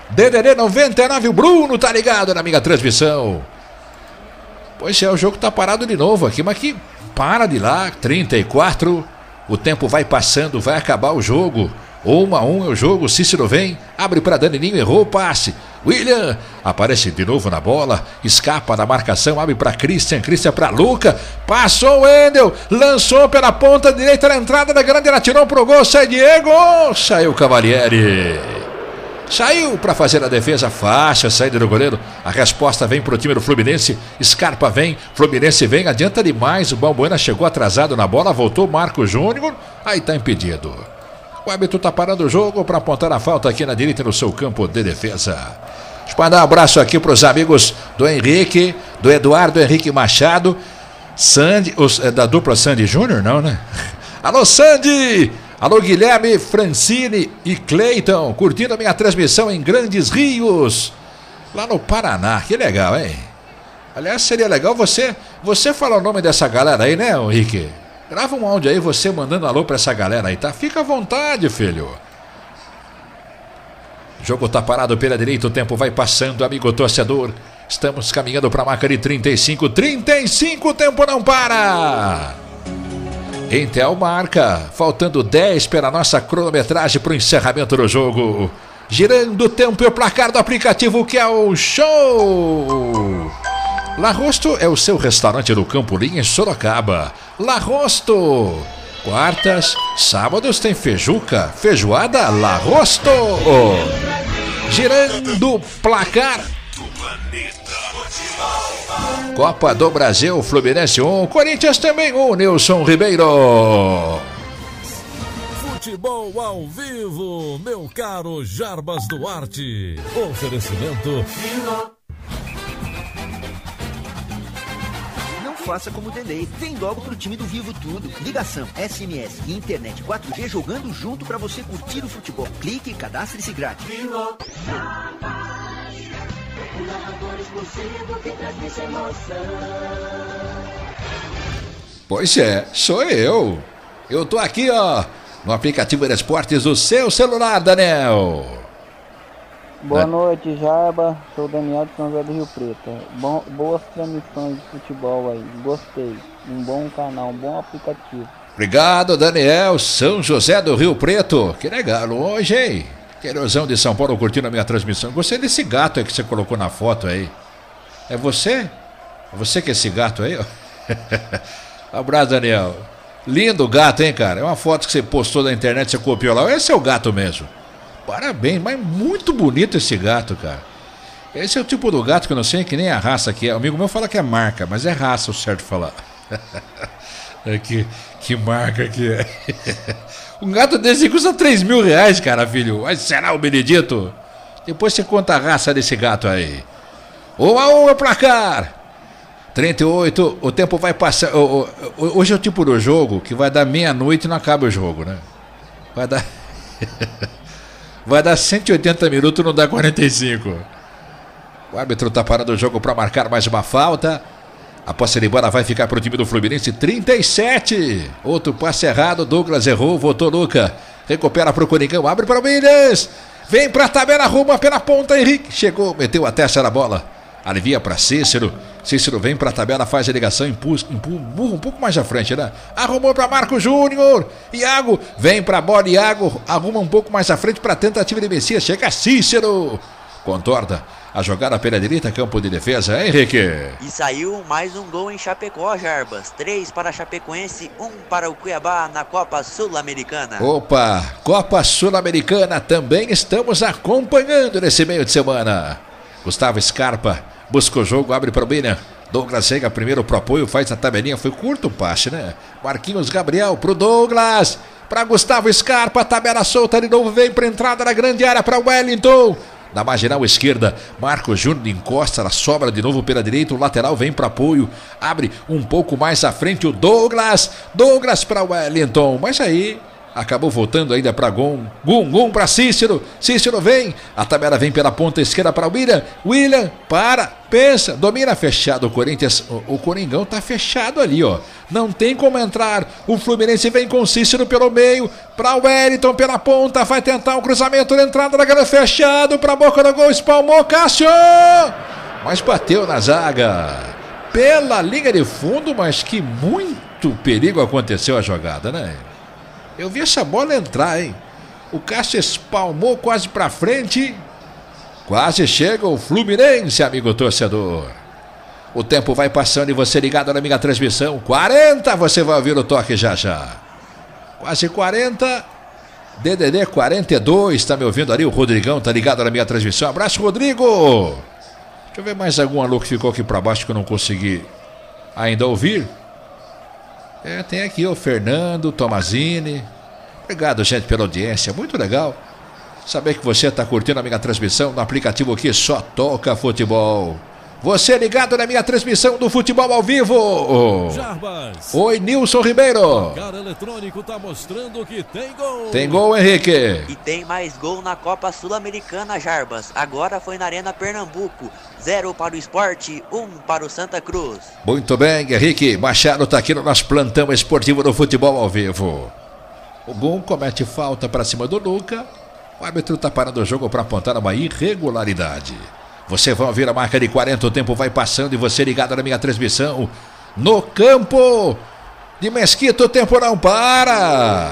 Speaker 5: D D D noventa e nove, o Bruno tá ligado na minha transmissão. Pois é, o jogo tá parado de novo aqui, mas que para de lá, trinta e quatro, o tempo vai passando, vai acabar o jogo. Um a um é o jogo, Cícero vem, abre para Danilinho, errou o passe. William aparece de novo na bola, escapa da marcação, abre para Christian, Christian para Luca, passou o Wendel, lançou pela ponta direita na entrada da grande área, tirou pro gol, sai Diego, saiu Cavalieri. Saiu para fazer a defesa fácil, a saída do goleiro. A resposta vem pro time do Fluminense. Scarpa vem, Fluminense vem, adianta demais. O Balbuena chegou atrasado na bola, voltou Marco Júnior, aí tá impedido. O árbitro tá parando o jogo para apontar a falta aqui na direita no seu campo de defesa. Deixa eu mandar um abraço aqui pros amigos do Henrique, do Eduardo Henrique Machado, Sandy, os, é da dupla Sandy Júnior, não, né? Alô, Sandy! Alô, Guilherme, Francine e Cleiton, curtindo a minha transmissão em Grandes Rios, lá no Paraná. Que legal, hein? Aliás, seria legal você, você falar o nome dessa galera aí, né, Henrique? Grava um áudio aí, você mandando alô pra essa galera aí, tá? Fica à vontade, filho. O jogo tá parado pela direita, o tempo vai passando, amigo torcedor. Estamos caminhando pra marca de trinta e cinco, trinta e cinco, o tempo não para. Intel marca, faltando dez pela nossa cronometragem para o encerramento do jogo. Girando o tempo e o placar do aplicativo que é o Show. Larrosto é o seu restaurante do Campo Lim em Sorocaba. Larrosto. Quartas, sábados tem feijuca, feijoada Larrosto. Girando o placar. Copa do Brasil, Fluminense um, Corinthians também um, Nilson Ribeiro.
Speaker 1: Futebol ao vivo, meu caro Jarbas Duarte. Oferecimento.
Speaker 10: Não faça como o Delay, vem logo pro time do Vivo Tudo. Ligação, S M S e internet quatro G jogando junto pra você curtir o futebol. Clique e cadastre-se grátis.
Speaker 5: Pois é, sou eu. Eu tô aqui, ó, no aplicativo de esportes do seu celular, Daniel.
Speaker 19: Boa
Speaker 5: é.
Speaker 19: noite, Jarba. Sou o Daniel de São José do Rio Preto. Bom, boas transmissões de futebol aí. Gostei. Um bom canal, um bom aplicativo.
Speaker 5: Obrigado, Daniel. São José do Rio Preto. Que legal hoje, hein? Queirosão de São Paulo curtindo a minha transmissão. Gostei desse gato aí que você colocou na foto aí. É você? É você que é esse gato aí, ó? Abraço, Daniel. Lindo gato, hein, cara? É uma foto que você postou na internet, você copiou lá. Esse é o gato mesmo. Parabéns, mas muito bonito esse gato, cara. Esse é o tipo do gato que eu não sei que nem a raça que é. O amigo meu fala que é marca, mas é raça o certo falar. É que, que marca que é. Um gato desse custa três mil reais, cara, filho. Mas será o Benedito? Depois você conta a raça desse gato aí. Um a um é o placar. trinta e oito, o tempo vai passar. Hoje é o tipo do jogo que vai dar meia-noite e não acaba o jogo, né? Vai dar. Vai dar cento e oitenta minutos e não dá quarenta e cinco. O árbitro tá parando o jogo para marcar mais uma falta. A posse de bola vai ficar para o time do Fluminense, trinta e sete. Outro passe errado, Douglas errou, voltou Luca. Recupera para o Coringão, abre para o Williams. Vem para a tabela, arruma pela ponta, Henrique. Chegou, meteu a testa na bola. Alivia para Cícero. Cícero vem para a tabela, faz a ligação, empurra, empurra um pouco mais à frente, né? Arrumou para Marco Júnior. Iago vem para a bola, Iago arruma um pouco mais à frente para a tentativa de Messias. Chega Cícero. Contorda a jogada pela direita, campo de defesa, Henrique.
Speaker 8: E saiu mais um gol em Chapecó, Jarbas. Três para a Chapecoense, um para o Cuiabá na Copa Sul-Americana.
Speaker 5: Opa, Copa Sul-Americana também estamos acompanhando nesse meio de semana. Gustavo Scarpa busca o jogo, abre para o William. Douglas chega primeiro pro apoio, faz a tabelinha, foi curto o passe, né? Marquinhos Gabriel pro Douglas, para Gustavo Scarpa, tabela solta de novo, vem para entrada na grande área para Wellington. Na marginal esquerda, Marco Júnior encosta, ela sobra de novo pela direita, o lateral vem para apoio, abre um pouco mais à frente o Douglas, Douglas para Wellington, mas aí Acabou voltando ainda para Gum. Gum, Gum para Cícero. Cícero vem. A tabela vem pela ponta esquerda para o William. William, para, pensa, domina fechado o Corinthians. O, o Coringão tá fechado ali, ó. Não tem como entrar. O Fluminense vem com o Cícero pelo meio. Para o Wellington pela ponta. Vai tentar um cruzamento na entrada da galera fechado. Para a boca do gol. Espalmou Cássio. Mas bateu na zaga. Pela linha de fundo, mas que muito perigo aconteceu a jogada, né? Eu vi essa bola entrar, hein? O Cássio espalmou quase pra frente. Quase chega o Fluminense, amigo torcedor. O tempo vai passando e você ligado na minha transmissão. quarenta, você vai ouvir o toque já já. Quase quarenta. D D D quarenta e dois, tá me ouvindo ali? O Rodrigão tá ligado na minha transmissão. Abraço, Rodrigo. Deixa eu ver mais algum alô que ficou aqui pra baixo que eu não consegui ainda ouvir. É, tem aqui o Fernando Tomazini. Obrigado, gente, pela audiência. Muito legal saber que você está curtindo a minha transmissão no aplicativo que só toca futebol. Você ligado na minha transmissão do futebol ao vivo.
Speaker 1: Jarbas.
Speaker 5: Oi, Nilson Ribeiro.
Speaker 1: O cara eletrônico tá mostrando que tem gol.
Speaker 5: Tem gol, Henrique.
Speaker 8: E tem mais gol na Copa Sul-Americana, Jarbas. Agora foi na Arena Pernambuco. Zero para o Sport, um para o Santa Cruz.
Speaker 5: Muito bem, Henrique. Machado tá aqui no nosso plantão esportivo do futebol ao vivo. O gol comete falta para cima do Luca. O árbitro tá parando o jogo para apontar uma irregularidade. Você vai ouvir a marca de quarenta, o tempo vai passando e você ligado na minha transmissão. No campo de Mesquita, o tempo não para.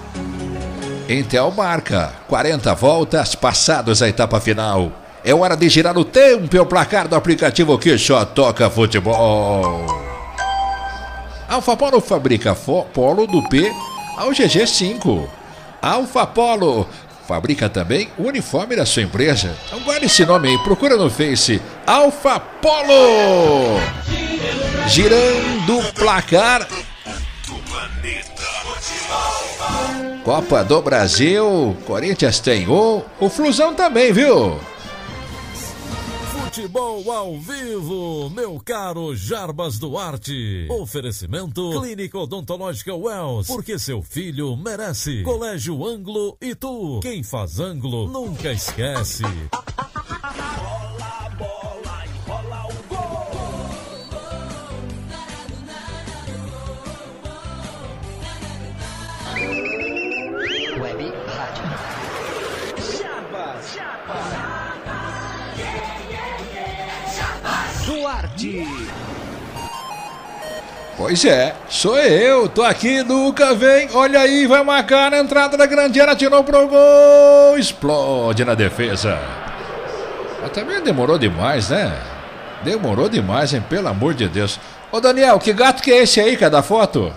Speaker 5: Intel marca, quarenta voltas passados a etapa final. É hora de girar o tempo e o placar do aplicativo que só toca futebol. Alfa Polo fabrica polo do P ao G G cinco. Alfa Polo fabrica também o uniforme da sua empresa. Então guarde esse nome aí, procura no Face. Alfa Polo. Girando o placar. Copa do Brasil. Corinthians tem um. O Flusão também, viu?
Speaker 1: Futebol ao vivo, meu caro Jarbas Duarte. Oferecimento Clínica Odontológica Wells, porque seu filho merece. Colégio Anglo e tu, quem faz Anglo nunca esquece. Rola a bola e rola o gol.
Speaker 6: Web Rádio.
Speaker 18: Jarbas, Jarbas. Duarte.
Speaker 5: Pois é, sou eu, tô aqui, Luca vem, olha aí, vai marcar na entrada da grande área, tirou pro gol, explode na defesa. Mas também demorou demais, né? Demorou demais, hein, pelo amor de Deus. Ô Daniel, que gato que é esse aí, cara, da foto?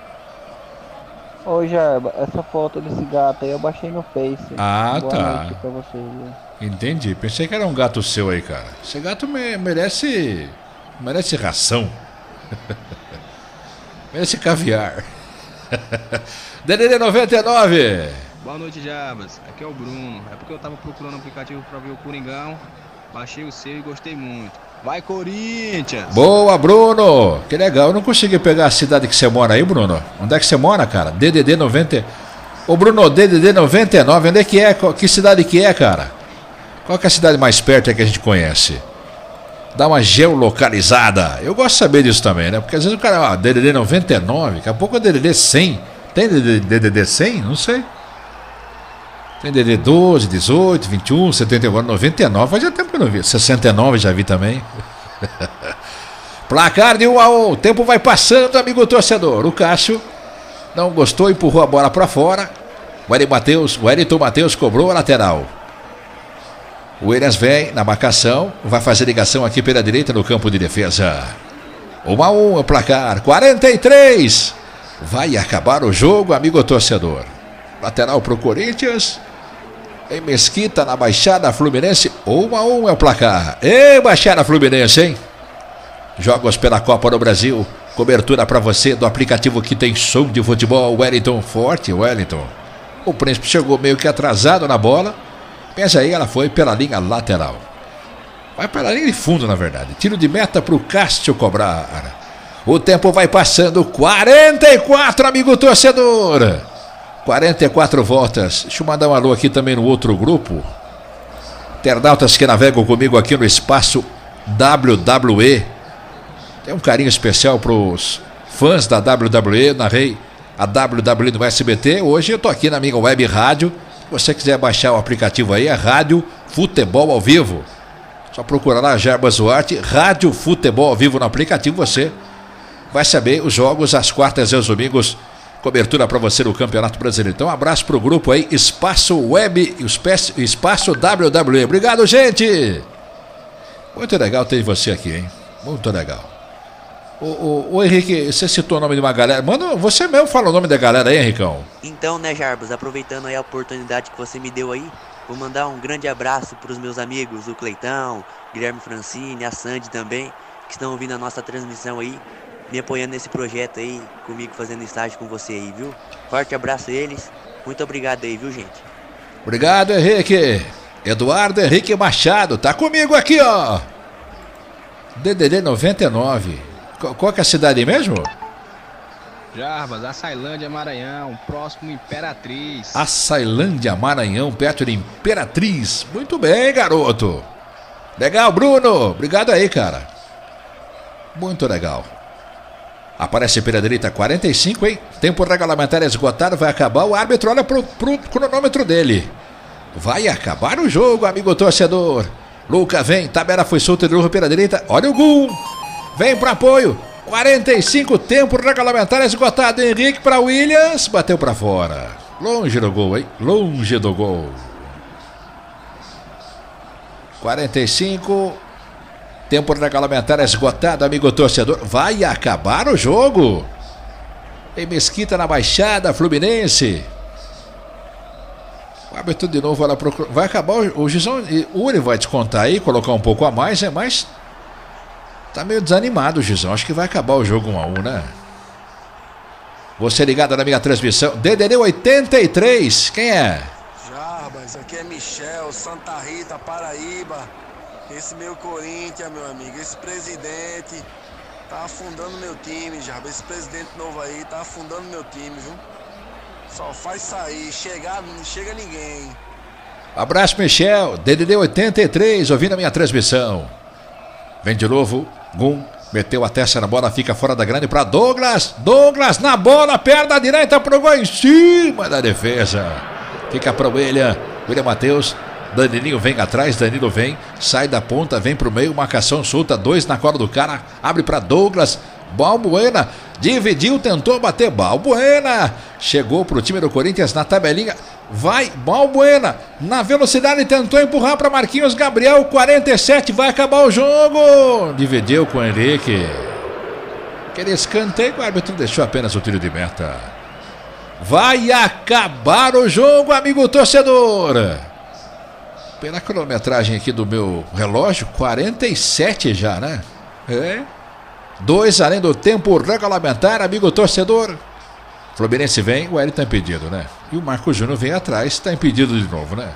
Speaker 19: Ô Jarba, essa foto desse gato aí eu baixei no Face.
Speaker 5: Ah,
Speaker 19: Boa
Speaker 5: tá.
Speaker 19: noite pra você, viu?
Speaker 5: Entendi, pensei que era um gato seu aí, cara. Esse gato me, merece, merece ração. Merece caviar. D D D noventa e nove.
Speaker 4: Boa noite, Jarbas. Aqui é o Bruno. É porque eu tava procurando um aplicativo pra ver o Coringão. Baixei o seu e gostei muito. Vai, Corinthians!
Speaker 5: Boa, Bruno! Que legal, eu não consegui pegar a cidade que você mora aí, Bruno. Onde é que você mora, cara? D D D noventa. Ô, Bruno, D D D noventa e nove, onde é que é? Que cidade que é, cara? Qual que é a cidade mais perto que a gente conhece? Dá uma geolocalizada. Eu gosto de saber disso também, né? Porque às vezes o cara, ó, D D D noventa e nove, daqui a pouco é D D D cem. Tem D D D cem? Não sei. Tem D D D doze, dezoito, vinte e um, setenta e um, noventa e nove. Faz já tempo que eu não vi. sessenta e nove já vi também. Placar de um a um. O tempo vai passando, amigo torcedor. O Cássio não gostou, empurrou a bola para fora. O Wellington Matheus, o Wellington Matheus cobrou a lateral. O Williams vem na marcação, vai fazer ligação aqui pela direita no campo de defesa. um a um é o placar, quarenta e três. Vai acabar o jogo, amigo torcedor. Lateral para o Corinthians. Em Mesquita, na Baixada Fluminense, um a um é o placar. Ei, Baixada Fluminense, hein? Jogos pela Copa do Brasil. Cobertura para você do aplicativo que tem som de futebol. Wellington forte, Wellington. O Príncipe chegou meio que atrasado na bola. Mas aí ela foi pela linha lateral. Vai pela linha de fundo, na verdade. Tiro de meta para o Cássio cobrar. O tempo vai passando. quarenta e quatro, amigo torcedor. quarenta e quatro voltas. Deixa eu mandar um alô aqui também no outro grupo. Internautas que navegam comigo aqui no espaço W W E. Tem um carinho especial para os fãs da W W E. Narrei a W W E no S B T. Hoje eu tô aqui na minha web rádio. Se você quiser baixar o aplicativo aí, é Rádio Futebol ao Vivo. Só procura lá, Jarbas Duarte, Rádio Futebol ao Vivo no aplicativo. Você vai saber os jogos às quartas e aos domingos. Cobertura para você do Campeonato Brasileiro. Então, um abraço pro grupo aí, Espaço Web, Espaço W W E. Obrigado, gente! Muito legal ter você aqui, hein? Muito legal. O, o, o Henrique, você citou o nome de uma galera. Mano, você mesmo fala o nome da galera aí, Henricão.
Speaker 8: Então, né, Jarbas, aproveitando aí a oportunidade que você me deu aí, vou mandar um grande abraço para os meus amigos, o Cleitão, Guilherme Francini, a Sandy também, que estão ouvindo a nossa transmissão aí, me apoiando nesse projeto aí, comigo fazendo estágio com você aí, viu? Forte abraço a eles, muito obrigado aí, viu, gente?
Speaker 5: Obrigado, Henrique. Eduardo Henrique Machado, tá comigo aqui, ó. D D D noventa e nove. Qual, qual que é a cidade mesmo?
Speaker 4: Jarbas, Açailândia, Maranhão, próximo Imperatriz.
Speaker 5: Açailândia, Maranhão, perto de Imperatriz. Muito bem, garoto. Legal, Bruno. Obrigado aí, cara. Muito legal. Aparece pela direita, quarenta e cinco, hein? Tempo regulamentar esgotado, vai acabar. O árbitro olha pro, pro cronômetro dele. Vai acabar o jogo, amigo torcedor. Luca vem, tabela foi solta de novo pela direita. Olha o gol. Vem pro apoio. quarenta e cinco, tempo regulamentar esgotado. Henrique para Williams, bateu para fora. Longe do gol, hein? Longe do gol. quarenta e cinco, tempo regulamentar esgotado, amigo torcedor. Vai acabar o jogo. Em Mesquita, na Baixada Fluminense. O árbitro de novo vai, procura... vai acabar o, o Gizão. O Uri vai descontar aí, colocar um pouco a mais, é mais. Tá meio desanimado o Gizão. Acho que vai acabar o jogo um a um, né? Você ligado na minha transmissão. D D D oitenta e três. Quem é?
Speaker 17: Jarbas, aqui é Michel, Santa Rita, Paraíba. Esse meu Corinthians, meu amigo, esse presidente tá afundando meu time, Jarbas. Esse presidente novo aí tá afundando meu time, viu? Só faz sair, chegar, não chega ninguém.
Speaker 5: Abraço, Michel. D D D oitenta e três, ouvindo a minha transmissão. Vem de novo. Gum, meteu a testa na bola, fica fora da grande para Douglas. Douglas na bola, perna direita pro gol em cima da defesa. Fica para o William. William Matheus. Danilinho vem atrás, Danilo vem, sai da ponta, vem pro meio, marcação solta, dois na cola do cara, abre para Douglas. Balbuena, dividiu, tentou bater, Balbuena, chegou pro time do Corinthians na tabelinha, vai, Balbuena, na velocidade tentou empurrar para Marquinhos Gabriel, quarenta e sete, vai acabar o jogo, dividiu com o Henrique, aquele escanteio, o árbitro deixou apenas o tiro de meta, vai acabar o jogo, amigo torcedor, pela cronometragem aqui do meu relógio, quarenta e sete já, né, é, dois além do tempo regulamentar, amigo torcedor. Fluminense vem, o Hélio tá impedido, né? E o Marco Júnior vem atrás, tá impedido de novo, né?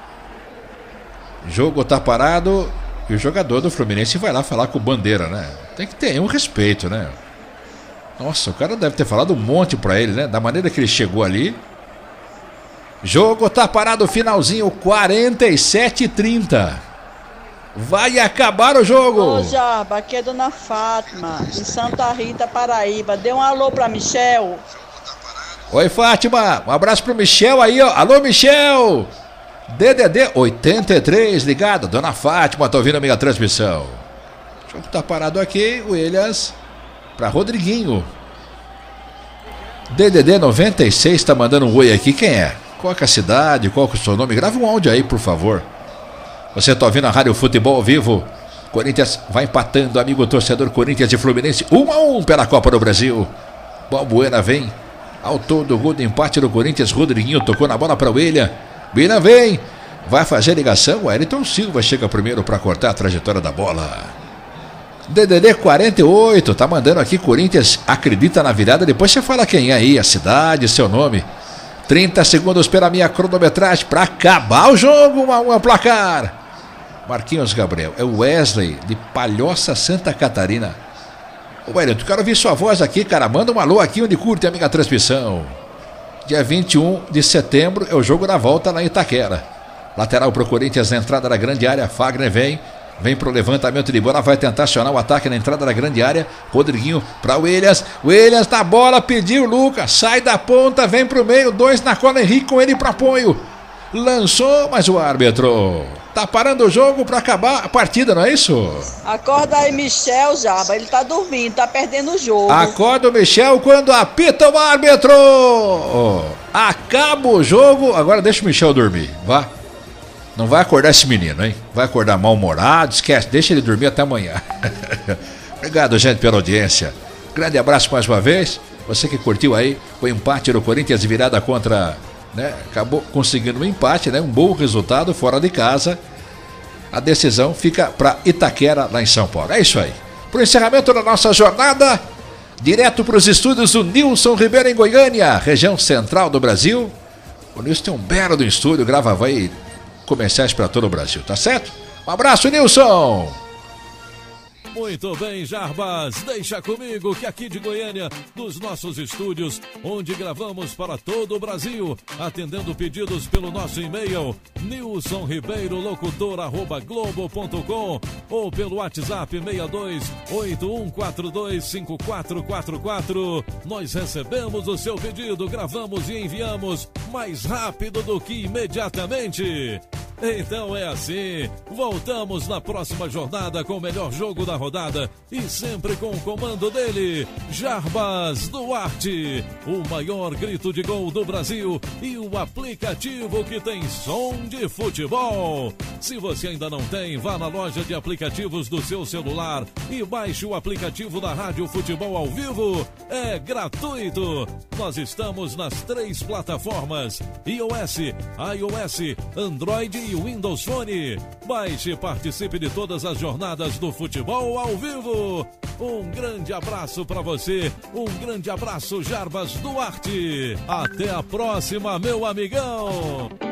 Speaker 5: Jogo tá parado e o jogador do Fluminense vai lá falar com o Bandeira, né? Tem que ter um respeito, né? Nossa, o cara deve ter falado um monte pra ele, né? Da maneira que ele chegou ali. Jogo tá parado, finalzinho, quarenta e sete a trinta. Vai acabar o jogo.
Speaker 3: Ô Jarba, aqui é Dona Fátima, em Santa Rita, Paraíba. Dê um alô pra Michel.
Speaker 5: Oi, Fátima. Um abraço pro Michel aí, ó. Alô, Michel. D D D oitenta e três, ligado. Dona Fátima, tá ouvindo a minha transmissão. O jogo tá parado aqui. Williams pra Rodriguinho. D D D noventa e seis tá mandando um oi aqui. Quem é? Qual que é a cidade? Qual que é o seu nome? Grava um áudio aí, por favor. Você está ouvindo a Rádio Futebol ao Vivo. Corinthians vai empatando, amigo torcedor. Corinthians e Fluminense, um a um pela Copa do Brasil. Balbuena vem. Autor do gol de empate do Corinthians. Rodriguinho tocou na bola para o William. William vem. Vai fazer ligação. O Ayrton Silva chega primeiro para cortar a trajetória da bola. D D D quarenta e oito. Tá mandando aqui. Corinthians acredita na virada. Depois você fala quem é aí, a cidade, seu nome. trinta segundos pela minha cronometragem para acabar o jogo. um a um é o placar. Marquinhos Gabriel, é o Wesley de Palhoça, Santa Catarina. Ô Wellington, quero ouvir sua voz aqui, cara. Manda um alô aqui onde curte a minha transmissão. Dia vinte e um de setembro é o jogo da volta na Itaquera. Lateral pro Corinthians na entrada da grande área. Fagner vem. Vem pro levantamento de bola. Vai tentar acionar o ataque na entrada da grande área. Rodriguinho pra Williams. Williams na bola. Pediu Lucas. Sai da ponta. Vem pro meio. Dois na cola. Henrique com ele pro apoio. Lançou, mas o árbitro tá parando o jogo pra acabar a partida, não é isso?
Speaker 3: Acorda aí, Michel, Jaba. Ele tá dormindo, tá perdendo o jogo.
Speaker 5: Acorda o Michel quando apita o árbitro. Acaba o jogo. Agora deixa o Michel dormir, vá. Não vai acordar esse menino, hein? Vai acordar mal-humorado, esquece, deixa ele dormir até amanhã. Obrigado, gente, pela audiência. Grande abraço mais uma vez. Você que curtiu aí o empate do Corinthians de virada contra... Né? Acabou conseguindo um empate, né? Um bom resultado fora de casa. A decisão fica para Itaquera, lá em São Paulo. É isso aí. Para o encerramento da nossa jornada, direto para os estúdios do Nilson Ribeiro em Goiânia, região central do Brasil. O Nilson tem um belo do estúdio, gravava aí comerciais para todo o Brasil, tá certo? Um abraço, Nilson!
Speaker 1: Muito bem, Jarbas, deixa comigo que aqui de Goiânia, dos nossos estúdios, onde gravamos para todo o Brasil, atendendo pedidos pelo nosso e-mail, nilson ribeiro locutor arroba globo ponto com ou pelo WhatsApp seis dois oito um quatro dois cinco quatro quatro quatro. Nós recebemos o seu pedido, gravamos e enviamos mais rápido do que imediatamente. Então é assim, voltamos na próxima jornada com o melhor jogo da rodada e sempre com o comando dele, Jarbas Duarte, o maior grito de gol do Brasil e o aplicativo que tem som de futebol. Se você ainda não tem, vá na loja de aplicativos do seu celular e baixe o aplicativo da Rádio Futebol ao Vivo, é gratuito. Nós estamos nas três plataformas, iOS, iOS, Android e Windows Phone. Baixe e participe de todas as jornadas do futebol ao vivo. Um grande abraço para você, um grande abraço, Jarbas Duarte. Até a próxima, meu amigão.